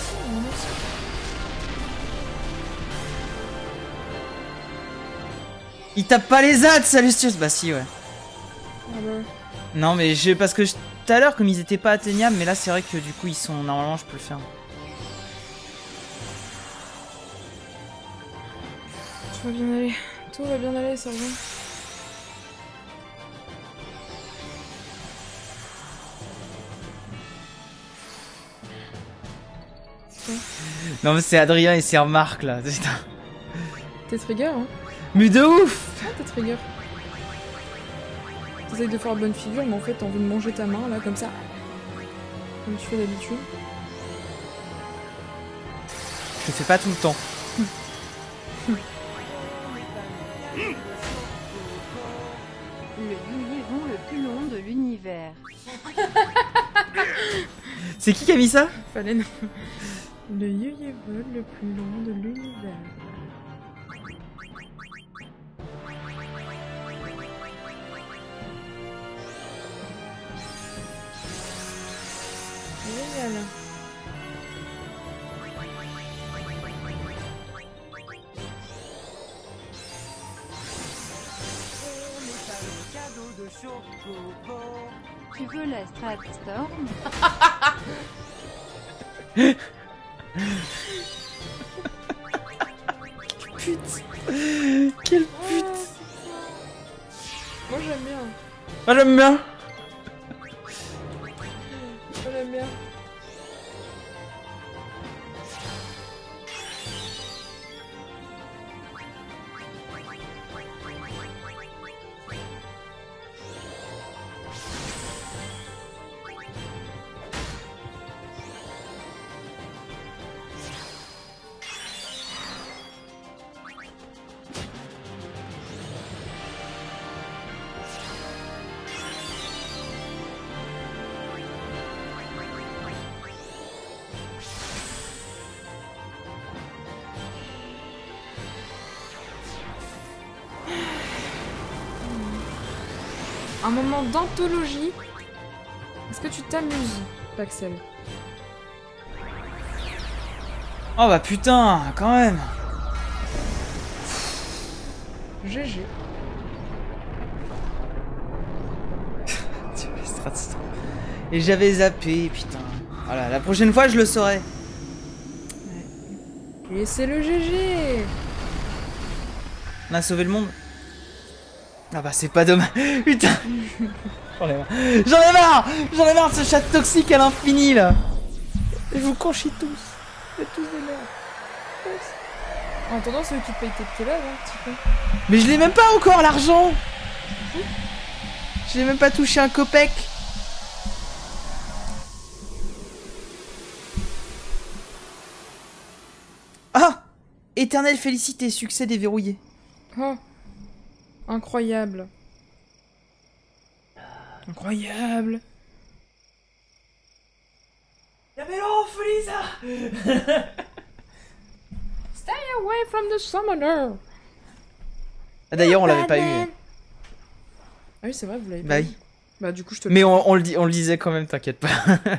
Il tape pas les ZAD, Salustius! Bah si ouais. Ah bah. Non mais parce que tout à l'heure comme ils étaient pas atteignables, mais là c'est vrai que du coup ils sont normalement je peux le faire. Tout va bien aller. Tout va bien aller, sergent. Non mais c'est Adrien et c'est Marc là. Putain. T'es trigger hein? Mais de ouf! Ah t'es trigger. T'essayes de faire bonne figure, mais en fait t'as envie de manger ta main là comme ça. Comme tu fais d'habitude. Je le fais pas tout le temps. Le Yuyivon le plus long de l'univers. C'est qui a mis ça? Fallait non. Le Yuyivon le plus long de l'univers. Génial. Tu veux la Strat Storm? Pute. Quelle pute! Moi j'aime bien. Ah j'aime bien! Moi j'aime bien. Un moment d'anthologie. Est-ce que tu t'amuses, Paxel? Oh bah putain, quand même! GG. Et j'avais zappé, putain. Voilà, la prochaine fois je le saurai. Et c'est le GG. On a sauvé le monde. Ah bah c'est pas dommage. Putain. J'en ai marre. J'en ai marre. J'en ai marre de ce chat toxique à l'infini là. Et je vous conchis tous. Vous êtes tous des merdes. En attendant, celui qui te paye tes là, hein, petit peu. Mais je l'ai même pas encore l'argent. Je l'ai même pas touché un copec. Ah! Éternelle félicité, succès déverrouillé. Oh. Incroyable. Incroyable. Yamelo, Felisa! Stay away from the summoner. Ah, d'ailleurs, on l'avait pas eu. Ah oui, c'est vrai, vous l'avez Bah pas eu. oui. Bah du coup, je te le Mais on le disait quand même, t'inquiète pas.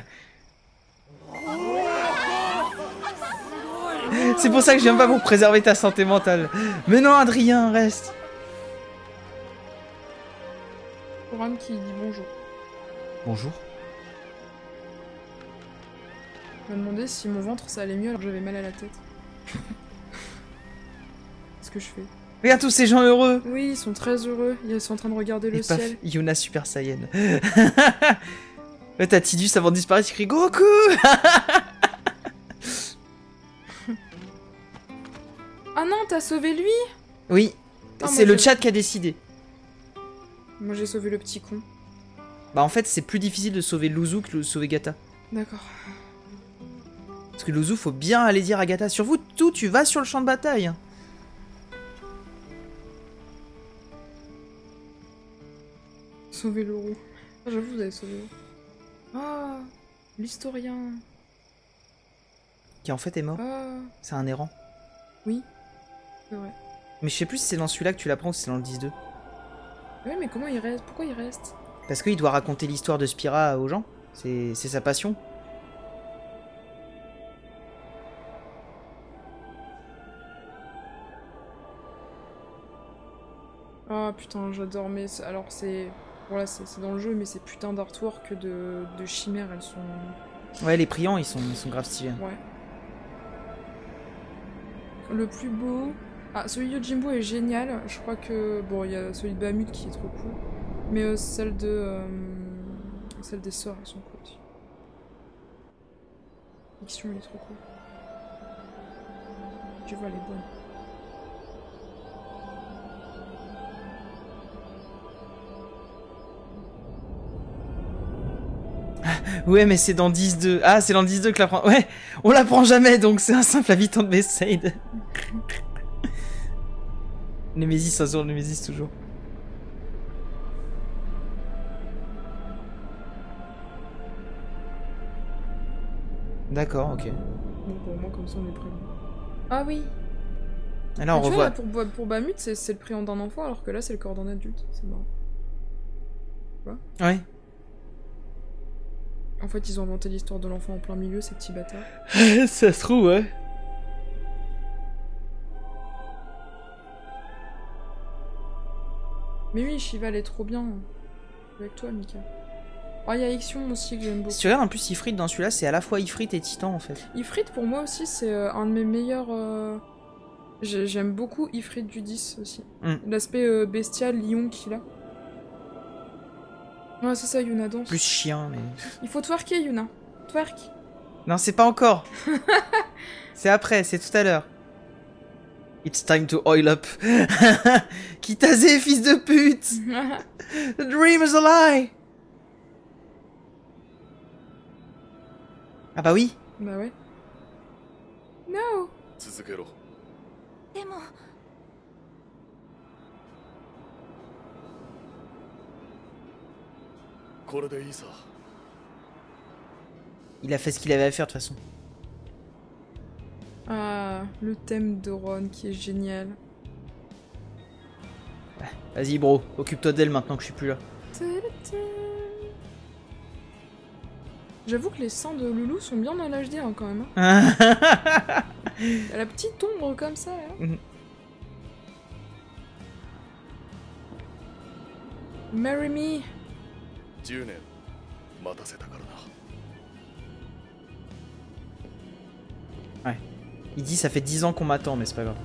C'est pour ça que je viens pas pour préserver ta santé mentale. Mais non, Adrien, reste. Coram qui dit bonjour. Bonjour. Il m'a demandé si mon ventre ça allait mieux alors que j'avais mal à la tête. Qu'est-ce que je fais? Regarde tous ces gens heureux. Oui, ils sont très heureux. Ils sont en train de regarder le Et paf, ciel. Yuna Super Saiyan. Ouais, t'as Tidus avant de disparaître, il crie Goku. Ah non, t'as sauvé lui? Oui, Putain, c'est moi, le chat qui a décidé. Moi j'ai sauvé le petit con. Bah en fait, c'est plus difficile de sauver Luzu que de sauver Gata. D'accord. Parce que Luzu, faut bien aller dire à Gata, sur vous tout, tu vas sur le champ de bataille. Sauver le roux. Ah, j'avoue, vous avez sauvé le roux. Ah, l'historien. Qui en fait est mort. Ah, C'est un errant. oui. C'est vrai. Mais je sais plus si c'est dans celui-là que tu l'apprends ou si c'est dans le 10-2. Oui, mais comment il reste? Pourquoi il reste? Parce qu'il doit raconter l'histoire de Spira aux gens. C'est sa passion. Ah putain, j'adore, mais alors c'est... Voilà, c'est dans le jeu, mais ces putains d'artwork de chimères, elles sont... Ouais, les priants, ils sont grave stylés. Ouais. Le plus beau... Ah, celui de Yojimbo est génial. Je crois que... Bon, il y a celui de Bahamut qui est trop cool. Mais celle de... Celle des sœurs, elles sont cool aussi. L'action, elle est trop cool. Tu vois, elle est bonne. Ouais, mais c'est dans 10-2. Ah, c'est dans 10-2 que l'apprend. Ouais, on l'apprend jamais, donc c'est un simple habitant de Besaid. Némésis, un jour, Némésis toujours. D'accord, ok. Bon, pour moi, comme ça, on est prêt. Ah oui. Et là, on Mais tu vois, revoit. là, pour Bahamut, c'est le prénom d'un enfant, alors que là, c'est le corps d'un adulte. C'est marrant. Ouais. En fait, ils ont inventé l'histoire de l'enfant en plein milieu, ces petits bâtards. Ça se trouve, ouais. Mais oui, Shiva, elle est trop bien. Avec toi, Mika. Oh, il y a Ixion aussi que j'aime beaucoup. Si tu regardes en plus Ifrit dans celui-là, c'est à la fois Ifrit et Titan en fait. Ifrit, pour moi aussi, c'est un de mes meilleurs... J'aime beaucoup Ifrit du 10 aussi. Mm. L'aspect bestial, lion qu'il a. Ouais, c'est ça, Yuna danse. Plus chien, mais. Il faut twerker, Yuna. Twerk. Non, c'est pas encore. C'est après, c'est tout à l'heure. It's time to oil up. Kitase, fils de pute. The dream is a lie. Ah bah oui. Bah ouais. No. 続けろ。 でもこれでいいさ。 Il a fait ce qu'il avait à faire de toute façon. Ah, le thème de Ron qui est génial. Vas-y bro, occupe-toi d'elle maintenant que je suis plus là. J'avoue que les seins de Loulou sont bien dans l'HD hein, quand même. Hein. Elle a la petite ombre comme ça. Hein. Mhm. Marry me. 10年待たせたからな。 Il dit ça fait 10 ans qu'on m'attend, mais c'est pas grave.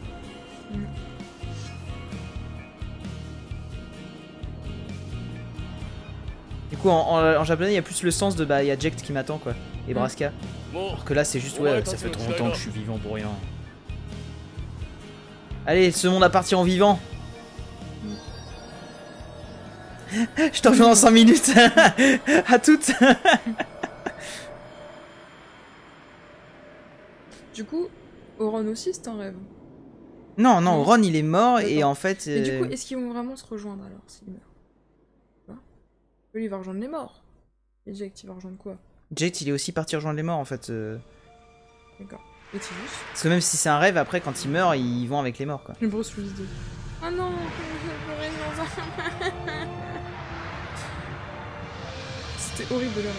Et coup, en japonais, il y a plus le sens de bah, il y a Jack qui m'attend, quoi. Et Braska. Alors que là, c'est juste, ouais, ça fait trop longtemps que je suis vivant pour rien. Allez, ce monde à partir en vivant. Je te rejoins dans 5 minutes. À toutes. Du coup, Oron aussi, c'est un rêve. Non, non, Non. Ron il est mort et D'accord. en fait. Et du coup, est-ce qu'ils vont vraiment se rejoindre alors s'il meurt? Lui, il va rejoindre les morts. Et Jack, il va rejoindre quoi? Jake il est aussi parti rejoindre les morts en fait. D'accord. Et Tidus? Parce que même si c'est un rêve, après quand ils meurent, ils vont avec les morts quoi. Le Bruce Willis 2. Ah non, je pleurais dans un... C'était horrible de leur...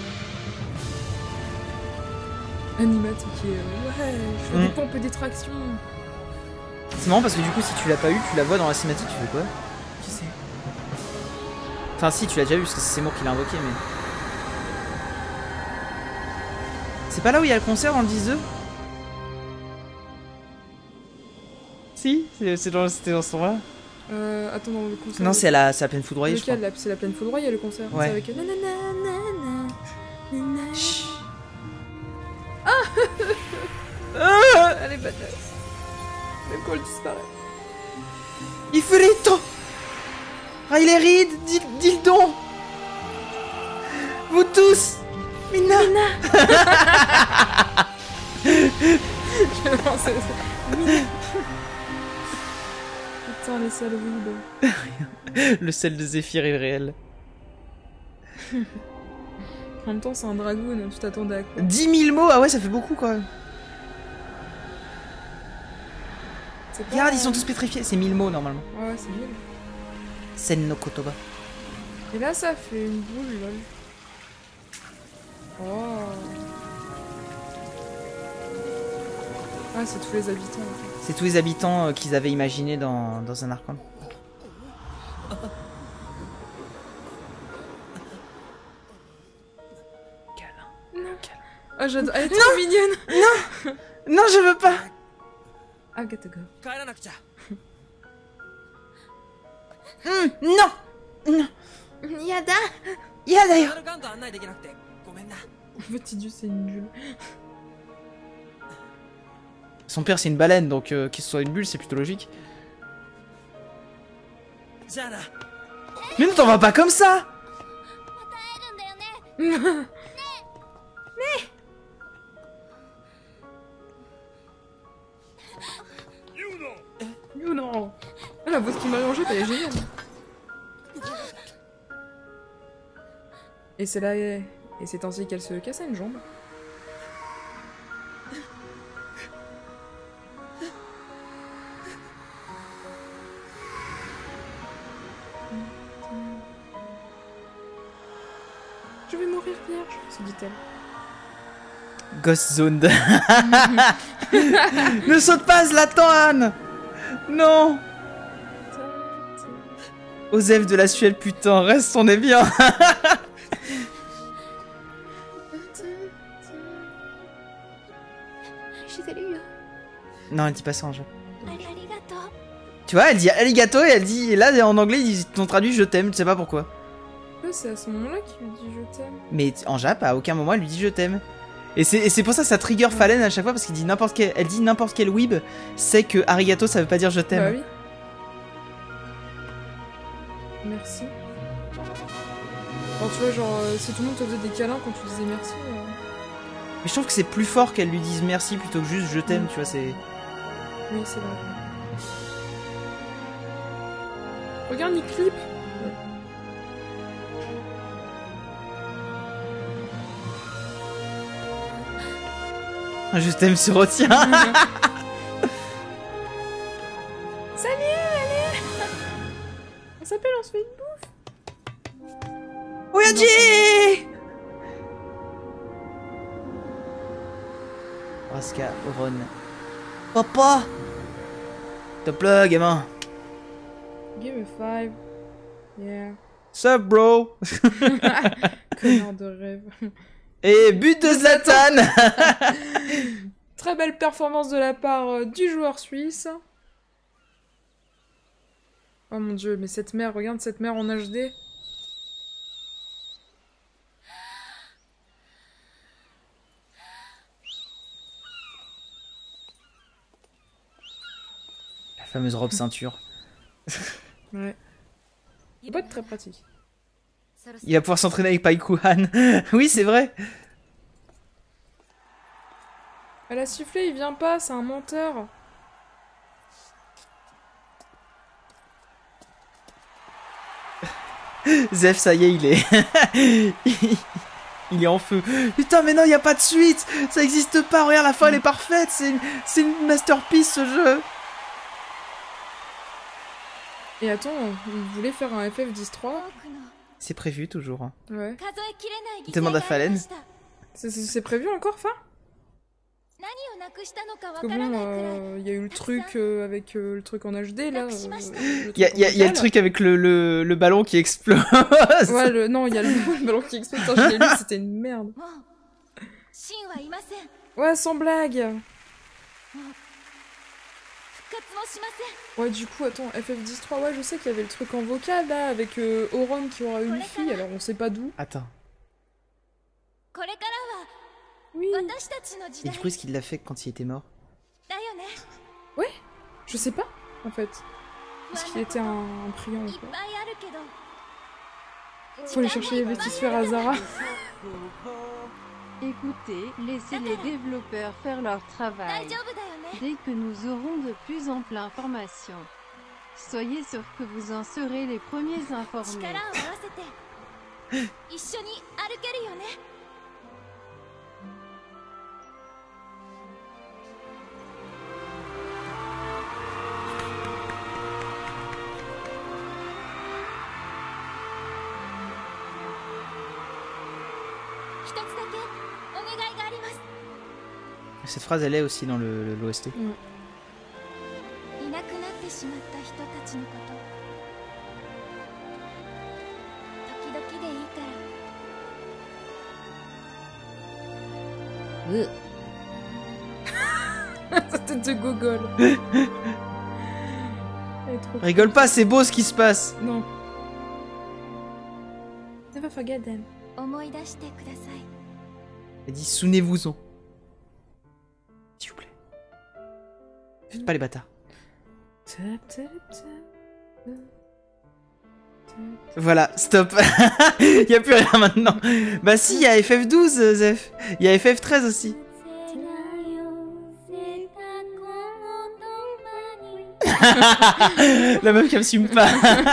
Animat qui est... ouais, je fais des pompes et des tractions. C'est marrant parce que du coup, si tu l'as pas eu, tu la vois dans la cinématique, tu fais quoi? Qui c'est? Enfin, si, tu l'as déjà vu parce que c'est Seymour qui l'a invoqué, mais. C'est pas là où il y a le concert dans le 10-2? Si, c'était dans ce temps-là. Attends, dans le concert... Non, c'est à la pleine foudroyée, je crois. Lequel? C'est la pleine foudroyée, le concert. Ouais. C'est avec... nanana, nanana. Chut. Elle est badass. Même quand elle disparaît. Ifurito! Riley Reid, dis le don! Vous tous! Mina! Je pensais ça. Putain, les sales weebs. Le sel de Zéphyr est réel. En même temps, c'est un dragoon, tu t'attendais à quoi? 10 000 mots! Ah ouais, ça fait beaucoup quand même. C'est pas... Regarde, ils sont tous pétrifiés. C'est 1000 mots normalement. Ouais, c'est nul. Sen no Kotoba. Et là, ça fait une boule, lol. Oh. Ah, c'est tous les habitants, en fait. C'est tous les habitants qu'ils avaient imaginés dans un archon. Ah, j'adore. Elle est trop mignonne. Non, je veux pas! I gotta go. 帰らなくちゃ Non! Non! Yada. Ya d'ailleurs! ガンと案内できなくてごめんな En fait, Tidus, c'est une bulle. Son père c'est une baleine donc qu'il soit une bulle c'est plutôt logique. じゃあな Mais non t'en vas pas comme ça! 会えるんだよね。 Oh non. Ah, la voix qui m'a rangé, elle est géniale. Et c'est là... Et c'est ainsi qu'elle se casse une jambe. Je vais mourir vierge, se dit-elle. Ghost Zone. Ne saute pas Zlatan Anne! Non! Osef de la Suède putain, reste on est bien! Non elle dit pas ça en jeu. Tu vois elle dit alligato et elle dit... Et là en anglais ils ont traduit je t'aime, tu sais pas pourquoi. Ouais, c'est à ce moment-là qu'il lui dit je t'aime. Mais en Jap, à aucun moment elle lui dit je t'aime. Et c'est pour ça que ça trigger Fallen à chaque fois parce qu'il dit n'importe quel, elle dit n'importe quel weeb, c'est que arigato ça veut pas dire je t'aime. Bah oui. Merci. Alors tu vois, genre, si tout le monde te faisait des câlins quand tu disais merci... Mais je trouve que c'est plus fort qu'elle lui dise merci plutôt que juste je t'aime, tu vois, c'est... Oui, c'est vrai. Regarde, il clip. Je t'aime se retient. Salut, allez. On s'appelle, on se fait une bouffe. Oyaji! Raska, Oron. Papa! Te plaît, gamin. Give me 5. Yeah. Sup, bro? Connard de rêve. Et but de Zlatan! Très belle performance de la part du joueur suisse. Oh mon dieu, mais cette mère, regarde cette mère en HD. fameuse robe ceinture. Ouais. C'est pas très pratique. Il va pouvoir s'entraîner avec Paikuhan. Oui, c'est vrai. Elle a sifflé, il vient pas, c'est un menteur. Zef, ça y est, il est... il est en feu. Putain, mais non, il y a pas de suite. Ça existe pas. Regarde, la fin, elle est parfaite. C'est une masterpiece, ce jeu. Et attends, il voulait faire un FF10-3. C'est prévu, toujours. Hein. Ouais. Demande à Fallen. C'est prévu encore, enfin? Parce que bon, il y a eu le truc avec le truc en HD, là. Il y a le truc avec le ballon qui explose. Ouais, non, il y a le ballon qui explose. Putain, je l'ai lu, c'était une merde. Ouais, sans blague. Ouais, du coup, attends, FF10-3, ouais, je sais qu'il y avait le truc en vocal, là, avec Auron qui aura une fille, alors on sait pas d'où. Attends. Oui. Et du coup, est-ce qu'il l'a fait quand il était mort? Ouais, je sais pas, en fait. Est-ce qu'il était un priant ou quoi? Faut aller chercher les bêtisphères à Zara. Écoutez, laissez les développeurs faire leur travail. Dès que nous aurons de plus amples informations, soyez sûrs que vous en serez les premiers informés. Cette phrase, elle est aussi dans l'OST. Mm. Sa tête de gogol. Rigole pas, c'est beau ce qui se passe. Non. Never forget them. Elle dit souvenez-vous-en. S'il vous plaît. Faites pas les bâtards. Voilà, stop. Y a plus rien maintenant. Bah si, il y a FF12, Zef. Il y a FF13 aussi. La meuf qui m'assume pas.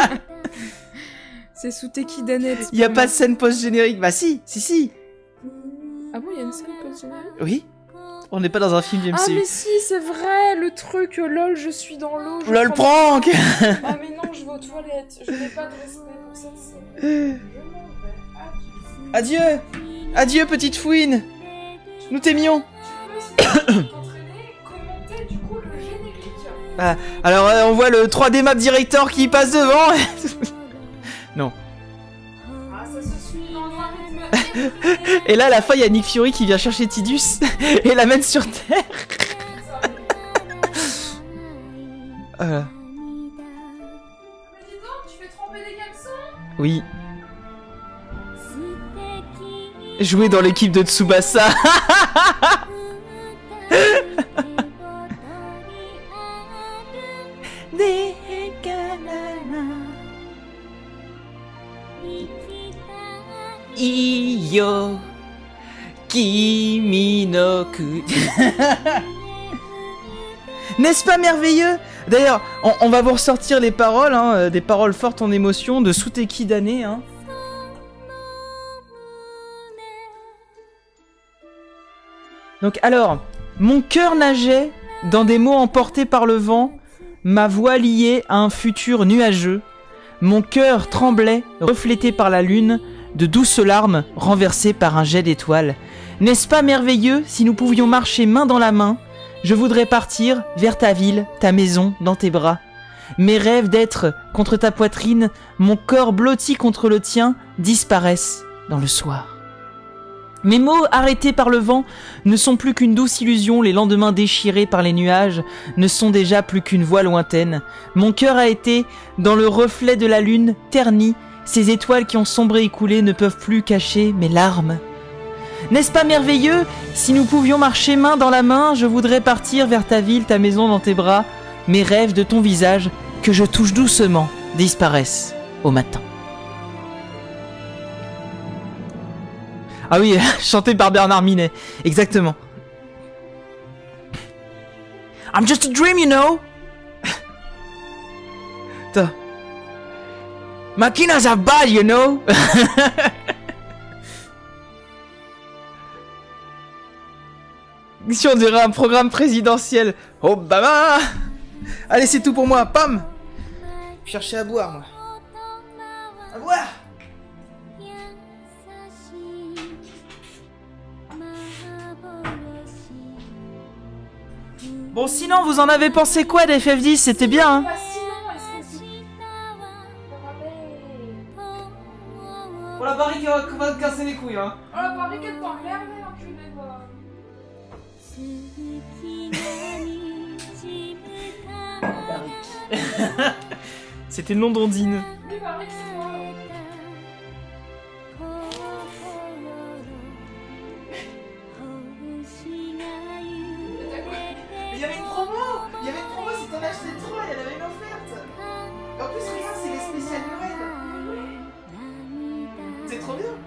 C'est Suteki Danet. Il y a pas de scène post-générique. Bah si. Ah bon, il y a une scène post-générique? Oui. On n'est pas dans un film du MCU. Ah mais si, c'est vrai, le truc lol, je suis dans l'eau. LOL prank. Ah mais non, je vais aux toilettes. Je n'ai pas de respect pour cette scène. Adieu. Adieu, petite fouine. Nous t'aimions. Ah, alors on voit le 3D Map Director qui passe devant. Non. Ah, ça se suit dans le rythme. Et là à la fin il y a Nick Fury qui vient chercher Tidus et l'amène sur Terre. Mais dis donc, tu fais tremper des caleçons? Oui. Jouer dans l'équipe de Tsubasa. Iyo Kimi no ku. N'est-ce pas merveilleux? D'ailleurs, on va vous ressortir les paroles, hein, des paroles fortes en émotion de Suteki Danet. Hein. Donc alors, mon cœur nageait dans des mots emportés par le vent, ma voix liée à un futur nuageux. Mon cœur tremblait, reflété par la lune, de douces larmes renversées par un jet d'étoiles. N'est-ce pas merveilleux si nous pouvions marcher main dans la main? Je voudrais partir vers ta ville, ta maison, dans tes bras. Mes rêves d'être contre ta poitrine, mon corps blotti contre le tien, disparaissent dans le soir. Mes mots arrêtés par le vent ne sont plus qu'une douce illusion, les lendemains déchirés par les nuages ne sont déjà plus qu'une voix lointaine. Mon cœur a été, dans le reflet de la lune, terni, ces étoiles qui ont sombré et coulé ne peuvent plus cacher mes larmes. N'est-ce pas merveilleux? Si nous pouvions marcher main dans la main, je voudrais partir vers ta ville, ta maison dans tes bras. mes rêves de ton visage que je touche doucement disparaissent au matin. Ah oui, chanté par Bernard Minet, exactement. I'm just a dream, you know. Attends. Maquinas are bad, you know. Si on dirait un programme présidentiel. Obama. Allez, c'est tout pour moi, pam. Chercher à boire, moi. À boire. Bon, sinon, vous en avez pensé quoi d'FF10? C'était bien, hein? Oh, la barrique va te casser les couilles, hein. Oh, la barrique, elle t'emmerde, l'enculé, quoi. C'était le nom d'Ondine. Oui, barrique, c'est moi. Il y avait une promo! Il y avait une promo si t'en achetais 3, il y en avait une offerte! En plus, regarde, c'est les spéciales Noël! C'est trop bien!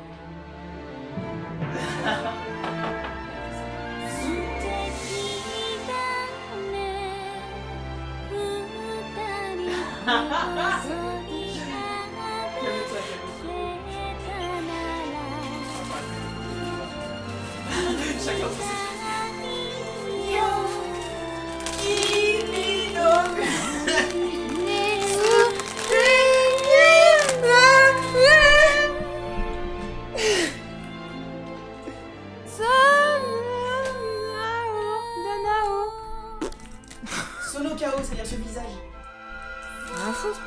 Chacun pour ses Sono Kao, c'est-à-dire ce visage. Rien à foutre.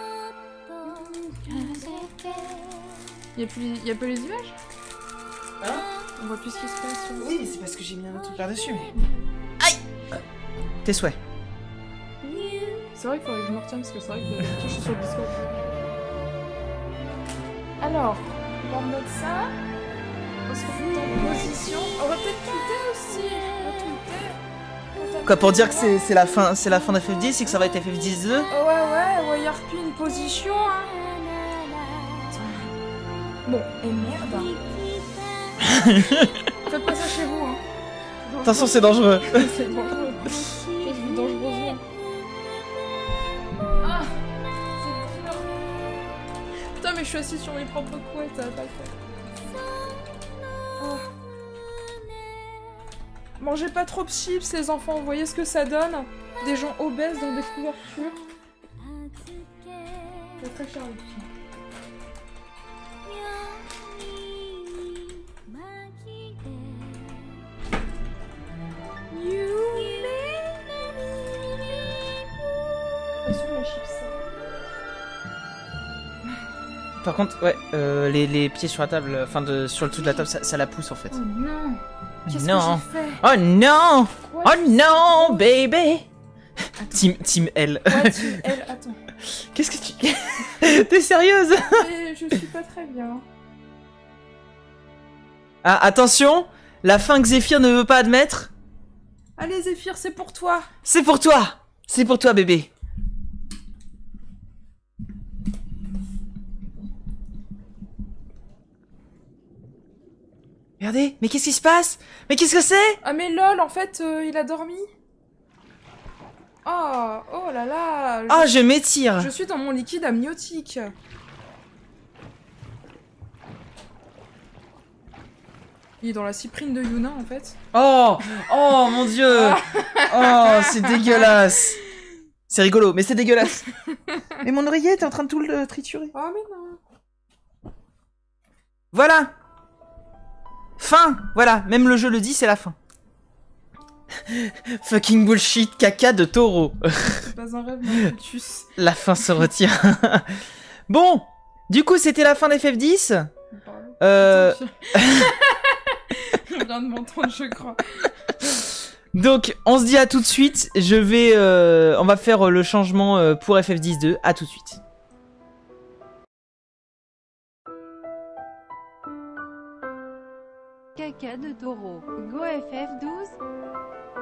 Y'a plus les images? Hein? On voit plus ce qui se passe. Oui, mais c'est parce que j'ai mis un autre truc par-dessus, mais... Aïe! Tes souhaits. C'est vrai qu'il faudrait que je me retienne parce que c'est vrai que je suis sur le Discord. Alors, on va remettre ça. On se remet en position. On va peut-être tweeter aussi. On va tweeter. Quoi, pour dire que c'est la fin d'FF10 et que ça va être FF10-2? Oh ouais, YRP une position, hein. Bon, et merde. Faites pas ça chez vous, hein. Attention, c'est dangereux. C'est dangereux. C'est dangereusement. Ah, c'est dur. Putain, mais je suis assise sur mes propres couettes, ça va pas le faire. Oh. Mangez pas trop de chips, les enfants, vous voyez ce que ça donne? Des gens obèses dans des couvertures. C'est très cher, les petits. Par contre, ouais, les pieds sur la table, enfin sur le dessous de la table, ça la pousse en fait. Oh non! Qu'est-ce Non. que j'ai fait? Oh non! Quoi, Oh non, baby! Team L. Ouais, Team L, attends. Qu'est-ce que tu... T'es sérieuse? Et je suis pas très bien. Ah, attention! La fin que Zéphyr ne veut pas admettre. Allez, Zéphyr, c'est pour toi! C'est pour toi! C'est pour toi, bébé! Regardez, mais qu'est-ce qui se passe? Mais qu'est-ce que c'est? Ah mais lol, en fait, il a dormi. Oh, oh là là. Ah, je m'étire. Je suis dans mon liquide amniotique. Il est dans la cyprine de Yuna, en fait. Oh, oh mon dieu. Oh, c'est dégueulasse. C'est rigolo, mais c'est dégueulasse. Mais mon oreiller, t'es en train de tout le triturer. Oh mais non. Voilà. Fin. Voilà, même le jeu le dit, c'est la fin. Fucking bullshit caca de taureau. C'est pas un rêve, non, Plutus. La fin se retire. Bon, du coup, c'était la fin d'FF10. Je viens de m'entendre, je crois. Donc, on se dit à tout de suite. On va faire le changement pour FF10-2. À tout de suite. Caca de taureau. Go FF12.